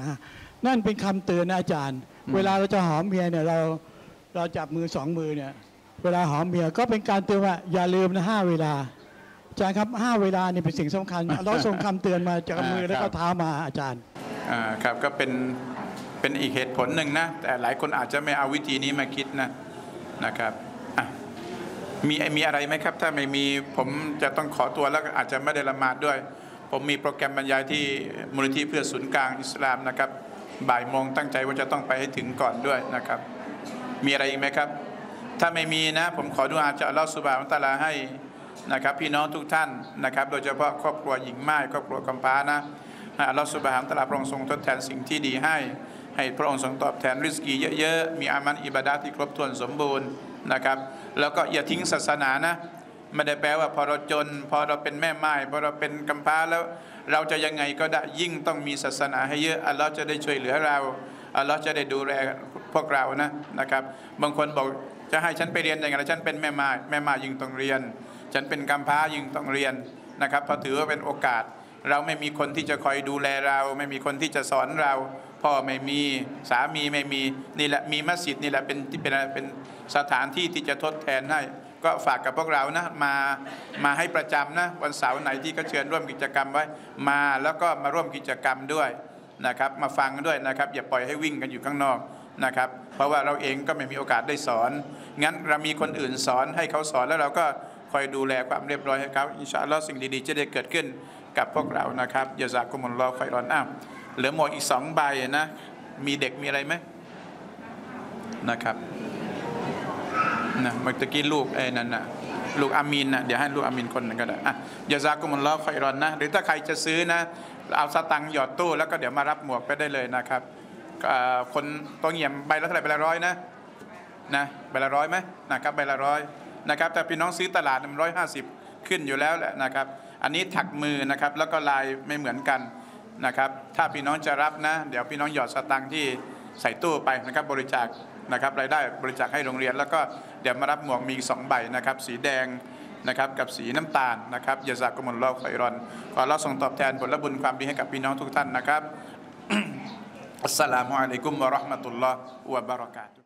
5นั่นเป็นคำเตือนนะอาจารย์เวลาเราจะหอมเมียเนี่ยเราจับมือ2 มือเนี่ยเวลาหอมเมียก็เป็นการเตือนว่าอย่าลืมนะ5 เวลาอาจารย์ครับ5 เวลานี่เป็นสิ่งสำคัญเราส่งคำเตือนมาจากมือแล้วก็เท้ามาอาจารย์ครับก็เป็นอีกเหตุผลหนึ่งนะแต่หลายคนอาจจะไม่เอาวิธีนี้มาคิดนะครับมีอะไรไหมครับถ้าไม่มีผมจะต้องขอตัวแล้วอาจจะไม่ได้ละหมาดด้วยผมมีโปรแกรมบรรยายที่มูลนิธิเพื่อศูนย์กลางอิสลามนะครับบ่ายโมงตั้งใจว่าจะต้องไปให้ถึงก่อนด้วยนะครับมีอะไรอีกไหมครับถ้าไม่มีนะผมขอดุอาจากอัลเลาะห์ซุบฮานะฮูวะตะอาลาให้นะครับพี่น้องทุกท่านนะครับโดยเฉพาะครอบครัวหญิงม่ายครอบครัวกำพร้านะอัลเลาะห์ซุบฮานะฮูวะตะอาลาพระองค์ทรงทดแทนสิ่งที่ดีให้พระองค์ทรงตอบแทนริสกีเยอะๆมีอามันอิบาดะห์ที่ครบถ้วนสมบูรณ์นะครับแล้วก็อย่าทิ้งศาสนานะไม่ได้แปลว่าพอเราจนพอเราเป็นแม่ไม้พอเราเป็นกำพร้าแล้วเราจะยังไงก็ได้ยิ่งต้องมีศาสนาให้เยอะอัลเลาะห์จะได้ช่วยเหลือเราอัลเลาะห์จะได้ดูแลพวกเรานะครับบางคนบอกจะให้ฉันไปเรียนอย่างไรฉันเป็นแม่ไม้ยิ่งต้องเรียนฉันเป็นกำพร้ายิ่งต้องเรียนนะครับเพราะถือว่าเป็นโอกาสเราไม่มีคนที่จะคอยดูแลเราไม่มีคนที่จะสอนเราพ่อไม่มีสามีไม่มีนี่แหละมีมัสยิดนี่แหละเป็นสถานที่ที่จะทดแทนให้ก็ฝากกับพวกเรานะมาให้ประจำนะวันเสาร์ไหนที่ก็เชิญร่วมกิจกรรมไว้มาแล้วก็มาร่วมกิจกรรมด้วยนะครับมาฟังด้วยนะครับอย่าปล่อยให้วิ่งกันอยู่ข้างนอกนะครับเพราะว่าเราเองก็ไม่มีโอกาสได้สอนงั้นเรามีคนอื่นสอนให้เขาสอนแล้วเราก็คอยดูแลความเรียบร้อยให้เขาอินชาอัลลอฮ์สิ่งดีๆจะได้เกิดขึ้นกับพวกเรานะครับยะซากุมุลลอฮุค็อยรอนเหลือหมวกอีก2 ใบนะมีเด็กมีอะไรไหมนะครับเมื่อกี้ลูกนั่นนะลูกอามีนนะเดี๋ยวให้ลูกอามีนคนนึงก็ได้ยะซากุมุลลอฮุค็อยรอนนะหรือถ้าใครจะซื้อนะเอาสตังค์หยอดตู้แล้วก็เดี๋ยวมารับหมวกไปได้เลยนะครับคนตัวเงี่ยมใบละเท่าไหร่ใบละ100นะใบละ100ไหมนะครับใบละ100นะครับแต่พี่น้องซื้อตลาดมัน150ขึ้นอยู่แล้วแหละนะครับอันนี้ถักมือนะครับแล้วก็ลายไม่เหมือนกันนะครับถ้าพี่น้องจะรับนะเดี๋ยวพี่น้องหยอดสตังค์ที่ใส่ตู้ไปนะครับบริจาคนะครับรายได้บริจาคให้โรงเรียนแล้วก็เดี๋ยวมารับหมวกมี2 ใบนะครับสีแดงนะครับกับสีน้ำตาลนะครับยะซากุมุลลอฮุค็อยรอนขออัลเลาะห์ทรงตอบแทนผลบุญความดีให้กับพี่น้องทุกท่านนะครับอัสสลามุอะลัยกุมวะเราะห์มะตุลลอฮ์วะบะเราะกาตุฮ์